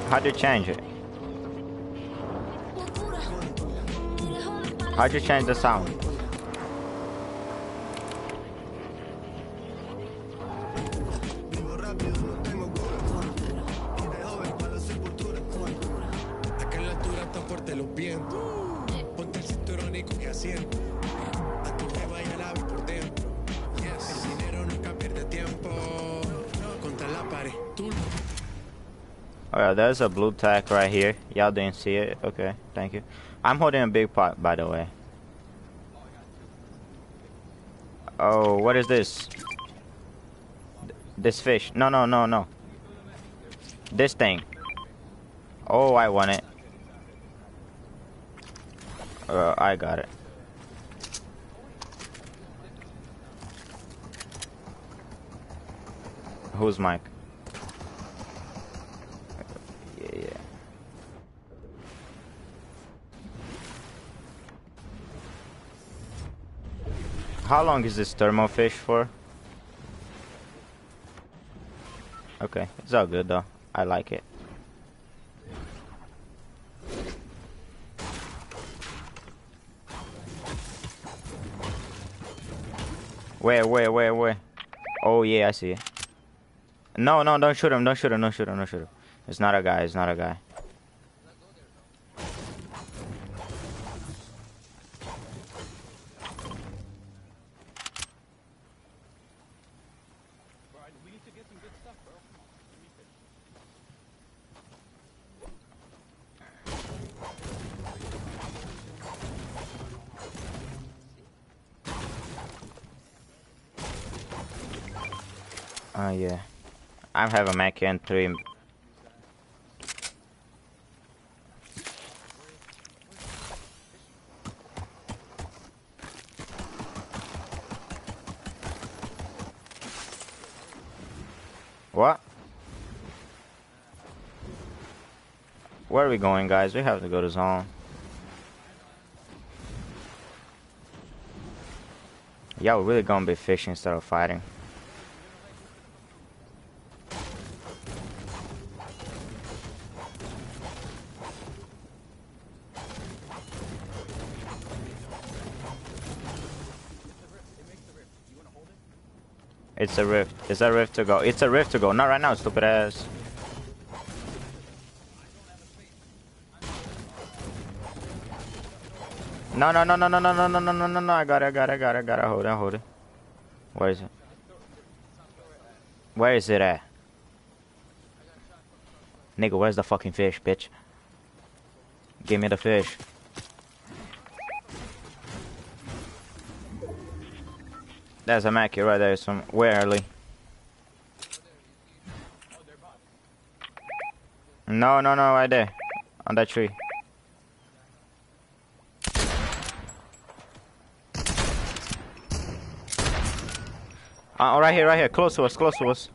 Speaker 1: How'd you change it? How'd you change the sound? Oh yeah, there's a blue tack right here. Y'all didn't see it? Okay, thank you. I'm holding a big pot, by the way. Oh, what is this? This fish. No, no, no, no. This thing. Oh, I want it. I got it. Who's Mike? Yeah. How long is this thermo fish for? Okay, it's all good though. I like it. Where? Oh yeah, I see it. No, no, don't shoot him, don't shoot him, don't shoot him, don't shoot him. It's not a guy, it's not a guy. Oh yeah. I have a Mac and 3. What? Where are we going, guys? We have to go to zone. Yeah, we're really gonna be fishing instead of fighting. It's a rift. It's a rift to go. It's a rift to go. Not right now, stupid ass. No. I got it. Hold it. Where is it? Where is it at? Nigga, where's the fucking fish, bitch? Give me the fish. There's a Mackie right there. Where, Lee? No, right there. On that tree. Right here. Close to us.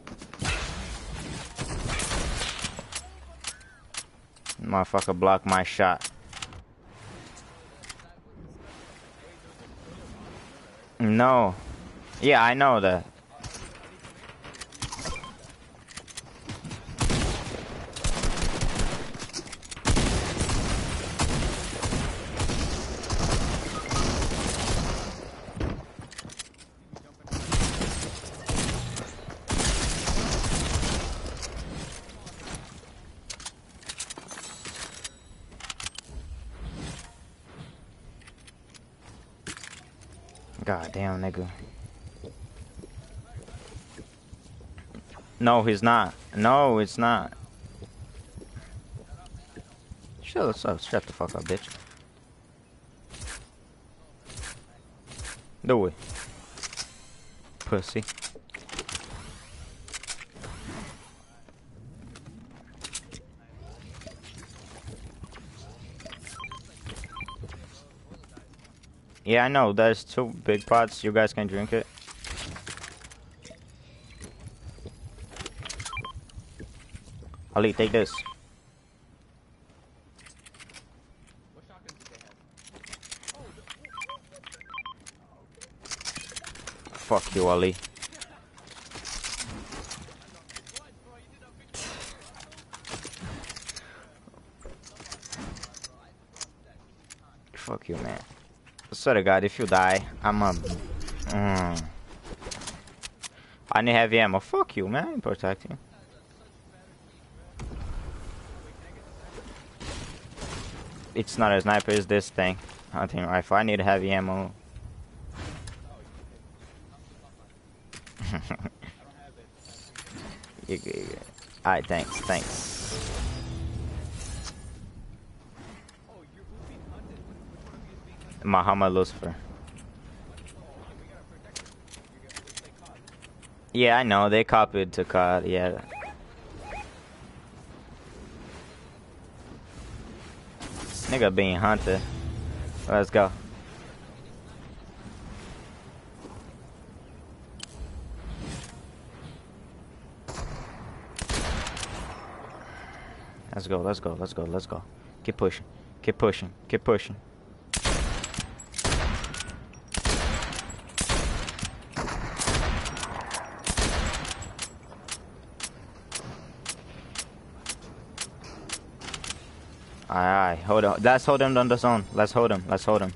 Speaker 1: Motherfucker blocked my shot. No. Yeah, I know that. God damn, nigga. No, he's not. No, it's not. Shut the fuck up, bitch. Do it. Pussy. Yeah, I know. There's 2 big pots. You guys can drink it. Ali, take this. Fuck you, Ali. Swear to God, if you die, I'm a. I need heavy ammo. Fuck you, man. I ain't protecting. It's not a sniper, it's this thing. Hunting rifle. I need heavy ammo. Alright, thanks. Muhammad Lucifer. Yeah, I know. They copied to COD, yeah. Nigga being hunted. Let's go. Let's go. Keep pushing. Aye, hold on. Let's hold him on the zone. Let's hold him.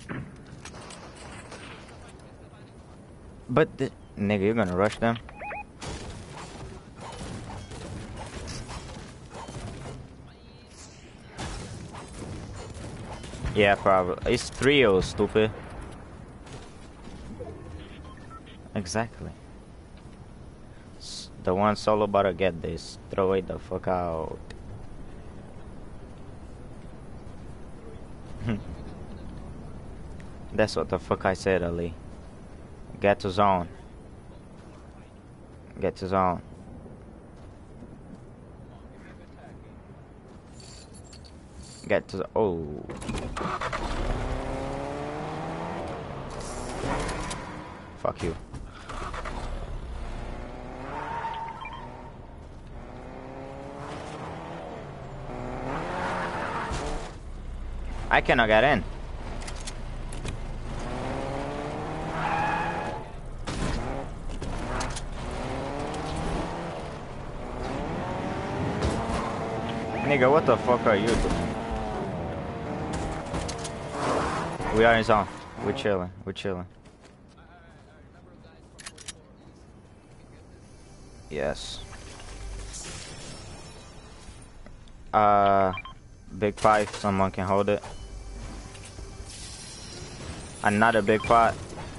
Speaker 1: But, nigga, you're gonna rush them? Yeah, probably. It's 3-0, stupid. Exactly. The one solo about to get this. Throw it the fuck out. That's what the fuck I said, Ali. Get to zone. Oh. Fuck you. I cannot get in. Nigga, what the fuck are you doing? We are in zone. We're chilling. Yes. Big pipe, someone can hold it. Another big pot.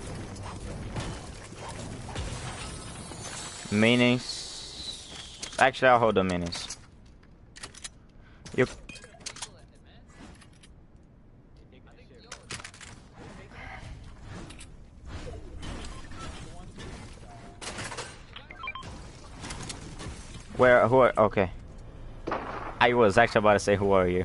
Speaker 1: Minis. Actually, I'll hold the minis. Yep. Who are, okay. I was actually about to say, who are you?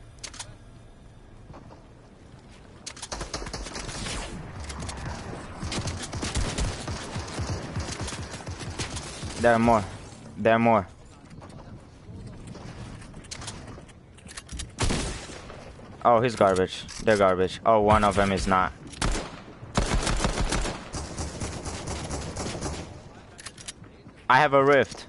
Speaker 1: There are more. Oh, he's garbage. They're garbage. Oh, one of them is not. I have a rift.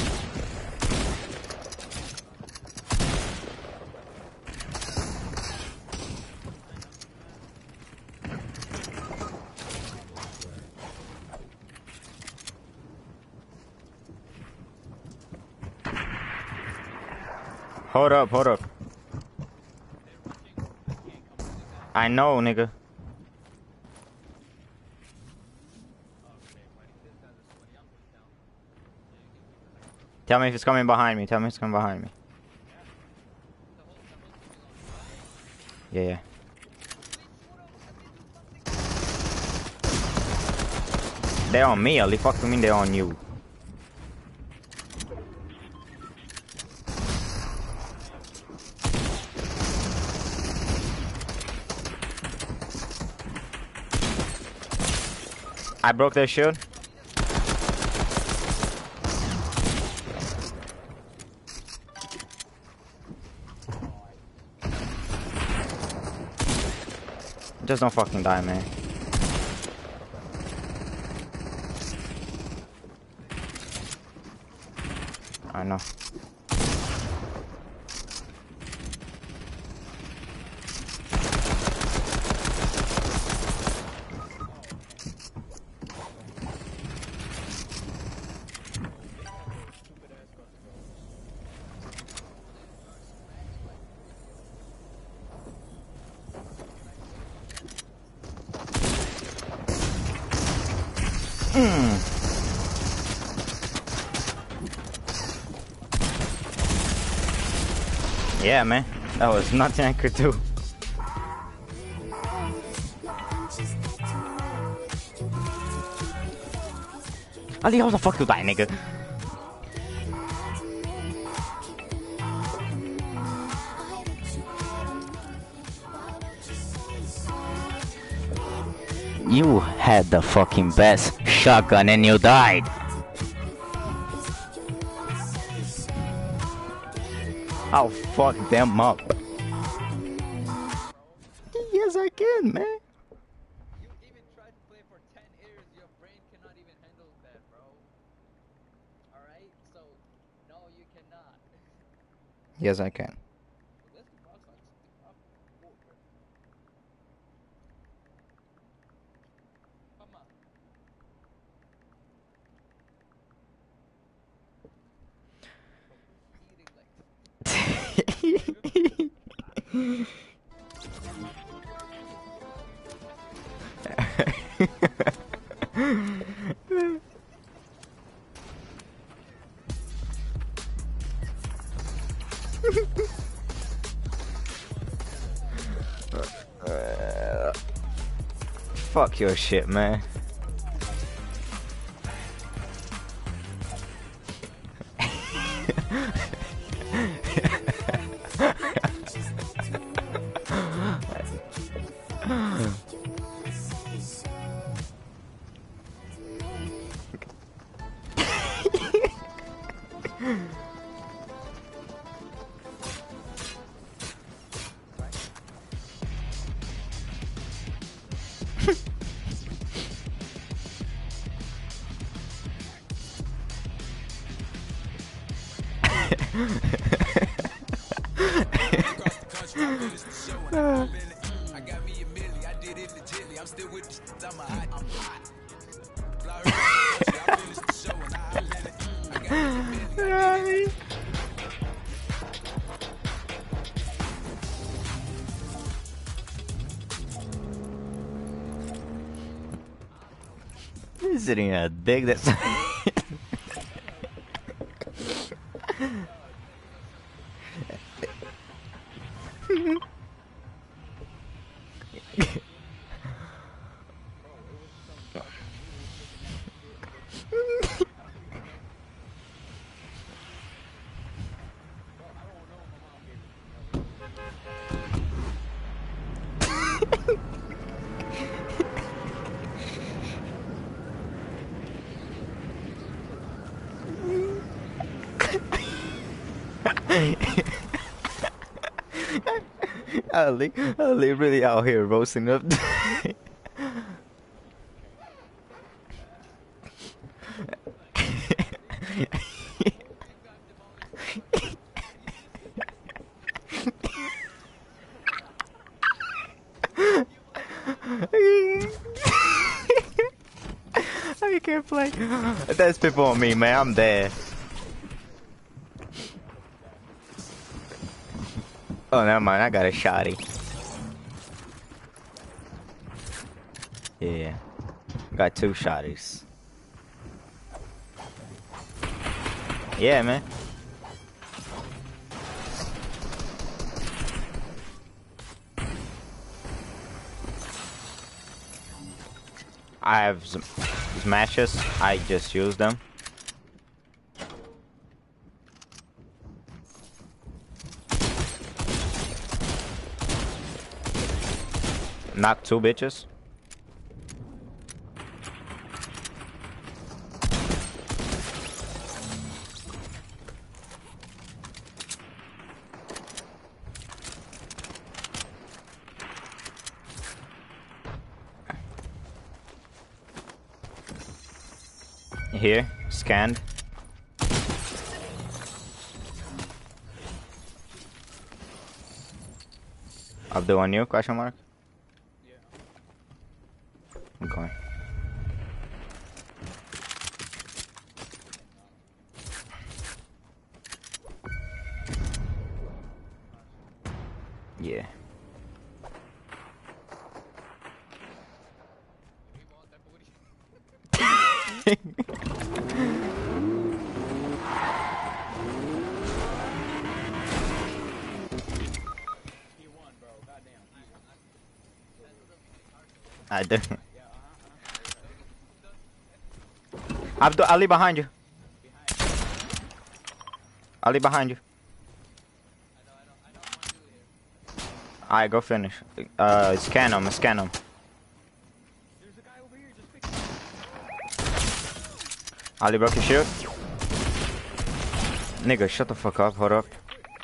Speaker 1: Hold up. I know, nigga. Tell me if it's coming behind me. Yeah. They're on me, Ali. Fuck you mean they're on you? I broke their shield. Just don't fucking die, man. I know. Yeah, man. That was nothing I could do. Ali, how the fuck you die, nigga? You had the fucking best shotgun and you died. I'll fuck them up. Yes, I can, man.
Speaker 2: You even tried to play for 10 years, your brain cannot even handle that, bro. Alright? So, no, you cannot.
Speaker 1: Yes, I can.
Speaker 2: Come on.
Speaker 1: Fuck your shit, man. He's sitting a dick that's Ali really out here roasting up. I can't play. There's people on me, man. I'm there. Oh, never mind. I got a shotty. Yeah. Got 2 shotties. Yeah, man. I have some smashes. I just used them. Knock 2 bitches. Here, scanned. Up the one you, question mark? I'm going. Yeah. I do. Abdul, Ali behind you. Ali behind you. Alright, go finish. Scan him, scan him. Ali broke your shield. Nigga, shut the fuck up, hold up.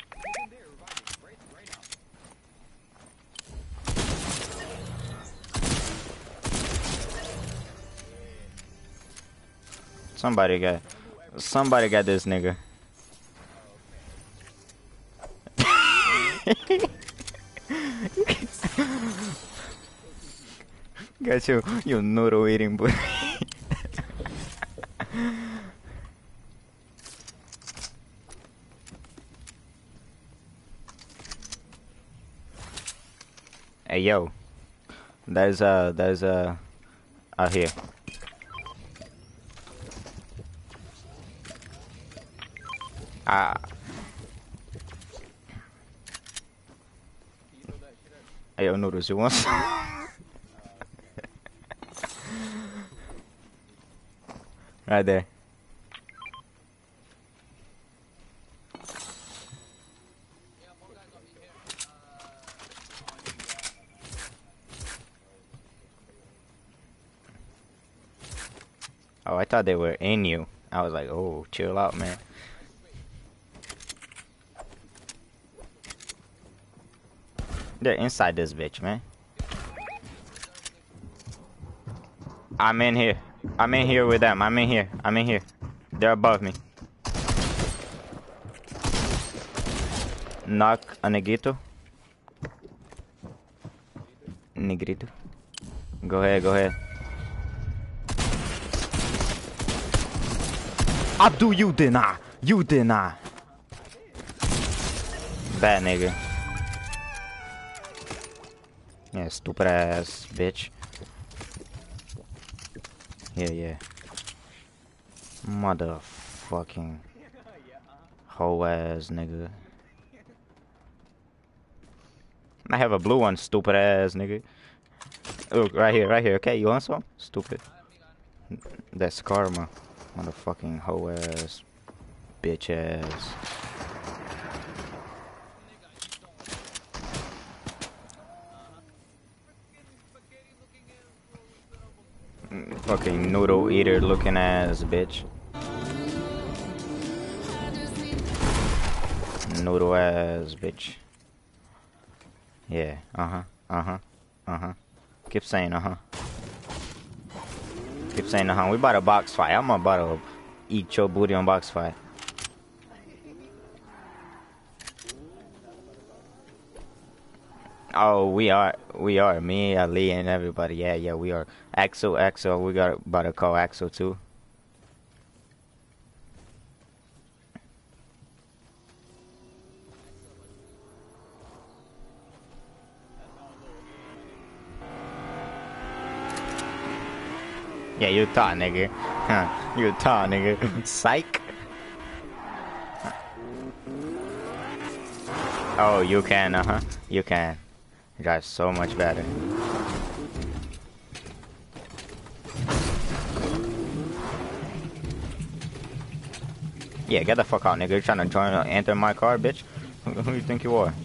Speaker 1: Somebody got this nigga. Got you noodle eating boy. Hey yo, there's out here. Hey yo, noodles, you want some? Right there. Oh, I thought they were in you. I was like, oh, chill out, man. They're inside this bitch, man. I'm in here. I'm in here with them. I'm in here. I'm in here. They're above me. Knock a negrito. Negrito. Go ahead, go ahead. Abdul, you did not. You did not. Bad nigga. Yeah, stupid ass bitch. Yeah. Motherfucking hoe ass nigga. I have a blue one, stupid ass nigga. Oh, right here. Okay, you want some? Stupid. That's karma. Motherfucking hoe ass. Bitch ass. Fucking noodle eater looking ass bitch. Noodle ass bitch. Yeah, Keep saying Keep saying We about a box fight. I'm about to eat your booty on box fight. Oh, we are. Me, Ali, and everybody. Yeah, we are. Axel, we got about to call Axel too. Yeah, you thought, nigga. Huh, you thought, nigga. Psych. Oh, you can, You can. You drive so much better. Yeah, get the fuck out, nigga. You're trying to enter my car, bitch? Who do you think you are?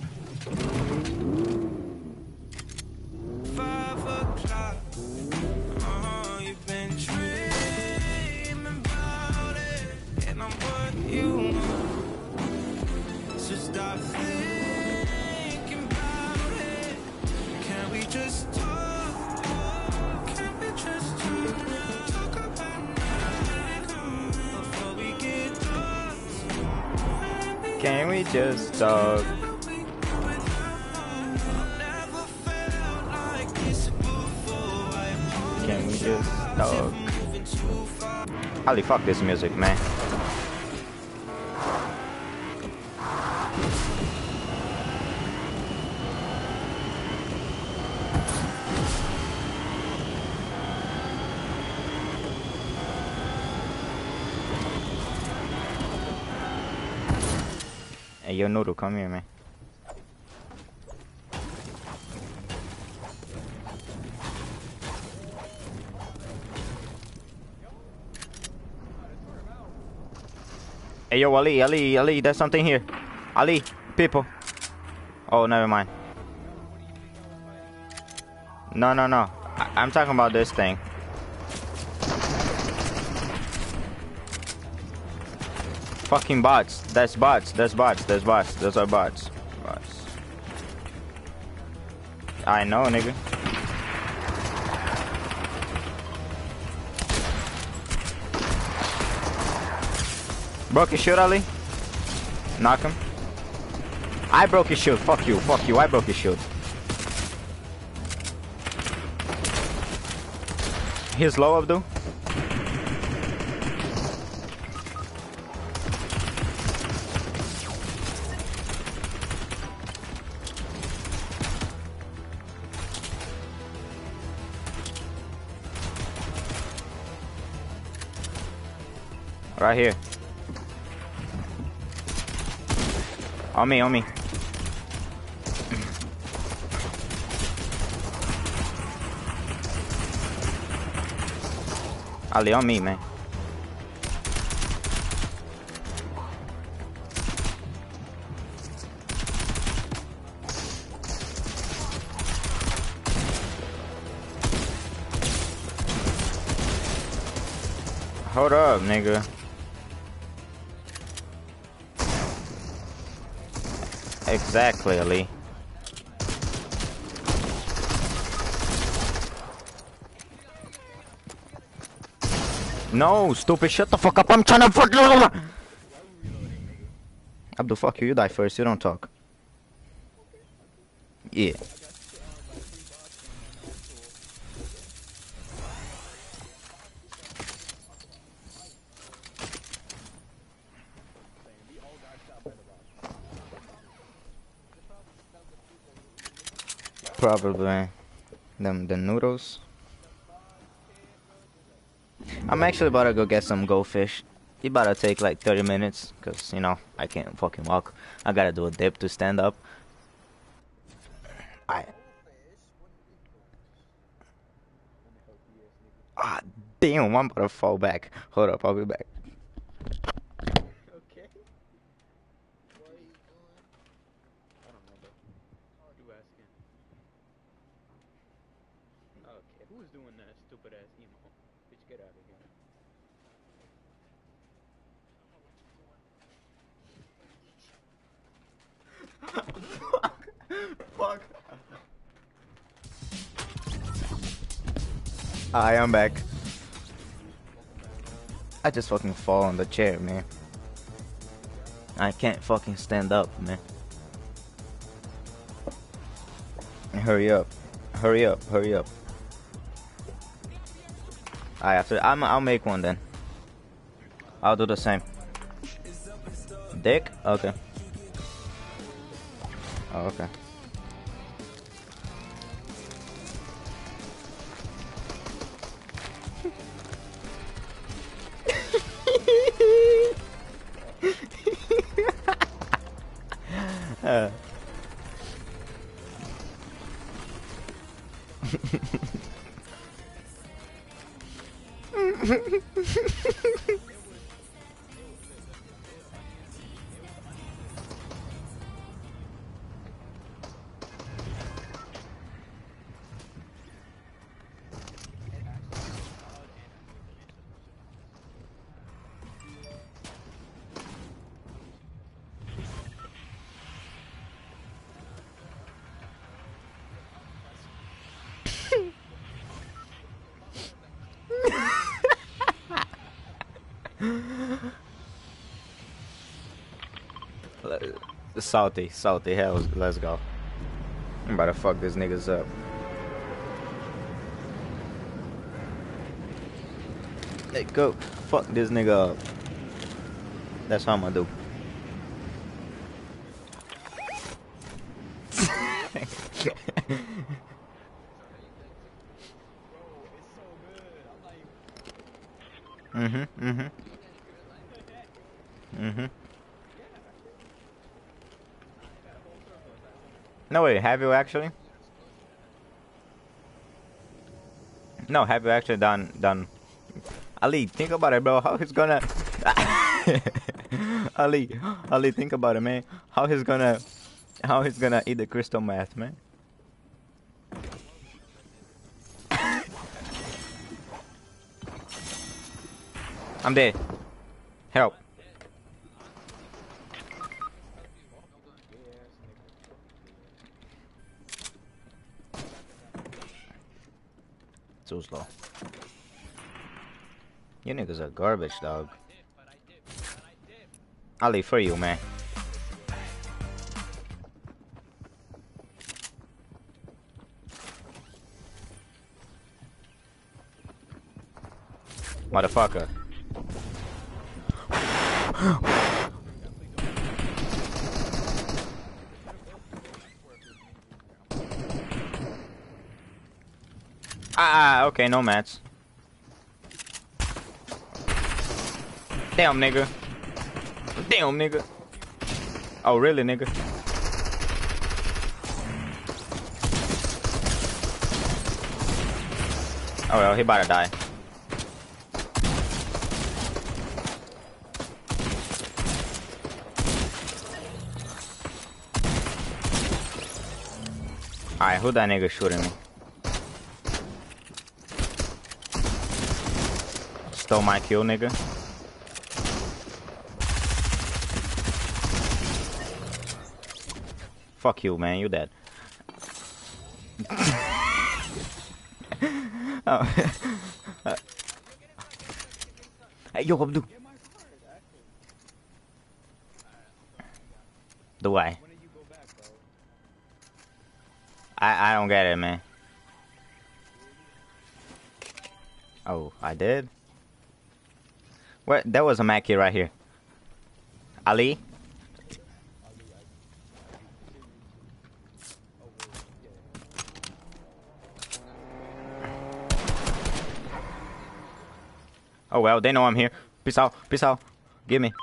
Speaker 1: Can we just talk? Can we just talk? Holy fuck this music, man. Hey, yo, Noodle, come here, man. Hey, yo, Ali, there's something here. Ali, people. Oh, never mind. No. I'm talking about this thing. Fucking bots. There's bots. Those are bots. Bots. I know, nigga. Broke his shield, Ali. Knock him. I broke his shield. Fuck you. I broke his shield. He's low, Abdul. Right here. On me. Ali, on me, man. Hold up, nigga. Exactly, Ali. No, stupid, shut the fuck up. I'm trying to Abdul, fuck you. You die first. You don't talk. Yeah. Probably. The noodles. I'm actually about to go get some goldfish. It about to take like 30 minutes, cause you know I can't fucking walk. I gotta do a dip to stand up. I. Ah, damn! I'm about to fall back. Hold up, I'll be back.
Speaker 3: Okay. What are you doing? I don't know, bro. You asking. Okay, who's doing that stupid ass emo? Bitch, get out of here.
Speaker 1: Fuck. I am back. I just fucking fall on the chair, man. I can't fucking stand up, man. Hurry up. I'll make one then. I'll do the same. Dick? Okay. Oh, okay. Salty, hell, let's go. I'm about to fuck these niggas up. Hey, go. Fuck this nigga up. That's how I'm gonna do. Mm-hmm. No way, have you actually? No, have you actually done? Ali, think about it, bro. How he's gonna? Ali, Ali, think about it, man. How he's gonna eat the crystal meth, man? I'm dead. Help. Too slow. You niggas are garbage, dog. I'll leave for you, man. Motherfucker. Okay, no mats. Damn, nigga. Damn, nigga. Oh, really, nigga? Oh, well, he about to die. Alright, who that nigga shooting me? Stole my kill, nigga. Fuck you, man. You dead. Oh. Hey, yo, Abdul. Do I? I don't get it, man. Oh, I did? What? There was a Mackie right here. Ali? Oh well, they know I'm here. Peace out, peace out. Give me.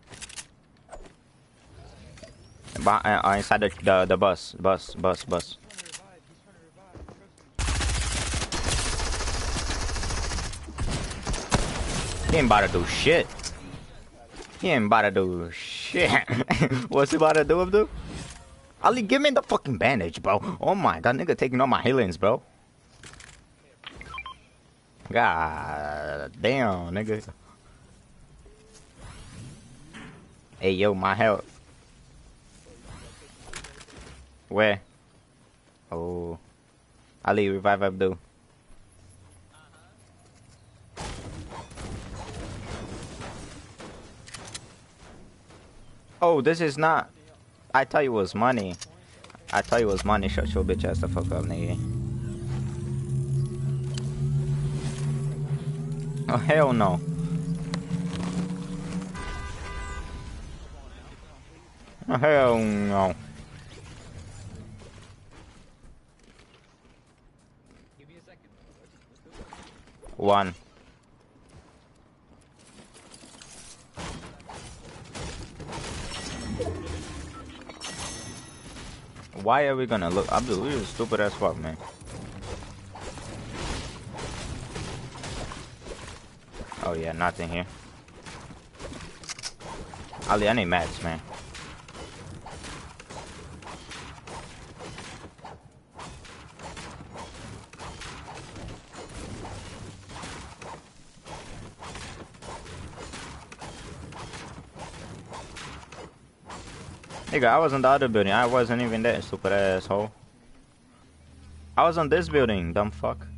Speaker 1: Inside the bus. He ain't about to do shit. He ain't about to do shit. What's he about to do, Abdul? Ali, give me the fucking bandage, bro. Oh my, that nigga taking all my healings, bro. God damn, nigga. Hey, yo, my health. Where? Oh. Ali, revive Abdul. Oh, this is not. I thought it was money. I thought it was money. Shut your bitch ass the fuck up, nigga. Oh, hell no. Oh, hell no. One. Why are we gonna look? Abdul, you're stupid as fuck, man. Oh yeah, nothing here. Ali, I need mats, man. Nigga, I was in the other building. I wasn't even there, stupid asshole. I was on this building, dumb fuck.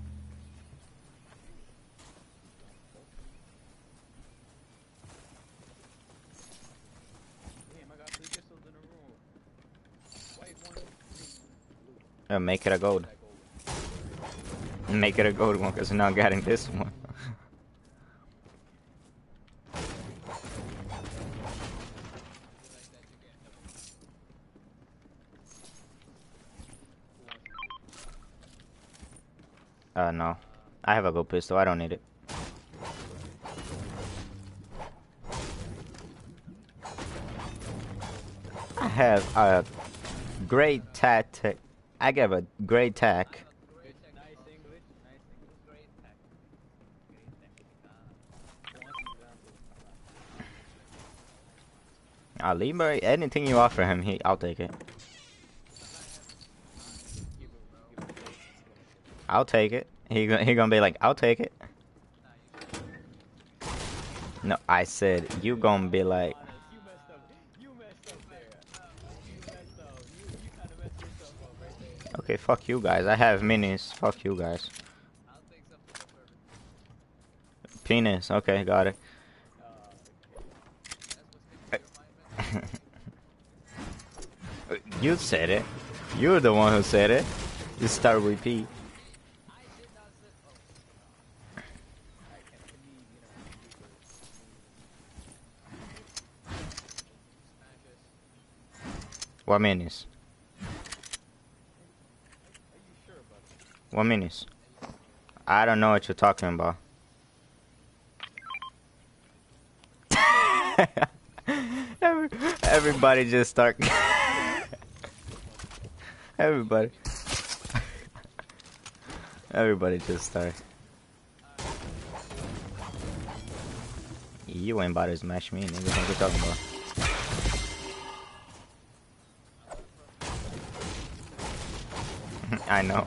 Speaker 1: Yeah, make it a gold. Make it a gold one, because we're not getting this one. No. I have a gold pistol, I don't need it. I have a great tactic. I gave a great tack.
Speaker 3: Nice English, nice English.
Speaker 2: Great tactic. Great tactic.
Speaker 3: Com example.
Speaker 1: Ali, bro, anything you offer him, I'll take it.
Speaker 3: Give him a tip.
Speaker 1: I'll take it. He gonna be like, I'll take it. No, I said you gonna be like,
Speaker 3: Honest, you messed up. You messed up there. You messed up. You kind of messed yourself up right there.
Speaker 1: okay, fuck you guys. I have minis. Fuck you guys.
Speaker 2: I'll take something for service.
Speaker 1: Penis. Okay, got it.
Speaker 2: That's what's in your mind, man.
Speaker 1: You said it. You're the one who said it. You start with P.
Speaker 2: I did not say. Oh.
Speaker 3: I can't believe,
Speaker 1: What minis?
Speaker 3: Are you sure about that?
Speaker 1: What minis? I don't know what you're talking about. Everybody just start. Everybody. Everybody just start. You ain't about to smash me, nigga. What you talking about? I know.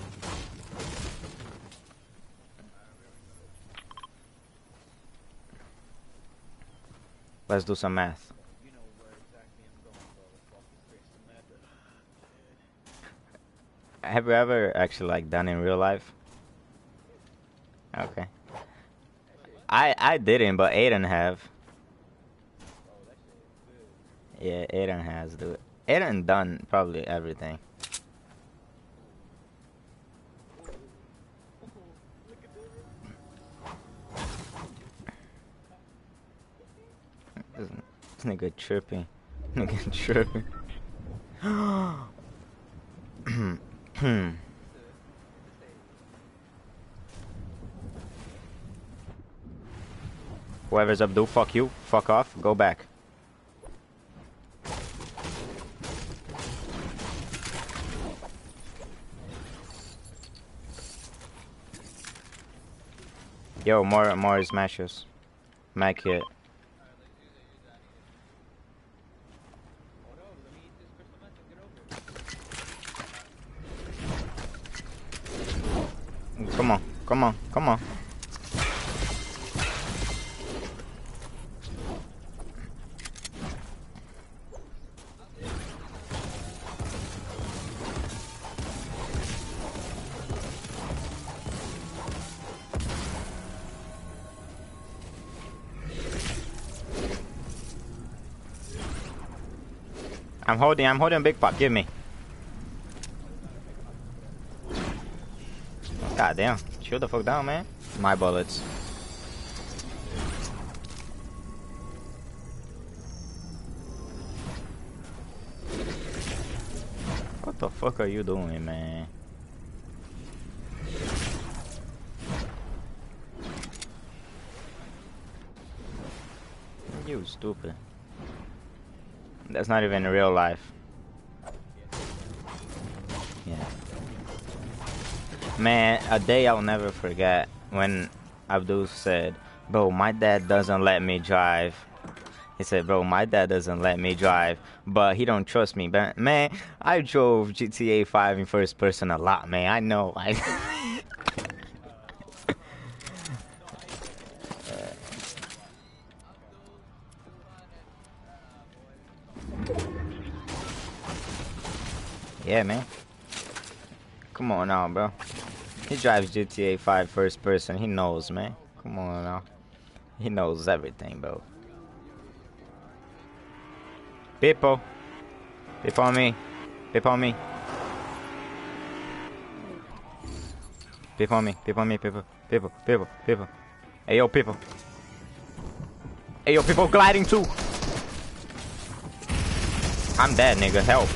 Speaker 1: Let's do some math.
Speaker 3: You know where exactly I'm going, bro. Let's walk this face to method.
Speaker 1: Have you ever actually like done in real life? Okay. I didn't, but Aiden have.
Speaker 3: Oh, that shit is good.
Speaker 1: Yeah, Aiden has, dude. Aiden done probably everything.
Speaker 3: Look at this.
Speaker 1: This nigga tripping. Nigga tripping. Whoever's Abdul, fuck you. Fuck off. Go back. Yo, more smashes. Mag hit.
Speaker 3: Hold on, let me eat this crystal meth and get over it.
Speaker 1: Come on, come on, come on. I'm holding big pop, give me. God damn, chill the fuck down, man. My bullets. What the fuck are you doing, man? You stupid. That's not even real life. Yeah. Man, a day I'll never forget when Abdul said, bro, my dad doesn't let me drive. He said, bro, my dad doesn't let me drive, but he don't trust me. But man, I drove GTA 5 in first person a lot, man. I know. Yeah, man. Come on now, bro. He drives GTA 5 first person. He knows, man. Come on now. He knows everything, bro. People. People on me. People on me. People on me. People on me. People. People. People. People. Hey, yo, people. Hey, yo, people gliding too. I'm dead, nigga. Help.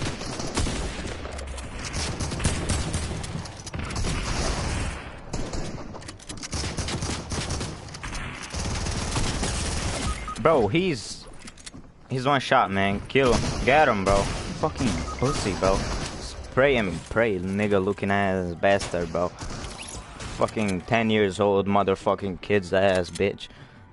Speaker 1: Bro, he's one shot, man. Kill him. Get him, bro. fucking pussy, bro. Spray and pray, nigga looking ass bastard, bro. Fucking 10 years old motherfucking kid's ass bitch.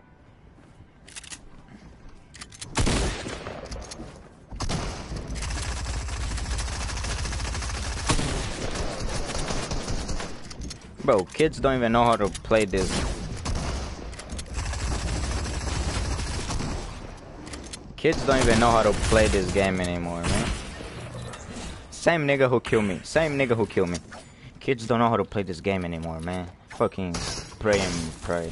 Speaker 1: Bro, kids don't even know how to play this. Kids don't even know how to play this game anymore, man. Same nigga who killed me. Same nigga who killed me. Kids don't know how to play this game anymore, man. Fucking pray and pray.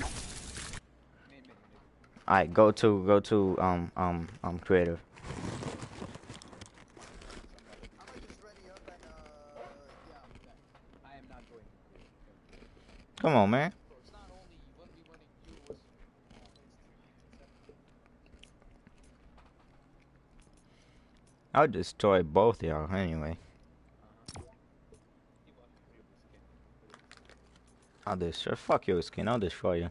Speaker 1: Alright, go to creative. Come on, man. I'll destroy both y'all anyway. I'll destroy. Fuck your skin. I'll destroy you.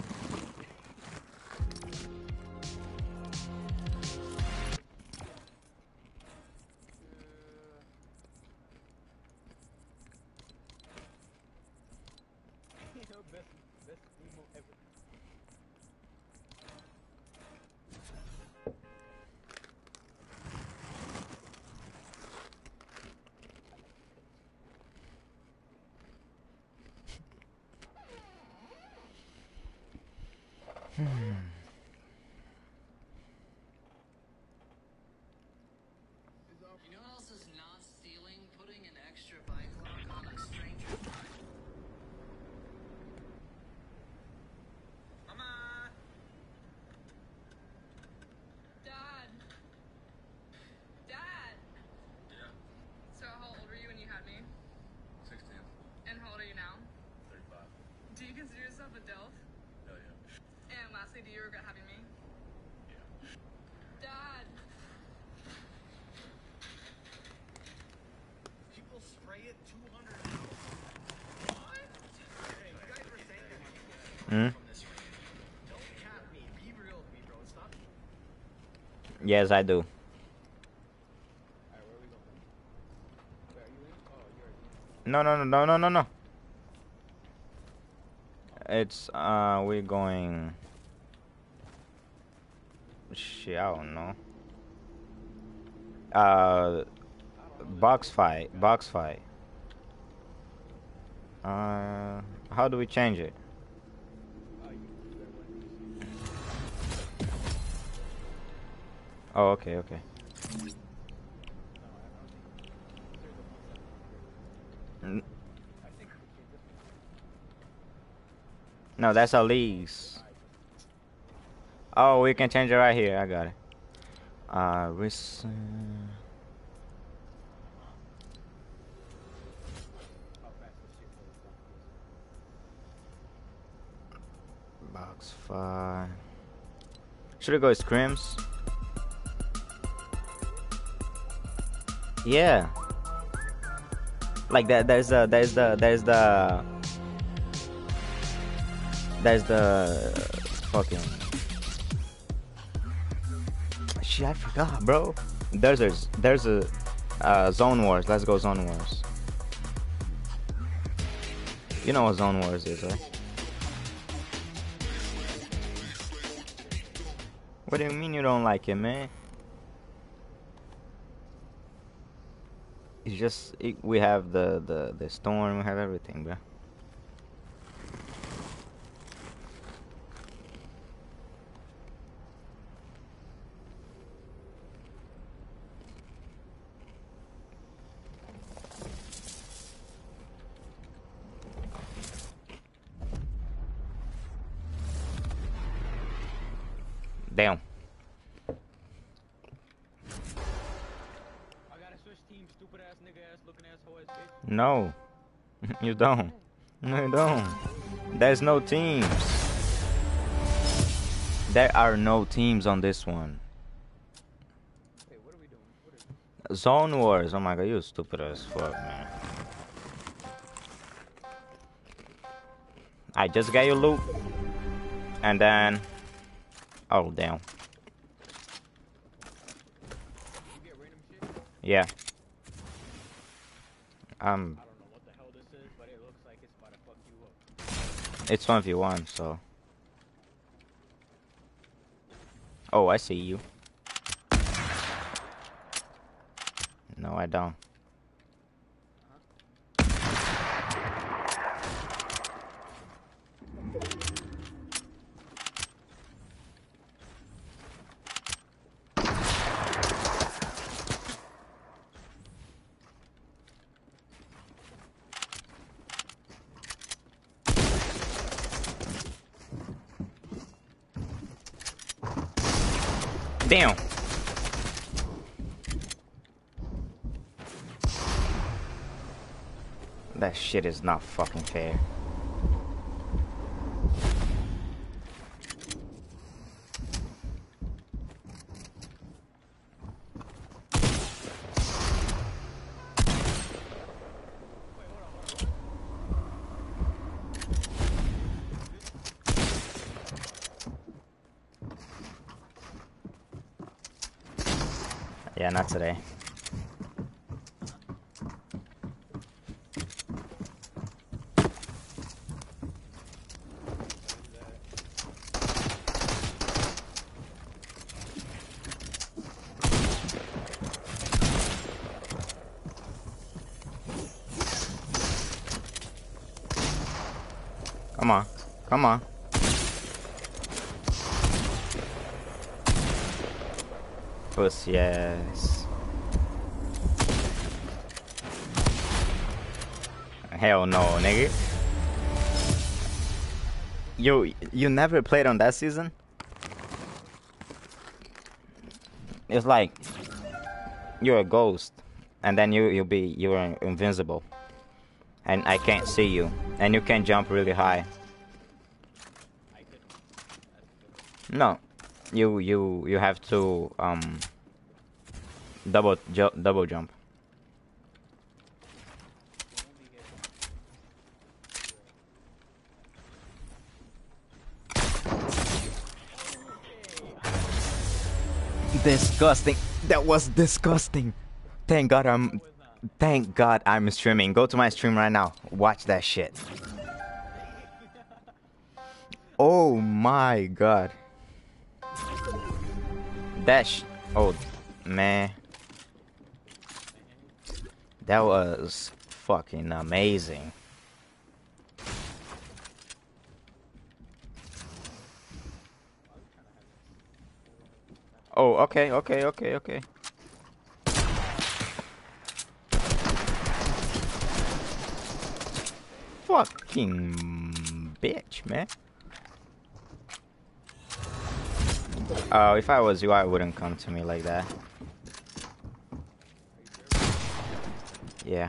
Speaker 1: Yes, I do. No. It's we're going. Shit, I don't know. Box fight. How do we change it? Oh, okay. No, that's our leagues. Oh, we can change it right here. I got it. Box 5. Should I go scrims? Yeah. Like that. There's the fucking shit. I forgot, bro. There's a zone wars. Let's go zone wars. You know what zone wars is, right? What do you mean you don't like it, man? It's just we have the storm. We have everything, bro. Damn.
Speaker 3: I gotta switch teams, stupid ass nigga ass looking ass hoe ass bitch.
Speaker 1: No, you don't. No, you don't. There's no teams. There are no teams on this one.
Speaker 3: Hey, what are we doing? What is
Speaker 1: Zone wars. Oh my god, you stupid as fuck, man. I just got your loot, and then. Oh damn.
Speaker 3: you get random shit?
Speaker 1: Yeah.
Speaker 3: I don't know what the hell this is, but it looks like it's about to fuck you up.
Speaker 1: It's 1v1, so. Oh, I see you. No, I don't. Damn. That shit is not fucking fair. Yeah, not today. Come on. Come on. Pussy ass. Hell no, nigga. You never played on that season? It's like you're a ghost, and then you're invincible, and I can't see you, and you can jump really high. No, you have to double jump. Disgusting. That was disgusting. Thank God I'm streaming. Go to my stream right now. Watch that shit. Oh my God. Oh man. That was fucking amazing. Oh, okay. Fucking bitch, man. Oh, if I was you, I wouldn't come to me like that. Yeah.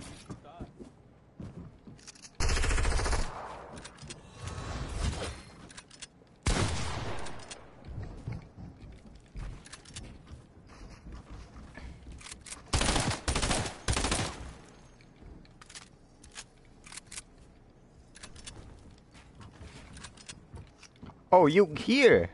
Speaker 1: Oh, you here?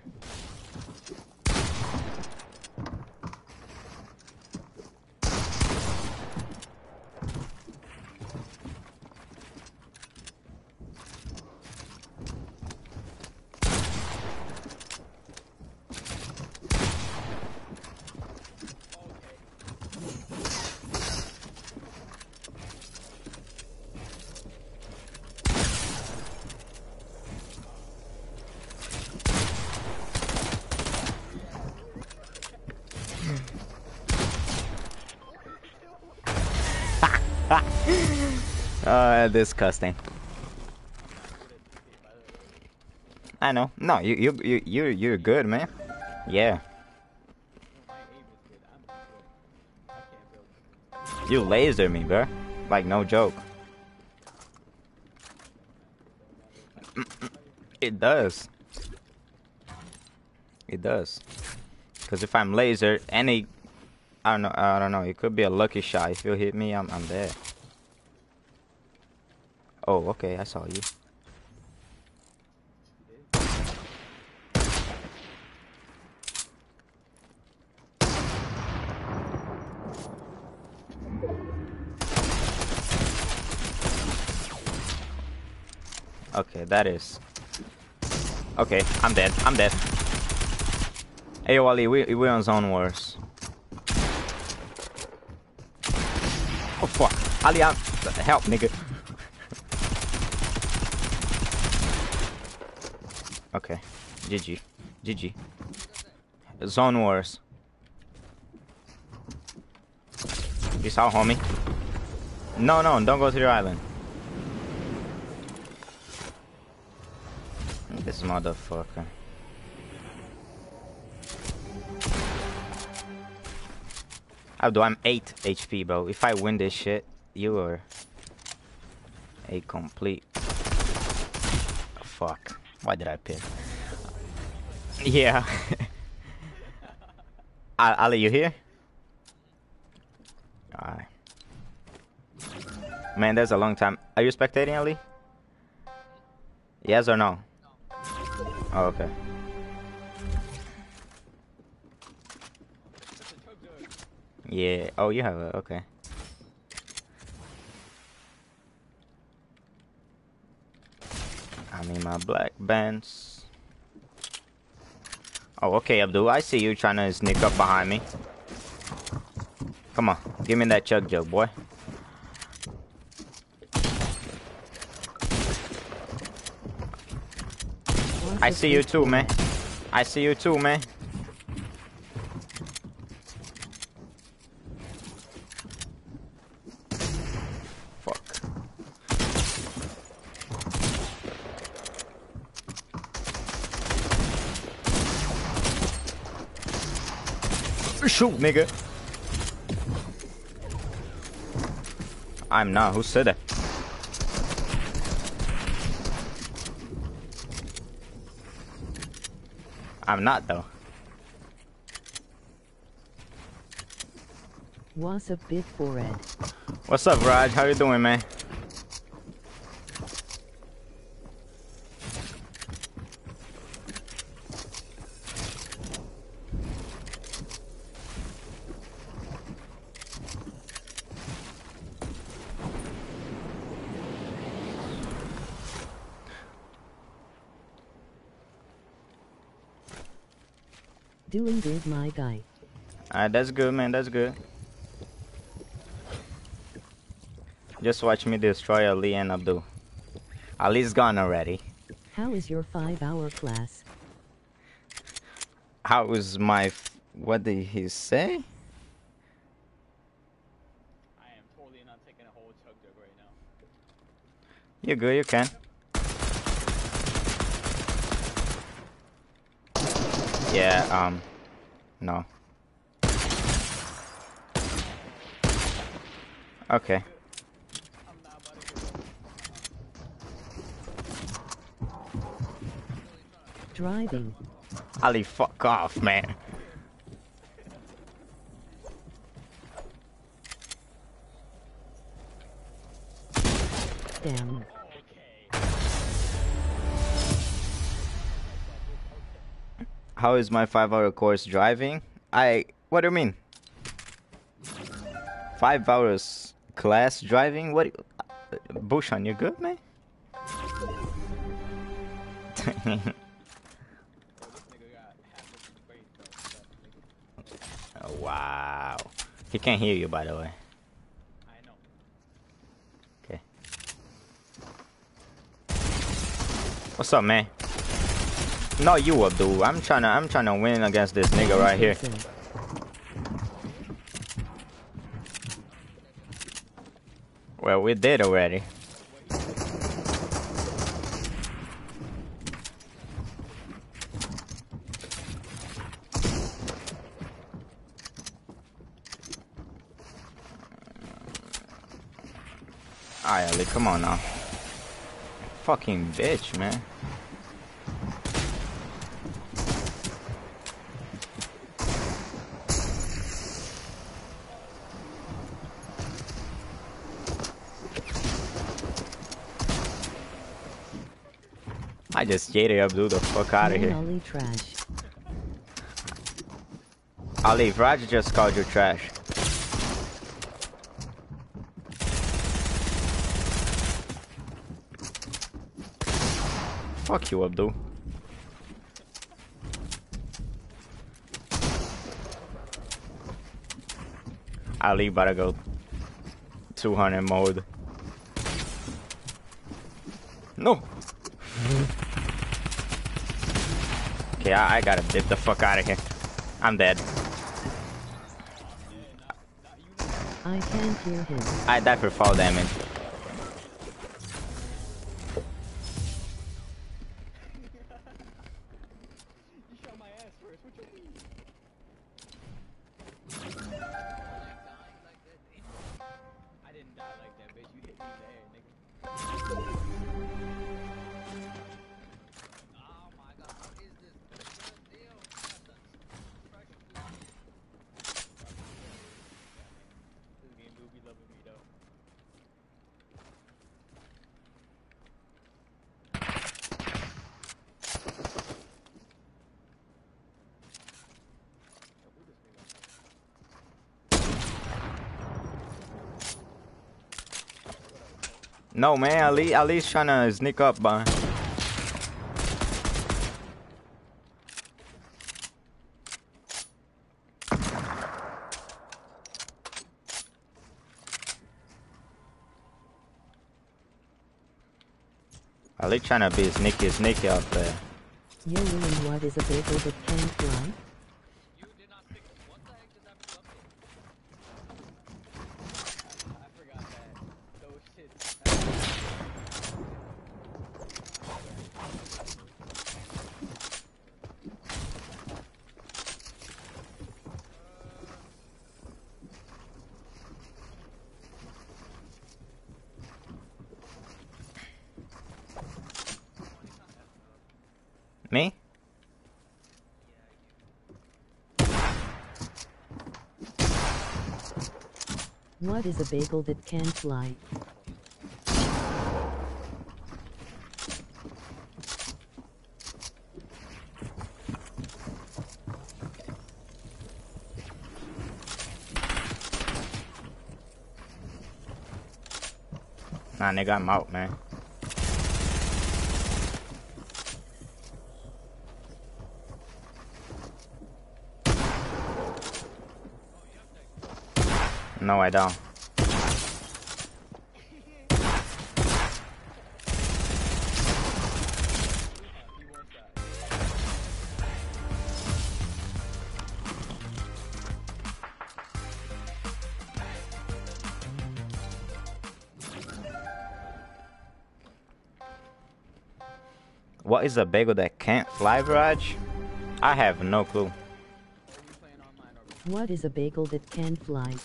Speaker 1: Disgusting. I know. No, you're good, man. Yeah. You laser me, bro. Like no joke. It does. It does. Because if I'm laser, I don't know. It could be a lucky shot. If you hit me, I'm dead. Oh, okay. I saw you. Okay, that is. Okay, I'm dead. I'm dead. Hey, Wally, we on zone wars. Oh fuck, Ali, help, nigga. Okay, GG, GG. Zone wars. Peace out, homie. No, don't go to your island. This motherfucker. Abdul, I'm 8 HP, bro. If I win this shit, you are a complete... Fuck. Why did I pick? Yeah. Ali, you here? Alright. Man, there's a long time. Are you spectating, Ali? Yes or no? Oh, okay. Yeah. Oh, you have it. Okay. I mean, my black bands. Oh, okay, Abdul. I see you trying to sneak up behind me. Come on. Give me that chug jug, boy. I see you too, man. I see you too, man. Fuck. Shoot, nigga. I'm not. Who said that? I'm not though.
Speaker 4: What's up, big forehead?
Speaker 1: What's up, Raj? How you doing, man?
Speaker 4: Doing good, my guy.
Speaker 1: Alright, that's good, man. That's good. Just watch me destroy Ali and Abdul. Ali's gone already.
Speaker 4: How is your 5-hour class?
Speaker 1: How was my... What did he say?
Speaker 3: I am totally not taking a whole chug jug right now.
Speaker 1: You're good, you can. Yeah, no. Okay.
Speaker 4: Driving.
Speaker 1: Ali, fuck off, man.
Speaker 4: Damn.
Speaker 1: How is my 5-hour course driving? What do you mean? 5 hours class driving? What? Bushan, you good, man? Oh, wow. He can't hear you, by the way.
Speaker 3: I know.
Speaker 1: Okay. What's up, man? No, you Abdul. I'm trying to win against this nigga right here. Well, we did already. Alright, Ali, come on now. Fucking bitch, man. I just jaded Abdul the fuck out of here.
Speaker 4: Ali trash.
Speaker 1: Ali, Raj just called you trash. fuck you, Abdul. Ali about to go 200 mode. No. Okay, I gotta dip the fuck out of here. I'm dead.
Speaker 4: I can't hear him.
Speaker 1: I died for fall damage.
Speaker 3: You shot my ass first. What you mean? I didn't die like that, bitch. You hit me in the air, nigga. Oh my god, what is this? Good deal. This game do be loving me though.
Speaker 1: No man, Ali's trying to sneak up, man. Ali trying to be sneaky out there.
Speaker 4: Yo, and what is a bagel that can't fly?
Speaker 3: You did not pick. What the heck does that do up there? I forgot that. Those shits.
Speaker 1: Me?
Speaker 4: What is a bagel that can't fly?
Speaker 1: Nah, nigga, I'm out, man. No, I don't. What is a bagel that can't fly, Viraj? I have no clue.
Speaker 4: What is a bagel that can't fly?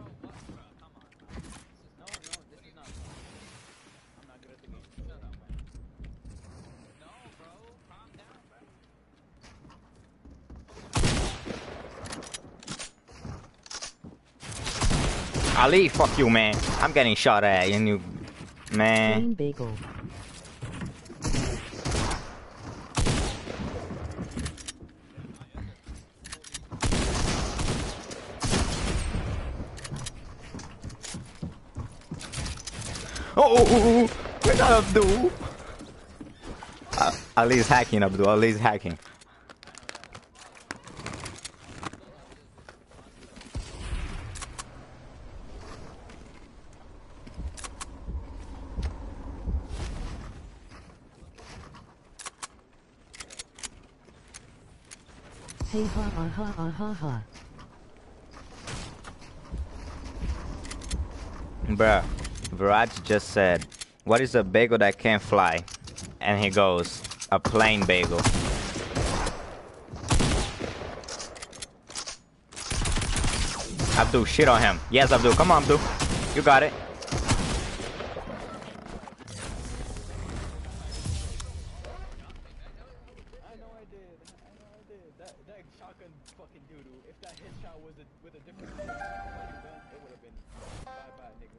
Speaker 1: Ali, fuck you, man. I'm getting shot at, and you, man.
Speaker 4: Plain bagel.
Speaker 1: Oh, where's Abdul? Ali's hacking, Abdul. Ali's hacking.
Speaker 4: Hey ha ha ha ha ha ha.
Speaker 1: Bruh, Viraj just said, what is a bagel that can't fly? And he goes, a plain bagel. Abdul, shit on him. Yes, Abdul, come on, Abdul. You got it.
Speaker 3: I know I did. That shotgun fucking doo-doo. If that headshot was with a different gun, it would have been bye-bye, nigga.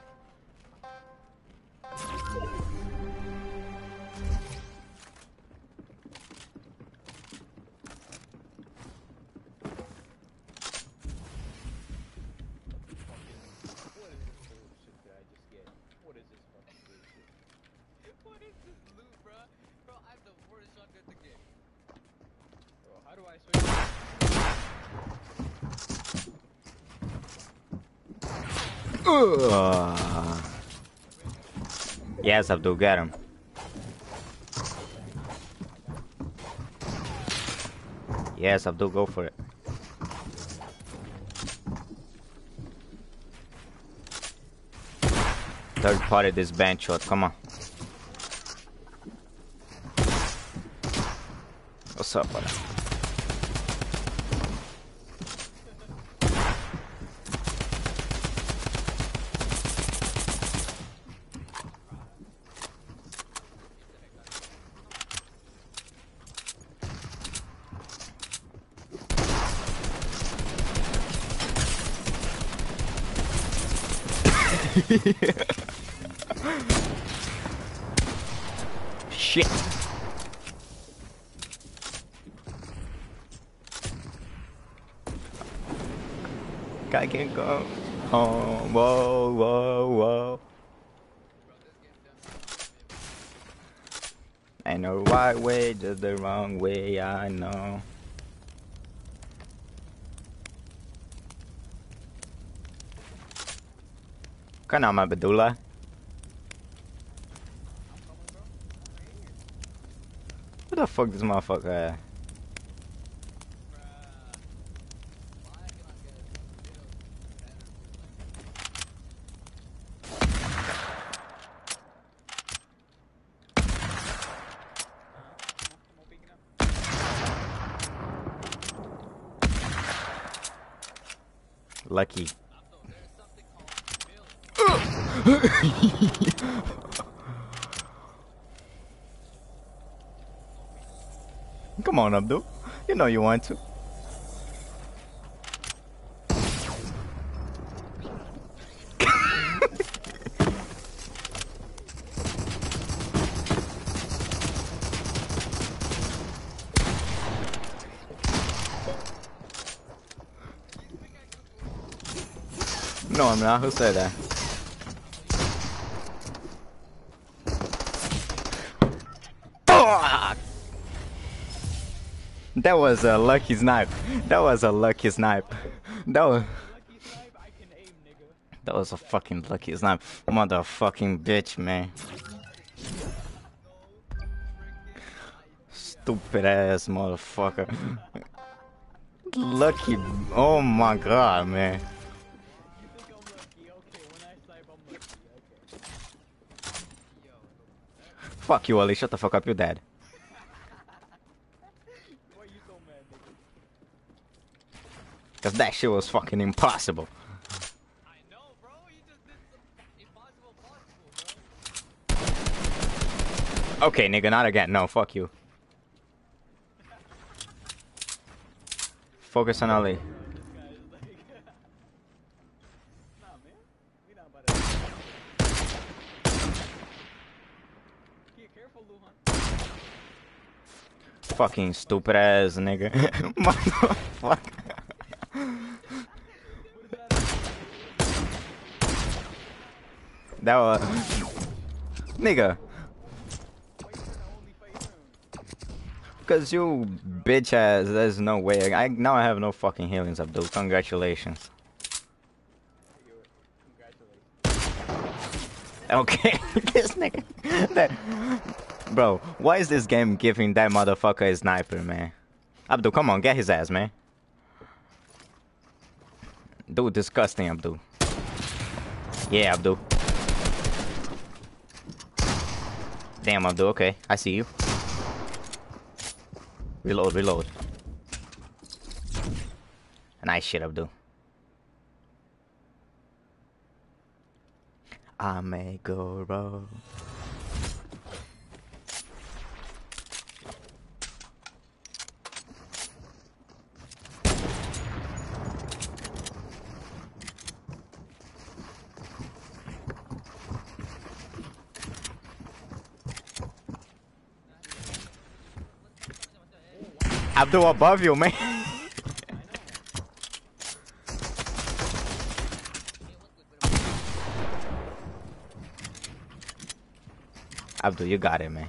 Speaker 3: What is this bullshit that I just get? What is this fucking bullshit? What is this loot, bro? Bro, I have the
Speaker 1: Yes, Abdul, get him. Yes, Abdul, go for it. Third party this bench shot, come on. What's up, brother? Shit. I can't go. Oh, whoa, whoa, whoa. Ain't no right way, just the wrong way, I know. Come on, my Badula. Who the fuck this motherfucker at? Lucky. Come on, Abdul. You know you want to. No, I'm not. Who said that? Fuck! That was a lucky snipe. That was a lucky snipe. That was a fucking lucky snipe. Motherfucking bitch, man. Stupid ass motherfucker. Lucky. Oh my god, man. Fuck you, Ali. Shut the fuck up. You're dead.
Speaker 3: Why you so mad, nigga?
Speaker 1: Cause that shit was fucking impossible.
Speaker 3: I know, bro. You just did some impossible possible, bro.
Speaker 1: Okay, nigga, not again. No, fuck you. Focus on Ali.
Speaker 3: This guy is like... Nah, man. We not about to... Be careful, Luhan.
Speaker 1: Fucking stupid ass nigga. Motherfucker. That was... Nigga. Cause you bitch ass, there's no way. Now I have no fucking healings, Abdul. Congratulations. Okay, this nigga. Bro, why is this game giving that motherfucker a sniper, man? Abdul, come on, get his ass, man. Dude, disgusting, Abdul. Yeah, Abdul. Damn, Abdul, okay. I see you. Reload, reload. Nice shit, Abdul. I may go wrong. Abdul above you, man. Abdul, you got it, man.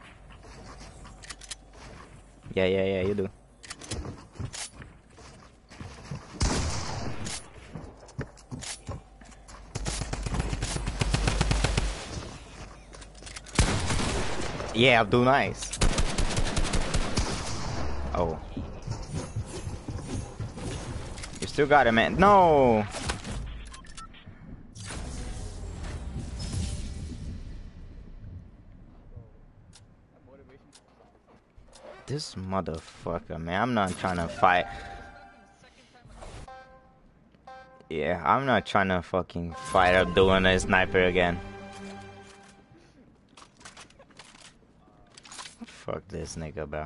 Speaker 1: Yeah, you do. Yeah, Abdul, nice. Oh. You still got it, man. No!
Speaker 3: That motivation.
Speaker 1: This motherfucker, man. I'm not trying to fight. Yeah, I'm not trying to fucking fight Abdul and a sniper again. Fuck this nigga, bro.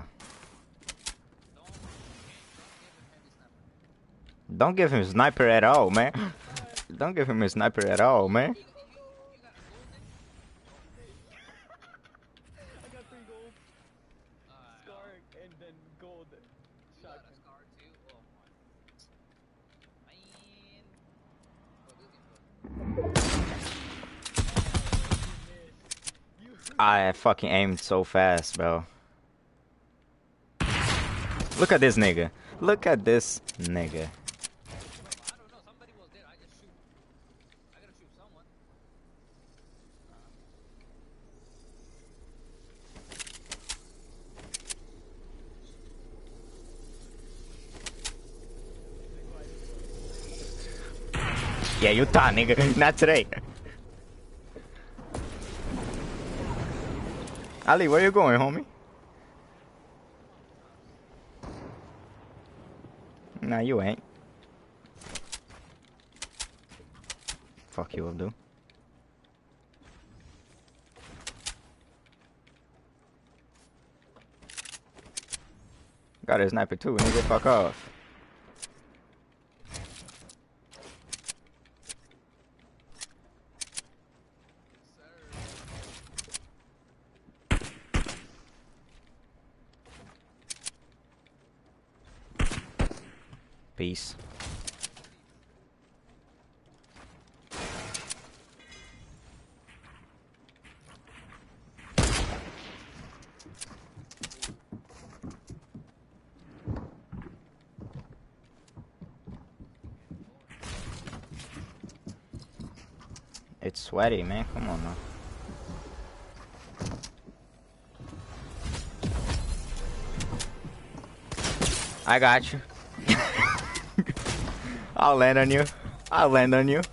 Speaker 1: Don't give him sniper at all, man. Don't give him a sniper at all, man.
Speaker 3: I got 3 gold. Scar and then gold shotgun.
Speaker 1: I fucking aimed so fast, bro. Look at this nigga. Look at this nigga. Yeah, you thought, nigga. Not today. Ali, where you going, homie? Nah, you ain't. Fuck you, Abdul. Got a sniper too, nigga. Fuck off. Peace. It's sweaty, man. Come on now. I got you. I'll land on you. I'll land on you.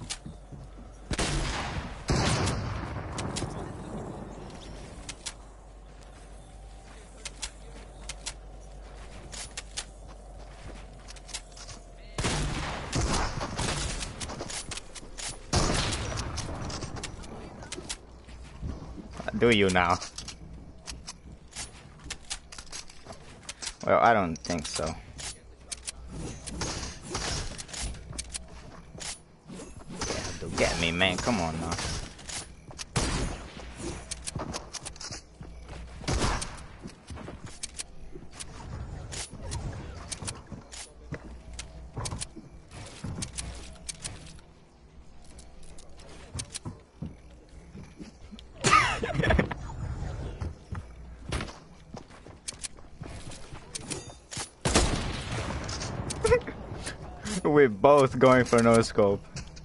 Speaker 1: Do you now? Well, I don't think so. Get me, man. Come on now. We're both going for no scope.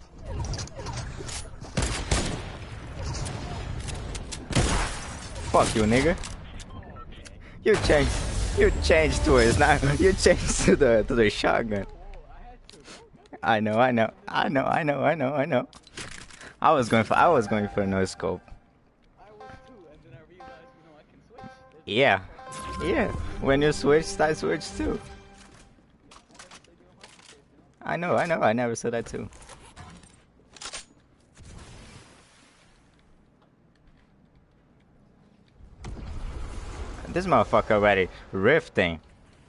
Speaker 1: Fuck you, nigga. You changed to it. Now you changed to the shotgun. I know. I was going for no scope. Yeah. When you switch, I switch too. I know. I never said that too. This motherfucker already rifting.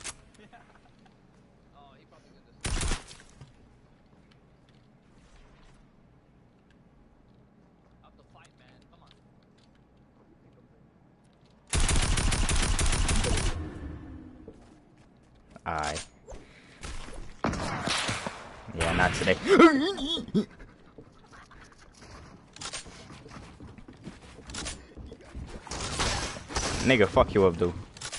Speaker 1: Aye. Yeah, not today. Nigga, fuck you, Abdul.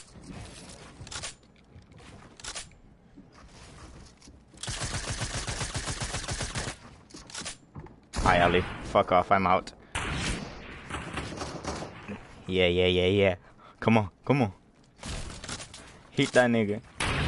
Speaker 1: Hi, Ali. Fuck off, I'm out. Yeah. Come on, come on. Hit that nigga.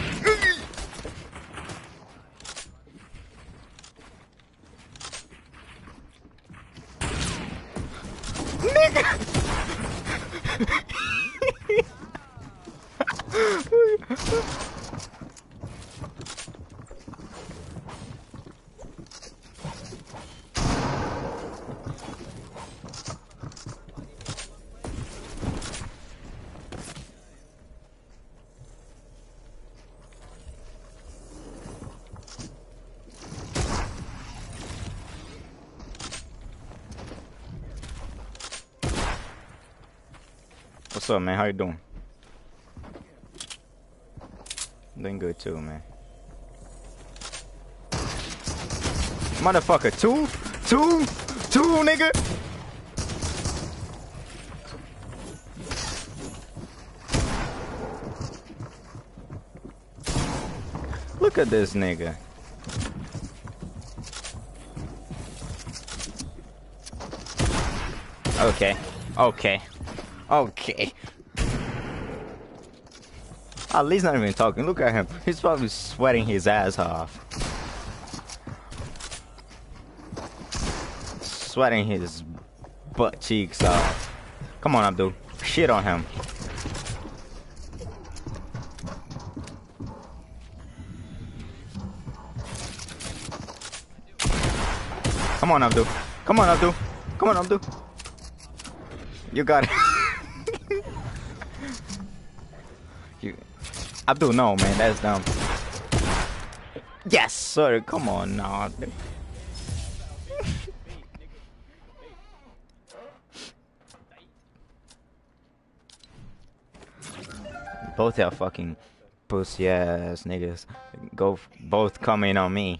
Speaker 1: What's up, man? How you doing? Doing good too, man. Motherfucker, two, nigga. Look at this nigga. Okay, okay. Okay. At least not even talking. Look at him. He's probably sweating his ass off. Sweating his butt cheeks off. Come on, Abdul. Shit on him. Come on, Abdul. Come on, Abdul. Come on, Abdul. You got it. Abdul, no, man, that's dumb. Yes, sir. Come on, now. Both y'all fucking pussy ass niggas. Both coming on me.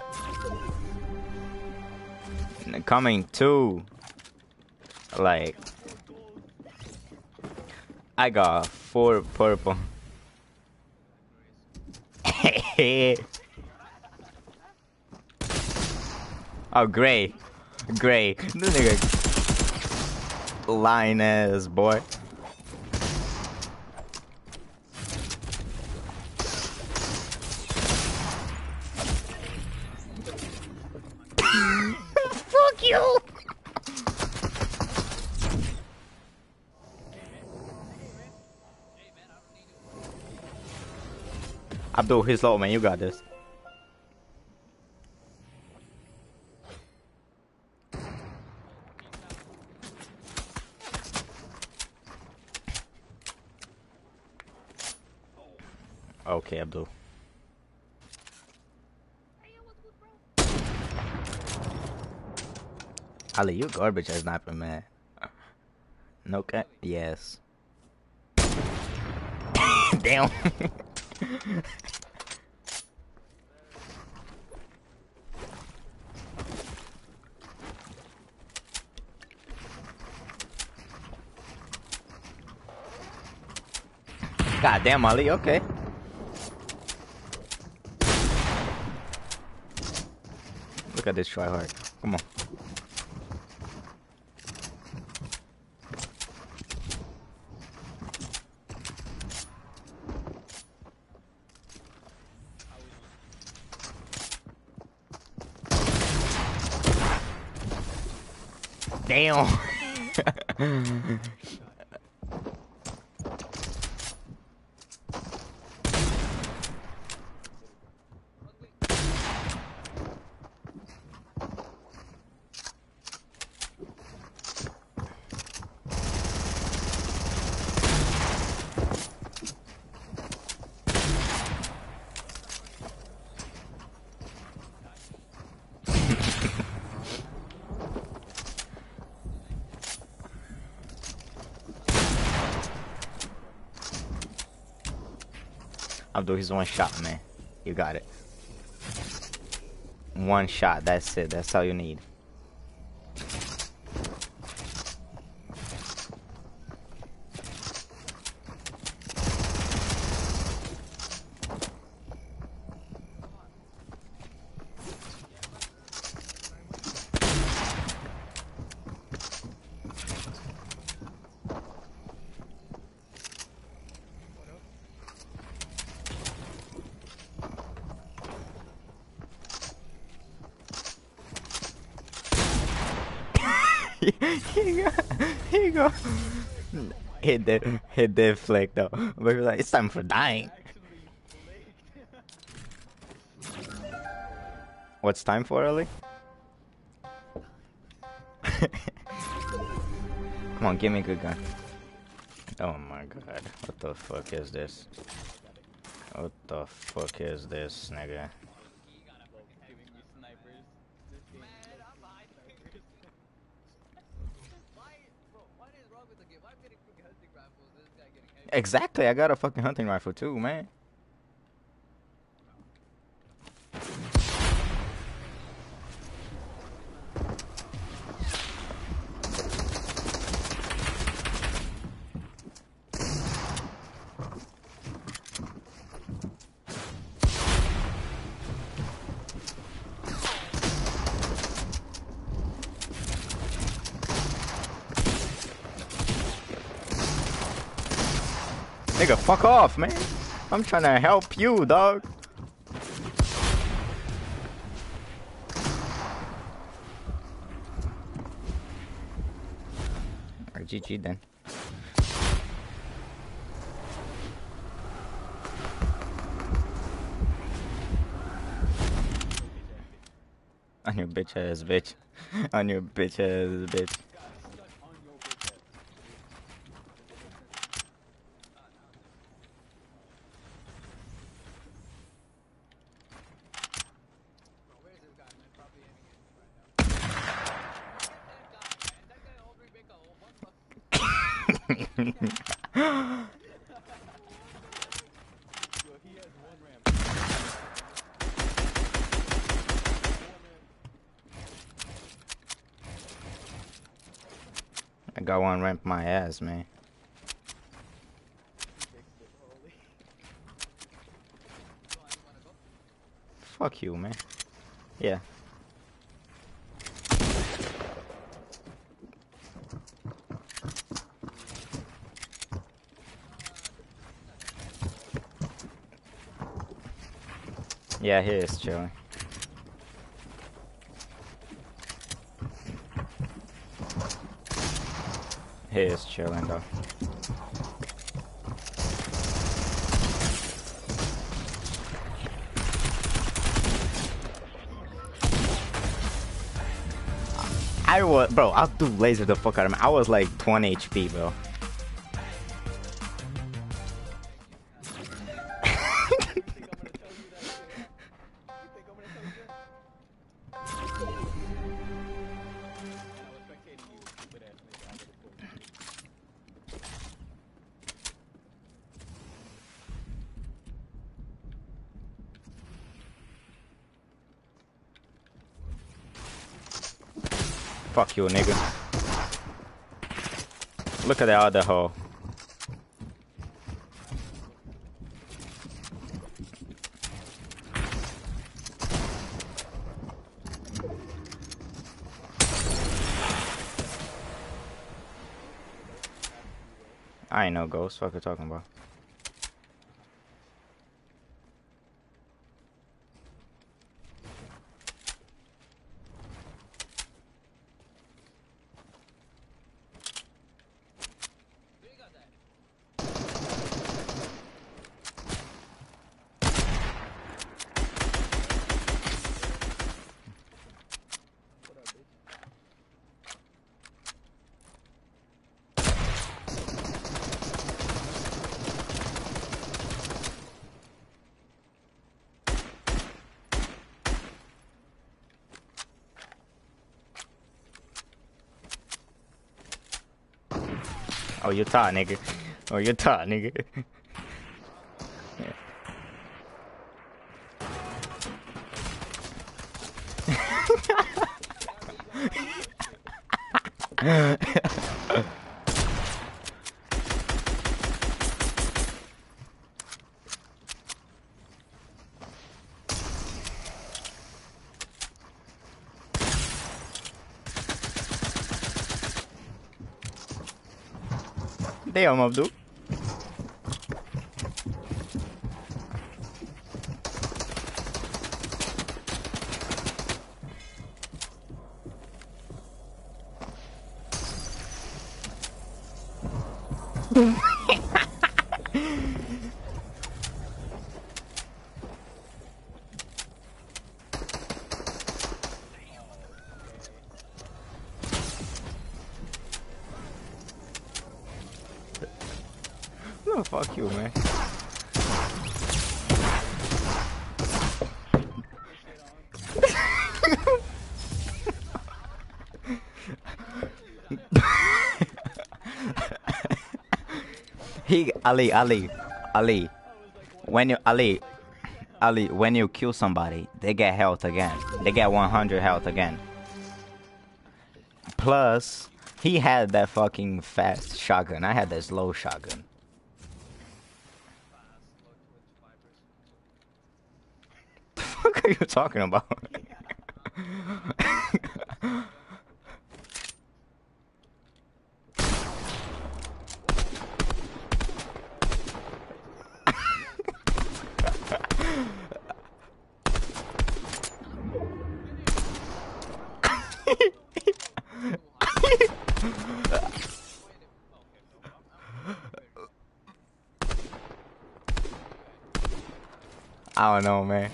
Speaker 1: Coming too. Like, I got 4 purple. Oh, gray. Gray. This nigga lying ass boy. Fuck you! Abdul, he's low, man. You got this. Okay, Abdul. Ali, you garbage as sniper, man. No cat? Yes. Damn. God damn, Ali, okay. Look at this tryhard. Come on. Damn. Abdul, he's one shot, man. You got it. One shot, that's it. That's all you need. Here you go. Hit the flick though. But you're like, it's time for dying. What's time for, Ellie? Come on, give me a good gun. Oh my god. What the fuck is this? What the fuck is this, nigga? Exactly, I got a fucking hunting rifle too, man. Nigga, fuck off, man. I'm trying to help you, dog. Or GG then. On your bitch ass bitch. On your bitch ass bitch. I got one ramp my ass, man. Fuck you, man. Yeah. Yeah, he is chilling. He is chilling though. I was, bro, I'll do laser the fuck out of him. I was like 20 HP, bro. Fuck you, nigga. Look at the other hole. I ain't no ghost. Fuck you talking about? Oh, you taught, nigga. Oh, you taught, nigga. Damn, Abdul. No, fuck you, man. Ali, when you Ali, when you kill somebody, they get health again. They get 100 health again. Plus, he had that fucking fast shotgun. I had that slow shotgun. The fuck are you talking about? I don't know, man.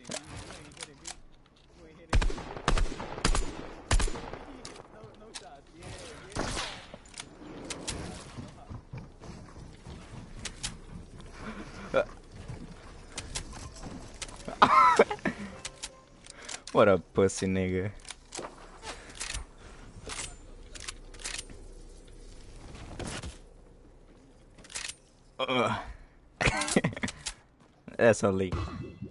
Speaker 1: What a pussy nigga. That's a leak.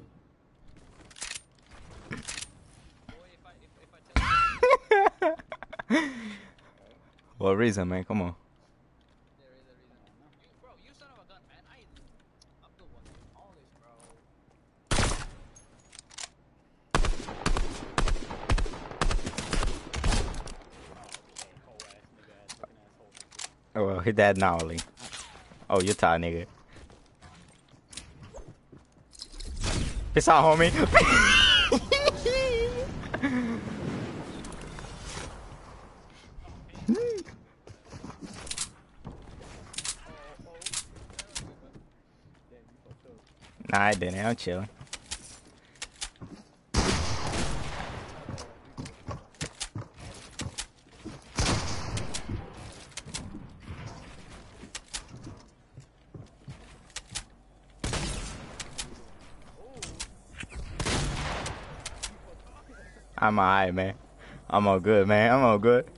Speaker 1: What reason, man? Come on.
Speaker 2: There is a reason. Bro, you son of a gun, man. I'm the one doing all this, bro.
Speaker 1: Oh well, hit that now, Ali. Oh, you tired, nigga. Peace out, homie. Nah, I didn't. I'm chilling. I'm alright, man. I'm all good, man. I'm all good.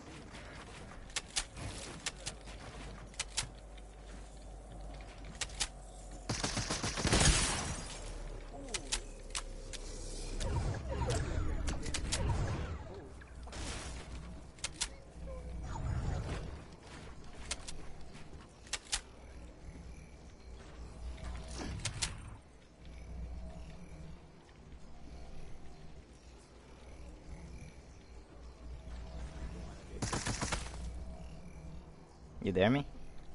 Speaker 1: You dare me?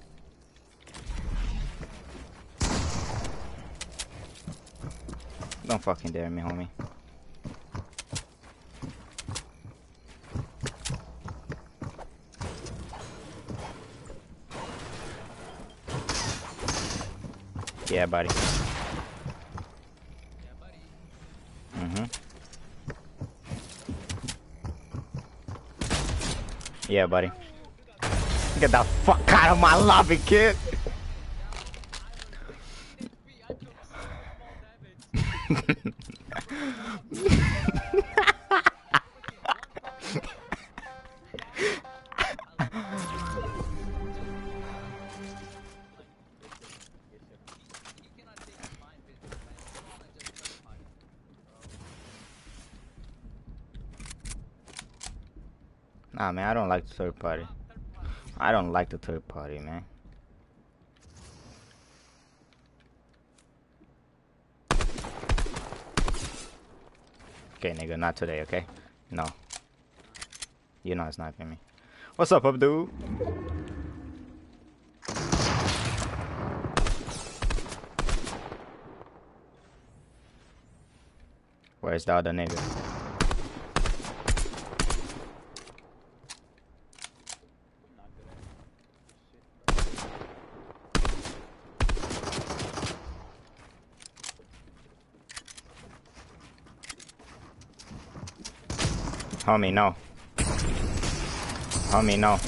Speaker 1: Don't fucking dare me, homie. Yeah, buddy. Mm-hmm. Yeah, buddy. Get the fuck out of my lobby, kid! Nah, man, I don't like the third party. I don't like the third party, man. Okay, nigga, not today, okay? No. You're not sniping me. What's up, dude? Where's the other nigga? Homie, no. Homie, no.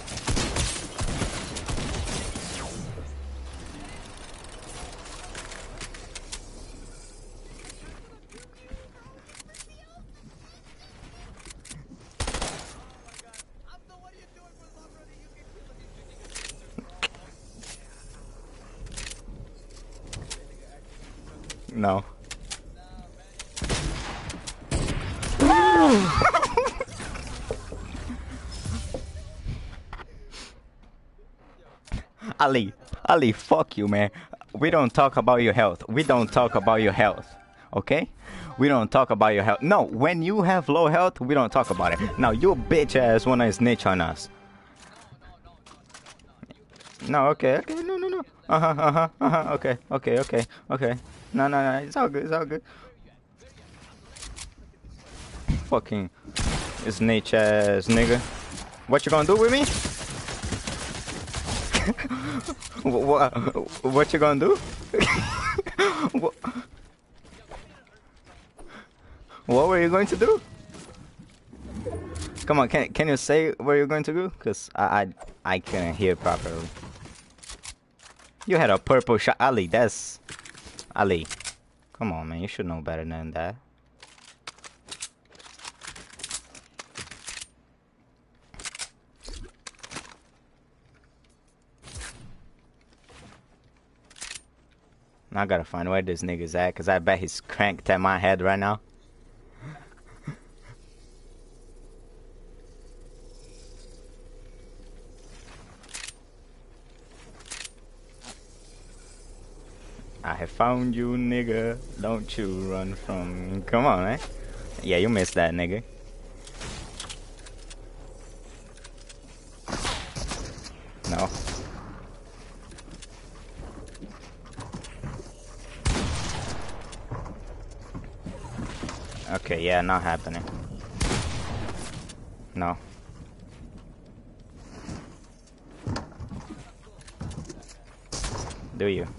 Speaker 1: No. Ali, fuck you, man. We don't talk about your health. We don't talk about your health. Okay? We don't talk about your health. No, when you have low health, we don't talk about it. Now, you bitch ass wanna snitch on us. No, okay, okay, no, no, no. Okay, okay, okay, okay. No, no, no, it's all good, it's all good. Fucking snitch ass nigga. What you gonna do with me? What you gonna do? What were you going to do? Come on, can you say what you're going to do? Cause I couldn't hear properly. You had a purple shot, Ali. That's Ali. Come on, man. You should know better than that. I gotta find where this nigga's at, cause I bet he's cranked at my head right now. I have found you, nigga. Don't you run from me. Come on, man. Yeah, you missed that, nigga. No. Okay, yeah, not happening. No. Do you?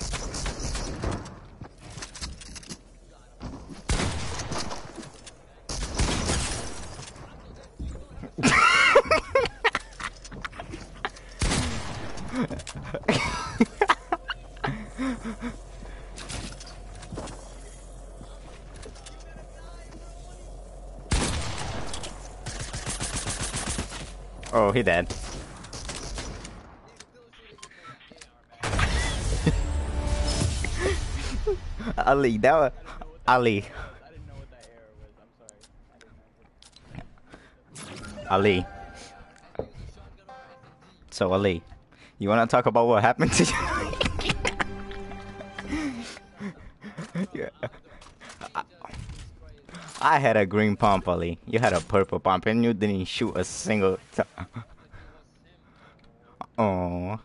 Speaker 1: Oh, he dead. Ali, that was Ali.
Speaker 3: I didn't know what that error was. I'm sorry. I didn't know what.
Speaker 1: Ali. So Ali, you wanna talk about what happened to you? Yeah. I had a green pump, Ali. You had a purple pump, and you didn't shoot a single time. Oh.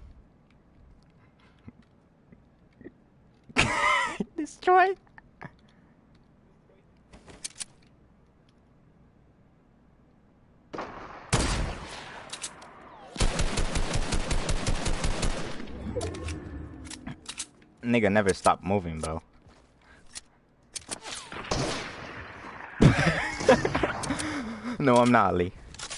Speaker 1: Destroyed. Nigga never stop moving, bro. No, I'm not, Ali.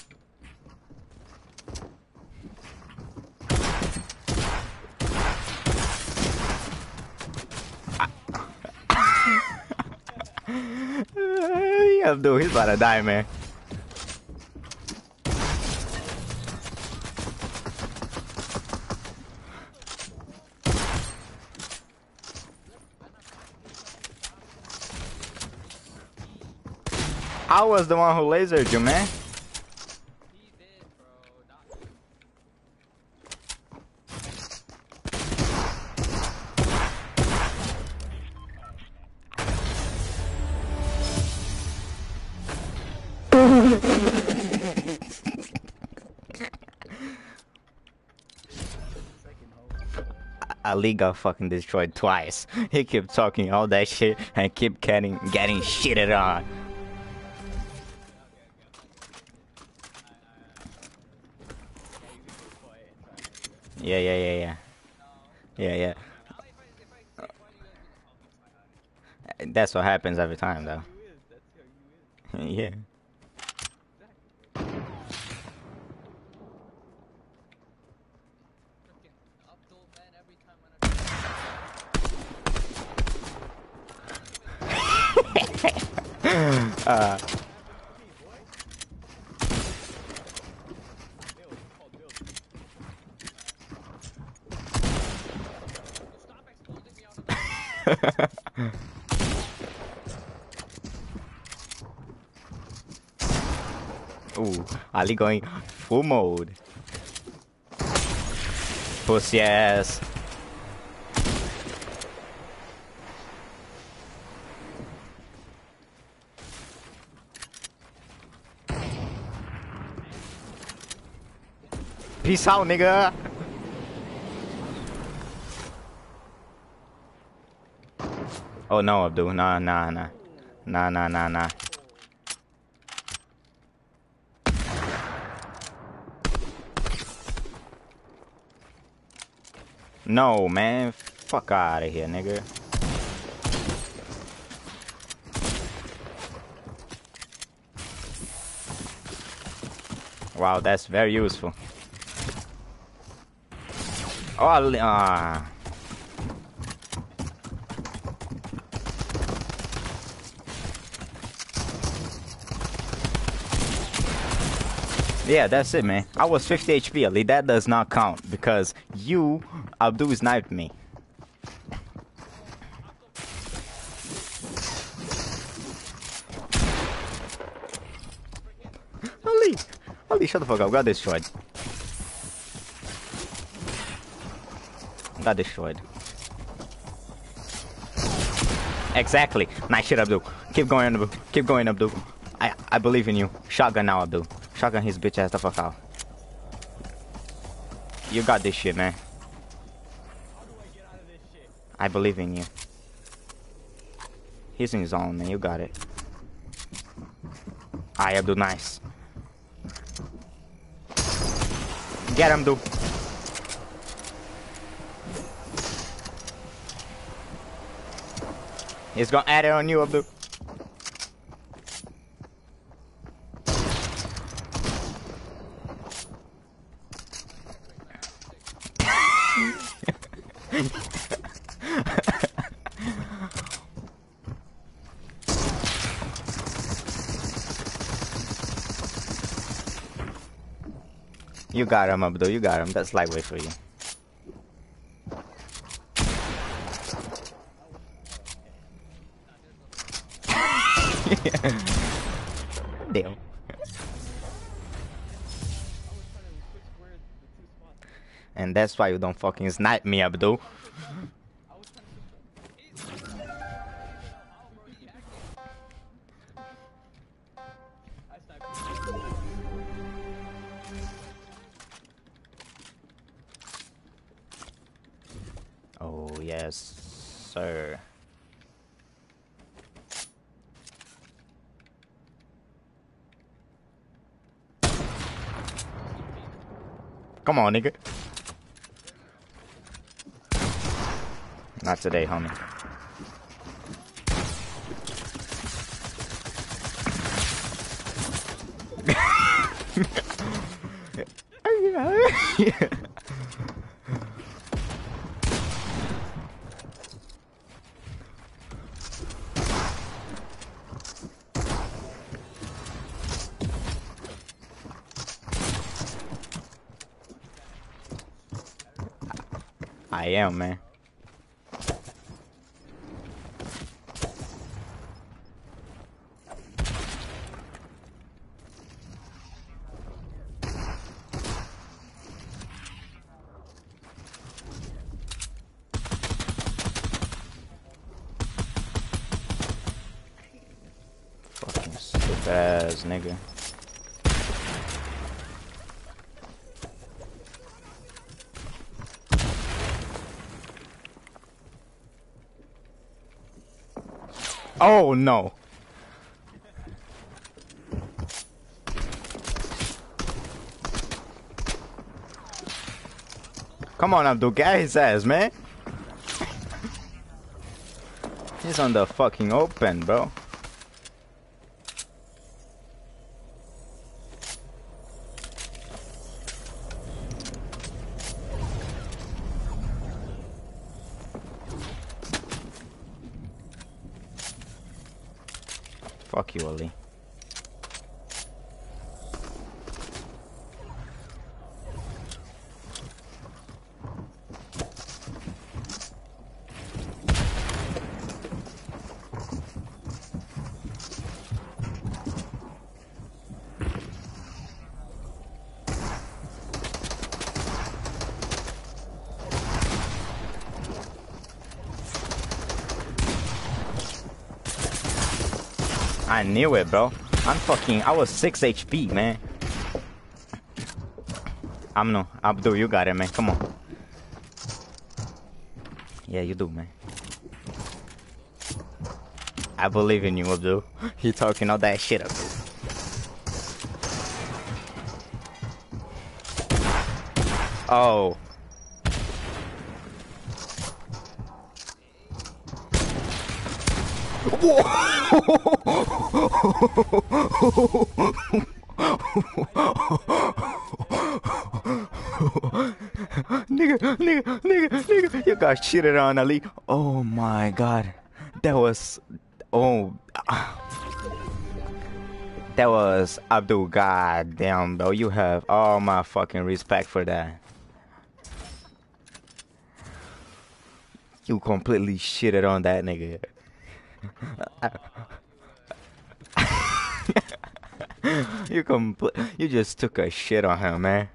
Speaker 1: Yeah, dude, he's about to die, man. I was the one who lasered you, man. Ali got fucking destroyed twice. He kept talking all that shit and keep getting shitted on. Yeah, yeah, yeah, yeah. Yeah, yeah. That's what happens every time, though. Yeah. uh,
Speaker 3: Build. It's called build. Stop exposing me on the
Speaker 1: ooh, Ali going full mode. Pussy ass. Peace out, nigga. Oh no, Abdul. Nah. No, man. Fuck out of here, nigga. Wow, that's very useful. Oh, yeah, that's it, man. I was 50 HP, Ali. That does not count because you, Abdul, sniped me. Ali, shut the fuck up. Got destroyed. Got destroyed. Exactly. Nice shit, Abdul. Keep going, Abdul. Keep going, Abdul. I believe in you. Shotgun now, Abdul. Shotgun his bitch ass the fuck out. You got this shit, man.
Speaker 3: How do I get out of this shit?
Speaker 1: I believe in you. He's in his own, man. You got it. Alright, Abdul. Nice. Get him, Abdul. He's gonna add it on you, Abdul. You got him, Abdul. You got him. That's lightweight for you. Deal. And that's why you don't fucking snipe me, Abdul. Oh, yes, sir. Come on, nigga. Not today, homie. I am, man. Fucking stupid ass nigga. Oh no. Come on, Abdul, get his ass, man. He's on the fucking open, bro. Fuck you, Ali. I knew it, bro. I was 6 HP, man. No, Abdul, you got it, man. Come on. Yeah, you do, man. I believe in you, Abdul. You talking all that shit, Abdul. Oh. Nigga, you got shitted on, Ali. Oh my god. That was, oh, that was Abdul. Goddamn, bro. You have all my fucking respect for that. You completely shitted on that nigga. You just took a shit on him, man.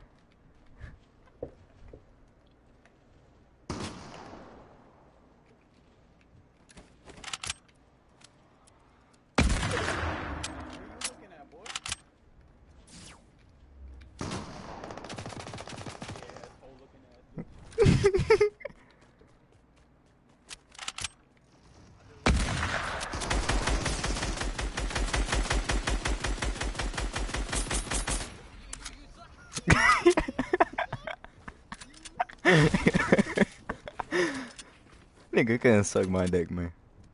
Speaker 1: Nigga can't suck my dick, man.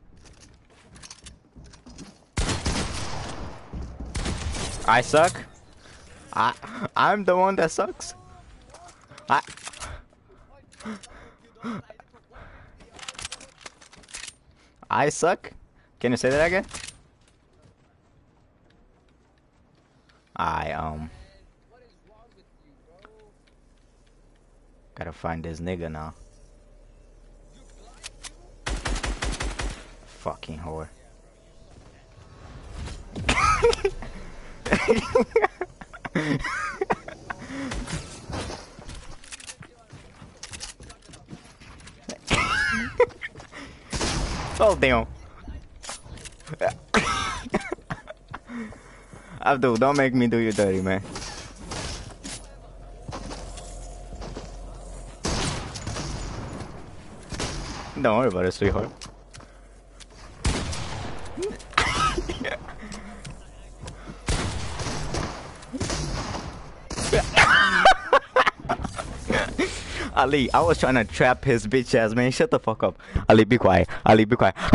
Speaker 1: I suck? I'm the one that sucks? I suck? Can you say that again? Gotta find this nigga now. Fucking whore. Oh damn. Abdul, don't make me do you dirty, man. Don't worry about it, sweetheart. Ali, I was trying to trap his bitch ass, man. Shut the fuck up. Ali, be quiet. Ali, be quiet.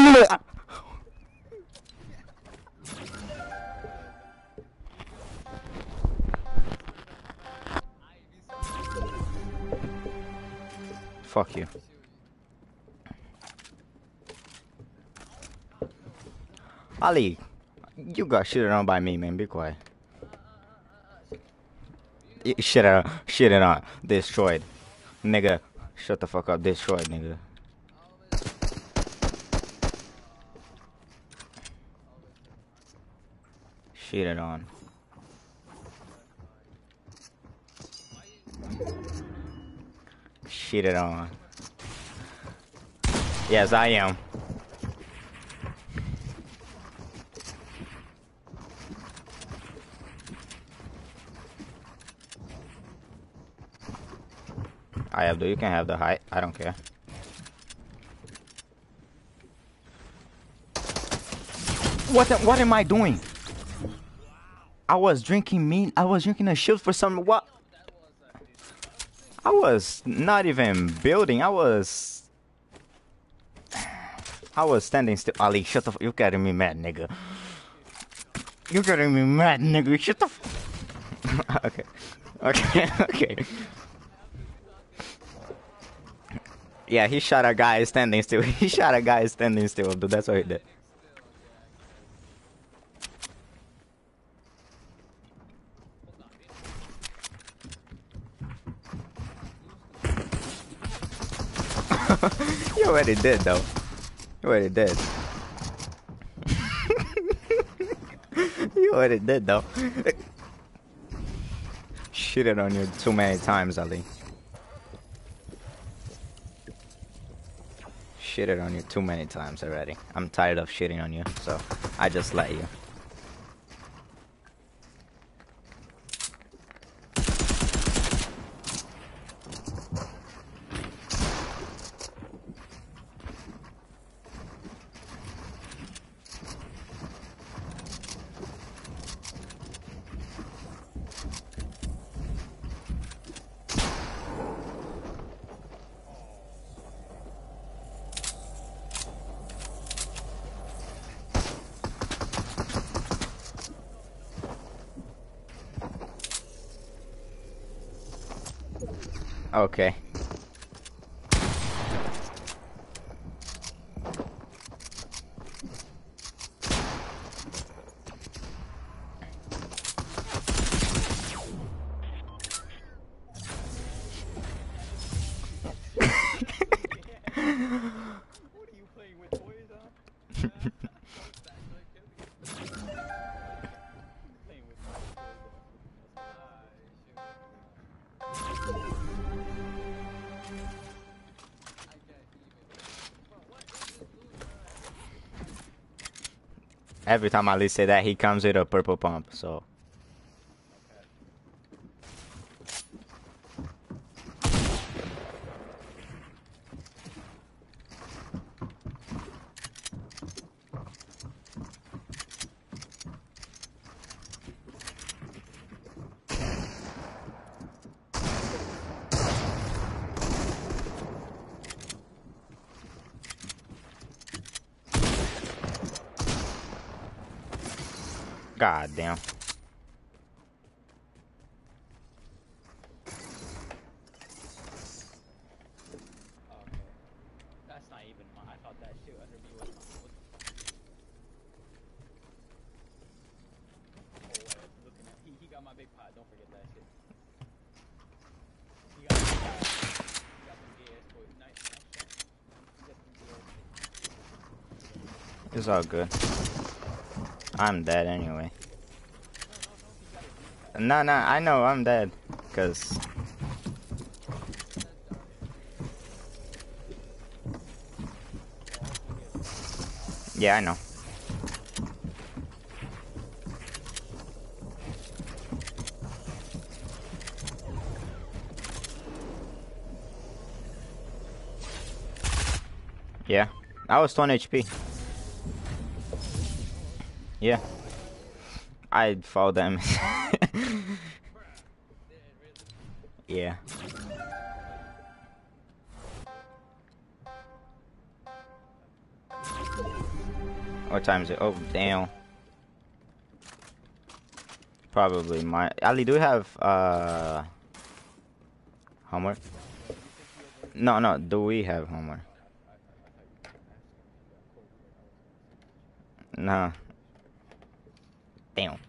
Speaker 1: Fuck you. Ali, you got shit on by me, man. Be quiet. Shit on. Destroyed. Nigga, shut the fuck up. Destroyed, nigga. Shit on. Shit on. Yes, I am. You can have the height. I don't care. What am I doing? I was drinking meat. I was drinking a shield for some what? I was not even building. I was standing still. Ali, shut the. You getting me mad, nigga. You getting me mad, nigga. Shut the. Okay. Yeah, he shot a guy standing still. He shot a guy standing still, dude. That's what he did. You already did though. You already did. You already did though. Shitted on you too many times, Ali. Shitted on you too many times already. I'm tired of shitting on you, so I just let you. Okay.
Speaker 3: What are you playing with toys, huh? Playing with toys,
Speaker 1: Every time Ali say that, he comes with a purple pump, so. God damn.
Speaker 3: Okay. That's not even mine. I thought that shit under me was mine. Oh, wait, looking at he got my big pot. Don't forget that shit. He got some gay ass boy. Nice shot. He got some gay ass shit.
Speaker 1: It's all good. I'm dead anyway. No, no, I know I'm dead. Cause yeah, I know. Yeah, I was 20 HP. Yeah, I fall damage. Yeah. What time is it? Oh, damn. Probably my Ali, do you have homework? No, no, do we have homework? Nah. Damn.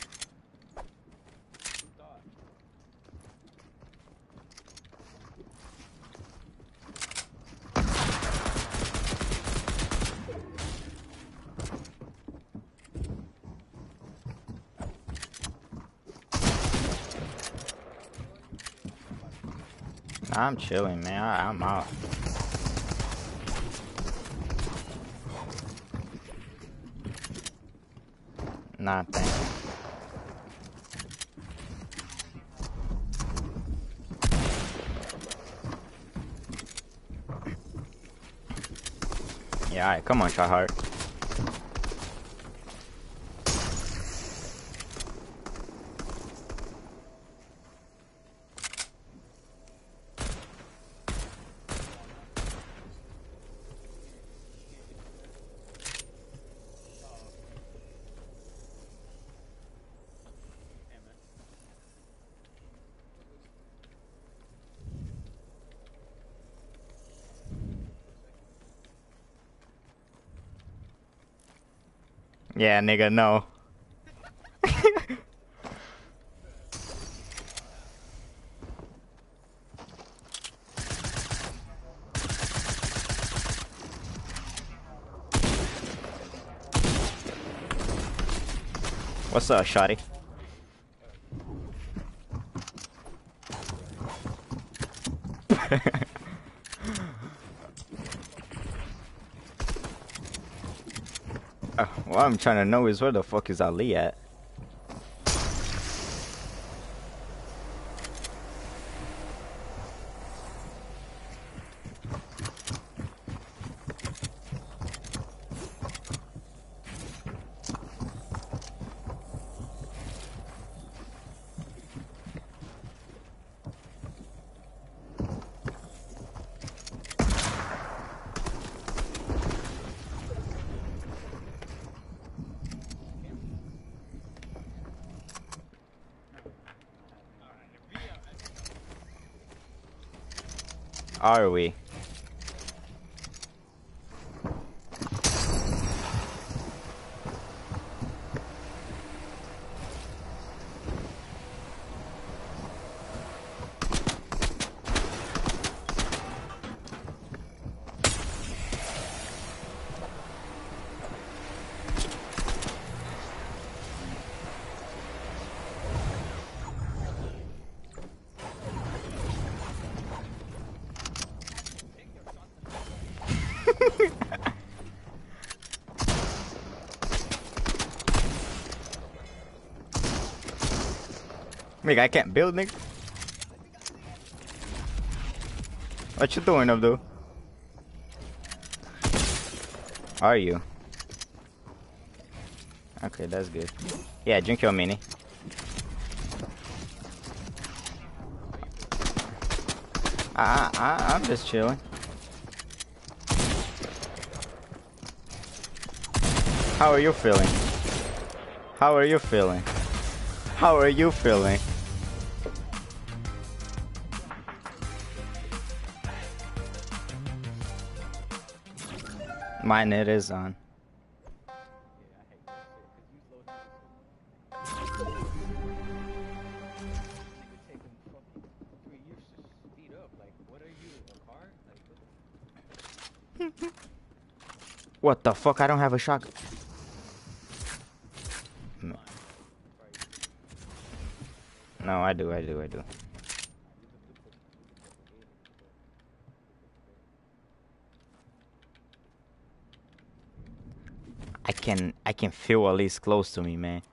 Speaker 1: I'm chilling, man. I'm out. Nah, thank you. Yeah, alright, come on, try hard. Yeah, nigga, no. What's up, shawty? What I'm trying to know is where the fuck is Ali at? Are we? Nigga, I can't build, nigga. What you doing, Abdul? Are you? Okay, that's good. Yeah, drink your mini. I'm just chilling. How are you feeling? How are you feeling? How are you feeling? My net is on. What the fuck? I don't have a shotgun. No, I do. I can feel at least close to me, man.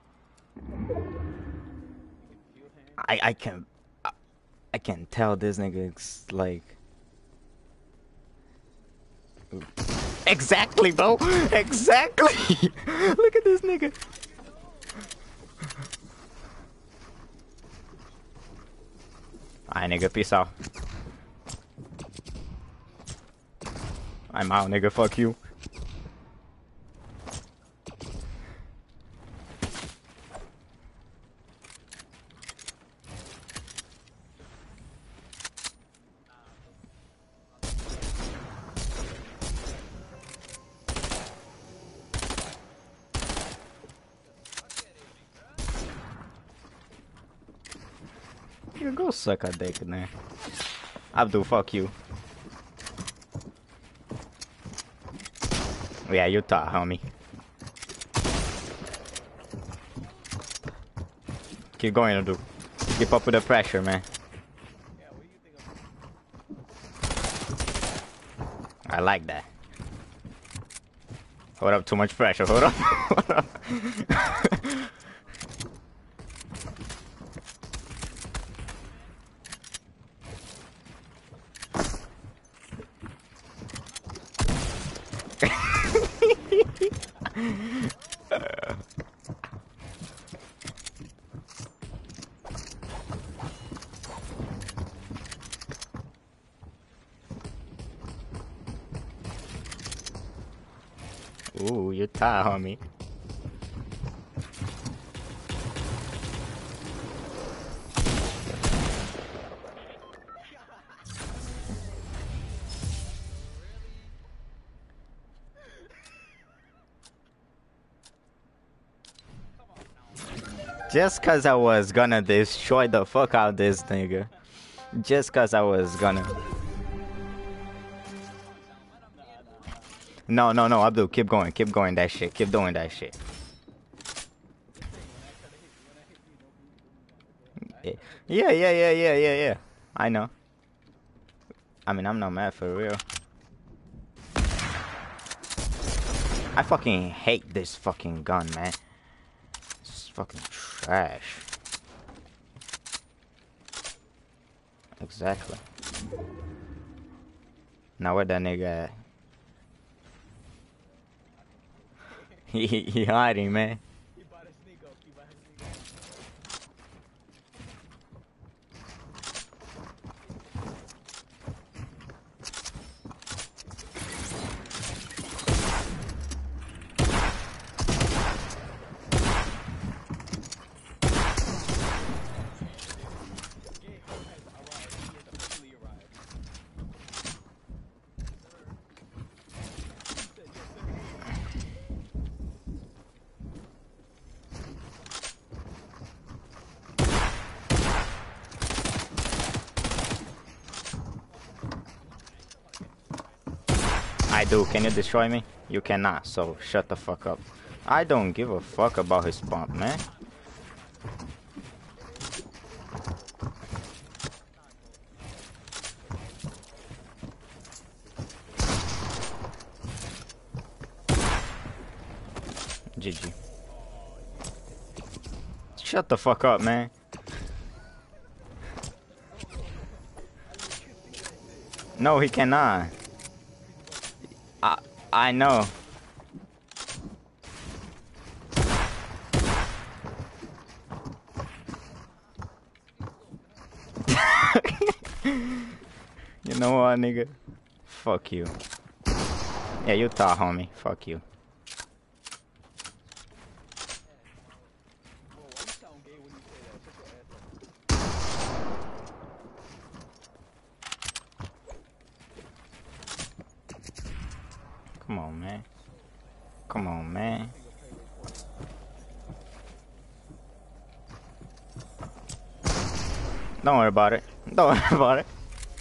Speaker 1: I can tell this nigga's like. Exactly, bro. Exactly. Look at this nigga. Alright, nigga, peace out. I'm out, nigga. Fuck you. You go suck a dick in there. Abdul, fuck you. Yeah, you thought, homie. Keep going, Abdul. Keep up with the pressure, man. I like that. Hold up, too much pressure. Hold up. Hold up. Ooh, you're tired, homie. Just cause I was gonna destroy the fuck out this nigga. Just cause I was gonna. No, Abdul, keep going that shit. Keep doing that shit. Yeah. I know. I mean, I'm not mad for real. I fucking hate this fucking gun, man. It's fucking trash. Exactly. Now where that nigga at? He hiding, man.
Speaker 3: He about to sneak up. He about to sneak up. Gay Ho has arrived. He has officially arrived. He said, yes, sir.
Speaker 1: I do. Can you destroy me? You cannot, so shut the fuck up. I don't give a fuck about his pump, man. GG. Shut the fuck up, man. No, he cannot. I know. You know what, nigga? Fuck you. Yeah, you thought, homie. Fuck you.
Speaker 3: Bro, why you sound gay when you say that? Shut your ass up.
Speaker 1: Come on, man. Come on, man. Don't worry about it. Don't worry about it.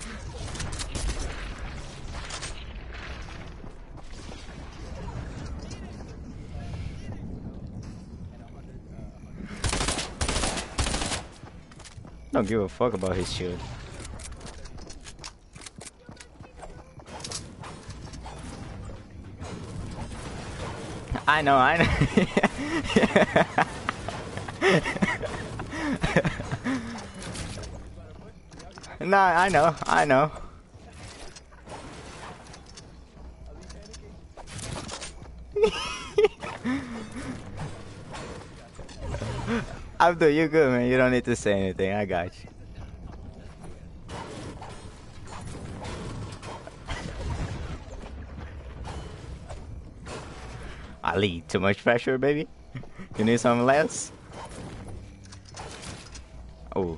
Speaker 1: Don't give a fuck about his shield. I know. Nah, I know. Abdul, you good, man. You don't need to say anything. I got you. Ali, too much pressure, baby? You need something less? Oh.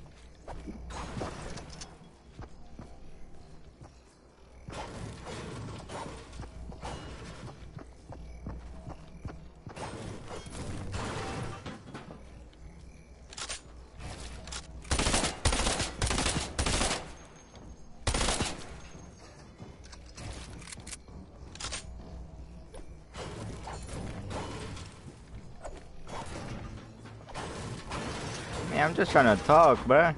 Speaker 1: Man, I'm just trying to talk, bruh.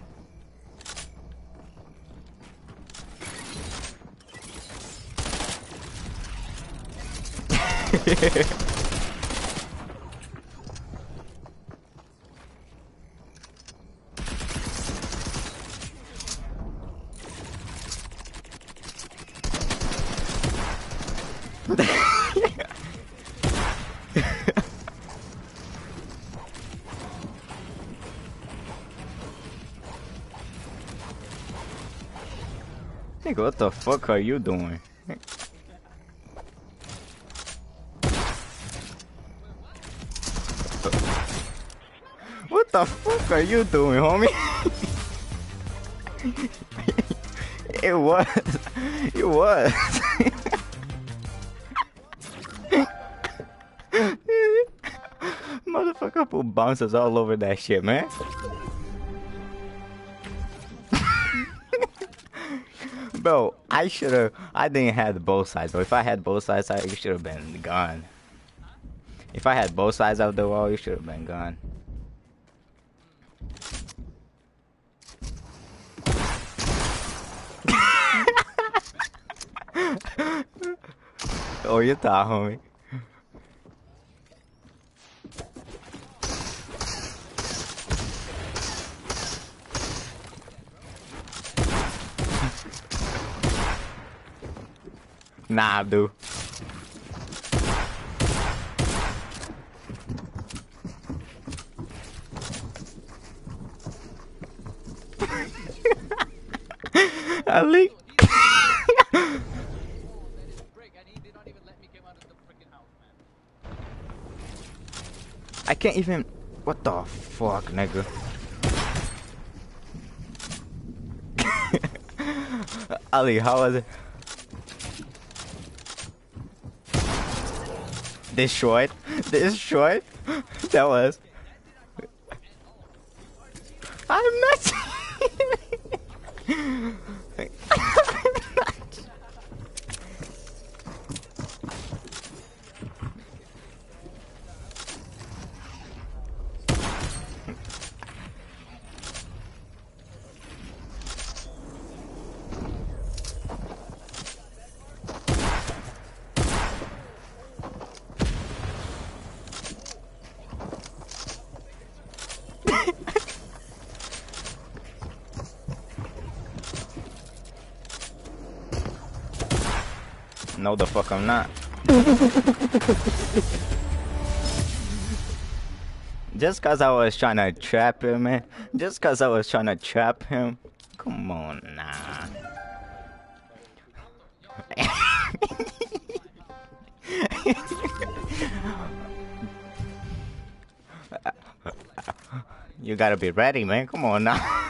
Speaker 1: Nigga, what the fuck are you doing? What the fuck are you doing, homie? It was. It was. Motherfucker put bouncers all over that shit, man. Bro, I didn't have both sides, bro. If I had both sides, you should have been gone. If I had both sides of the wall, you should have been gone. Oh, you thought, homie. Nah, dude. Ali. I can't even. What the fuck, nigga? Ali, how was it? Destroyed? Destroyed? That was. I'm not. No, the fuck I'm not. Just cause I was trying to trap him, man. Just cause I was trying to trap him. Come on, nah. You gotta be ready, man. Come on now.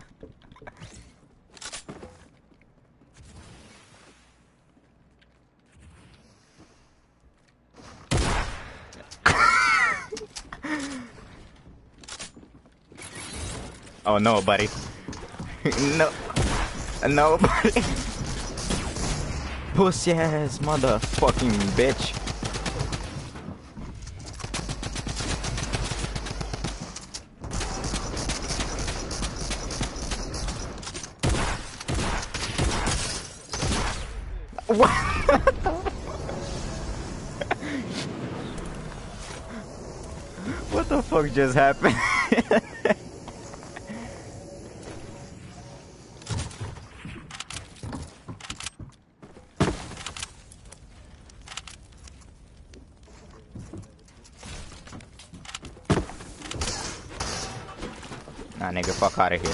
Speaker 1: Oh no, buddy. No, nobody. Pussy ass motherfucking bitch. What? What the fuck just happened? Nah, nigga, fuck out of here.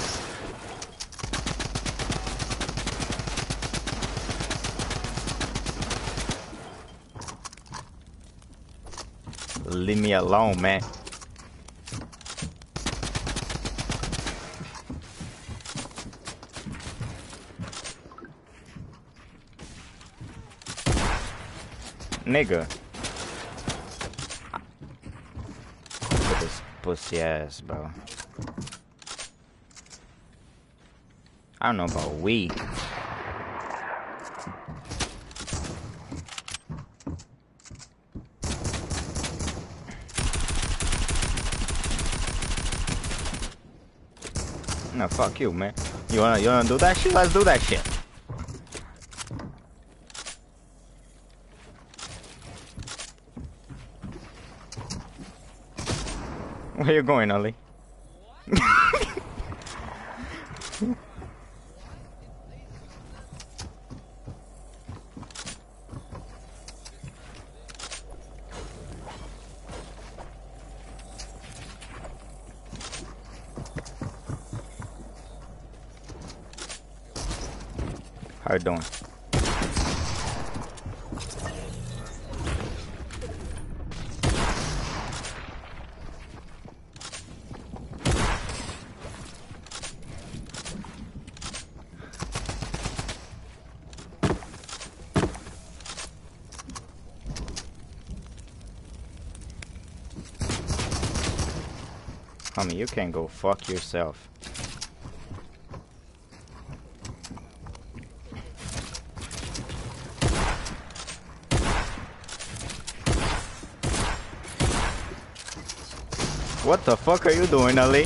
Speaker 1: Leave me alone, man. Nigga. Look at this pussy ass, bro. I don't know about we. No, fuck you, man. You wanna do that shit? Let's do that shit. Where you going, Ali? How you doing? Homie, you can go fuck yourself. What the fuck are you doing, Ali?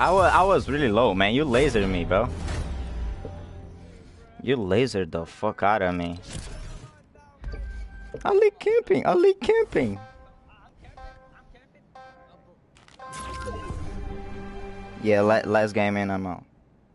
Speaker 1: I was really low, man. You lasered me, bro. You lasered the fuck out of me. Ali camping. Ali camping. Yeah, last game in, I'm out.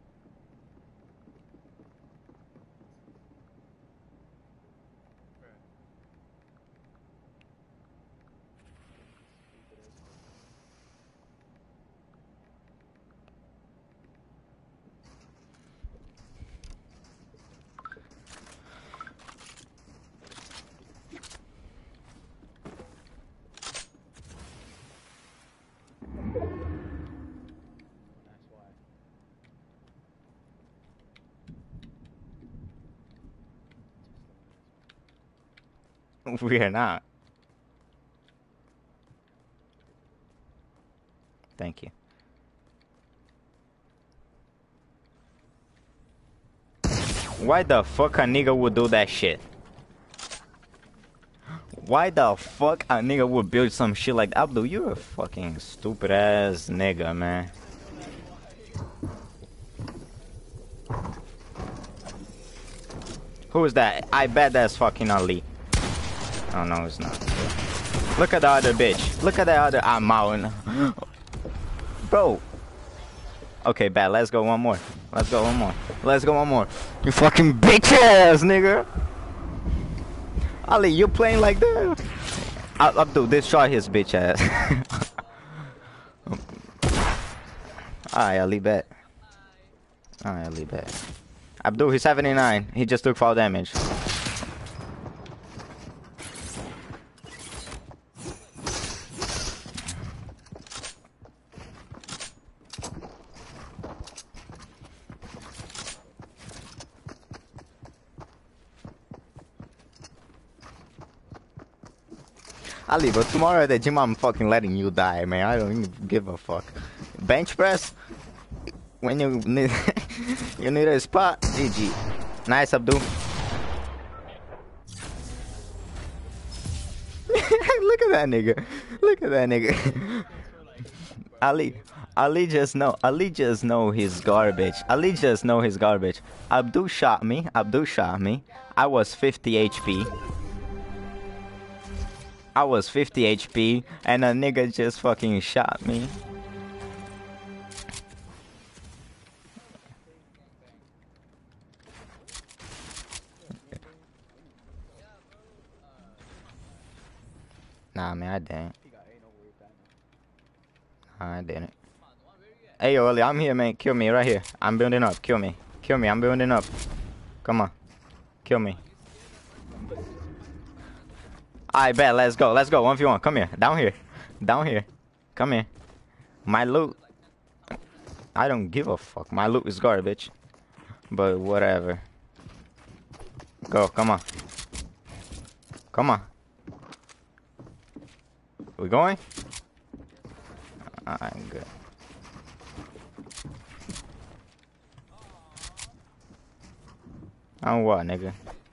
Speaker 1: We are not. Thank you. Why the fuck a nigga would do that shit? Why the fuck a nigga would build some shit like that? Abdul, you're a fucking stupid ass nigga, man. Who is that? I bet that's fucking Ali. Oh no, it's not. Look at the other bitch. Look at the other. I'm out. Bro. Okay, bad. Let's go one more. Let's go one more. Let's go one more. You fucking bitch ass nigga. Ali, you playing like that? Abdul, destroy his bitch ass. Alright, Ali, bet. Alright, Ali, bet. Abdul, he's 79. He just took fall damage. Ali, but tomorrow at the gym, I'm fucking letting you die, man. I don't even give a fuck. Bench press? When you need, you need a spot? GG. Nice, Abdul. Look at that nigga. Look at that nigga. Ali just know he's garbage. Ali just know he's garbage. Abdul shot me. I was 50 HP. I was 50 HP and a nigga just fucking shot me. Nah, man, I didn't. Nah, I didn't. Hey, yo, Ali, I'm here, man. Kill me right here. I'm building up. Kill me. Kill me. I'm building up. Come on. Kill me. I bet. Let's go. Let's go. 1v1. Come here. Down here. Down here. Come here. My loot. I don't give a fuck. My loot is garbage. But whatever. Go. Come on. Come on. We going? I'm good. On what, nigga?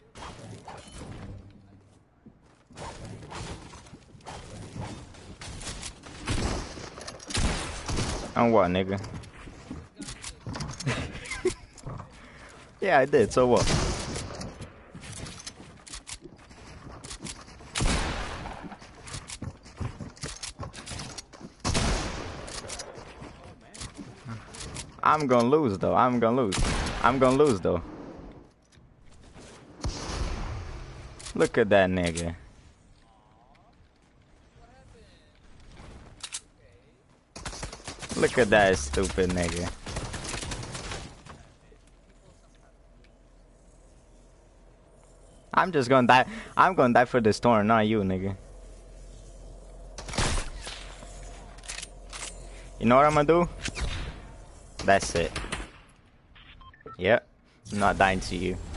Speaker 1: On what, nigga? Yeah, I did. So what? I'm gonna lose though. I'm gonna lose. I'm gonna lose though. Look at that nigga. Look at that stupid nigga. I'm just gonna die. I'm gonna die for the storm, not you, nigga. You know what I'm gonna do? That's it. Yep. I'm not dying to you.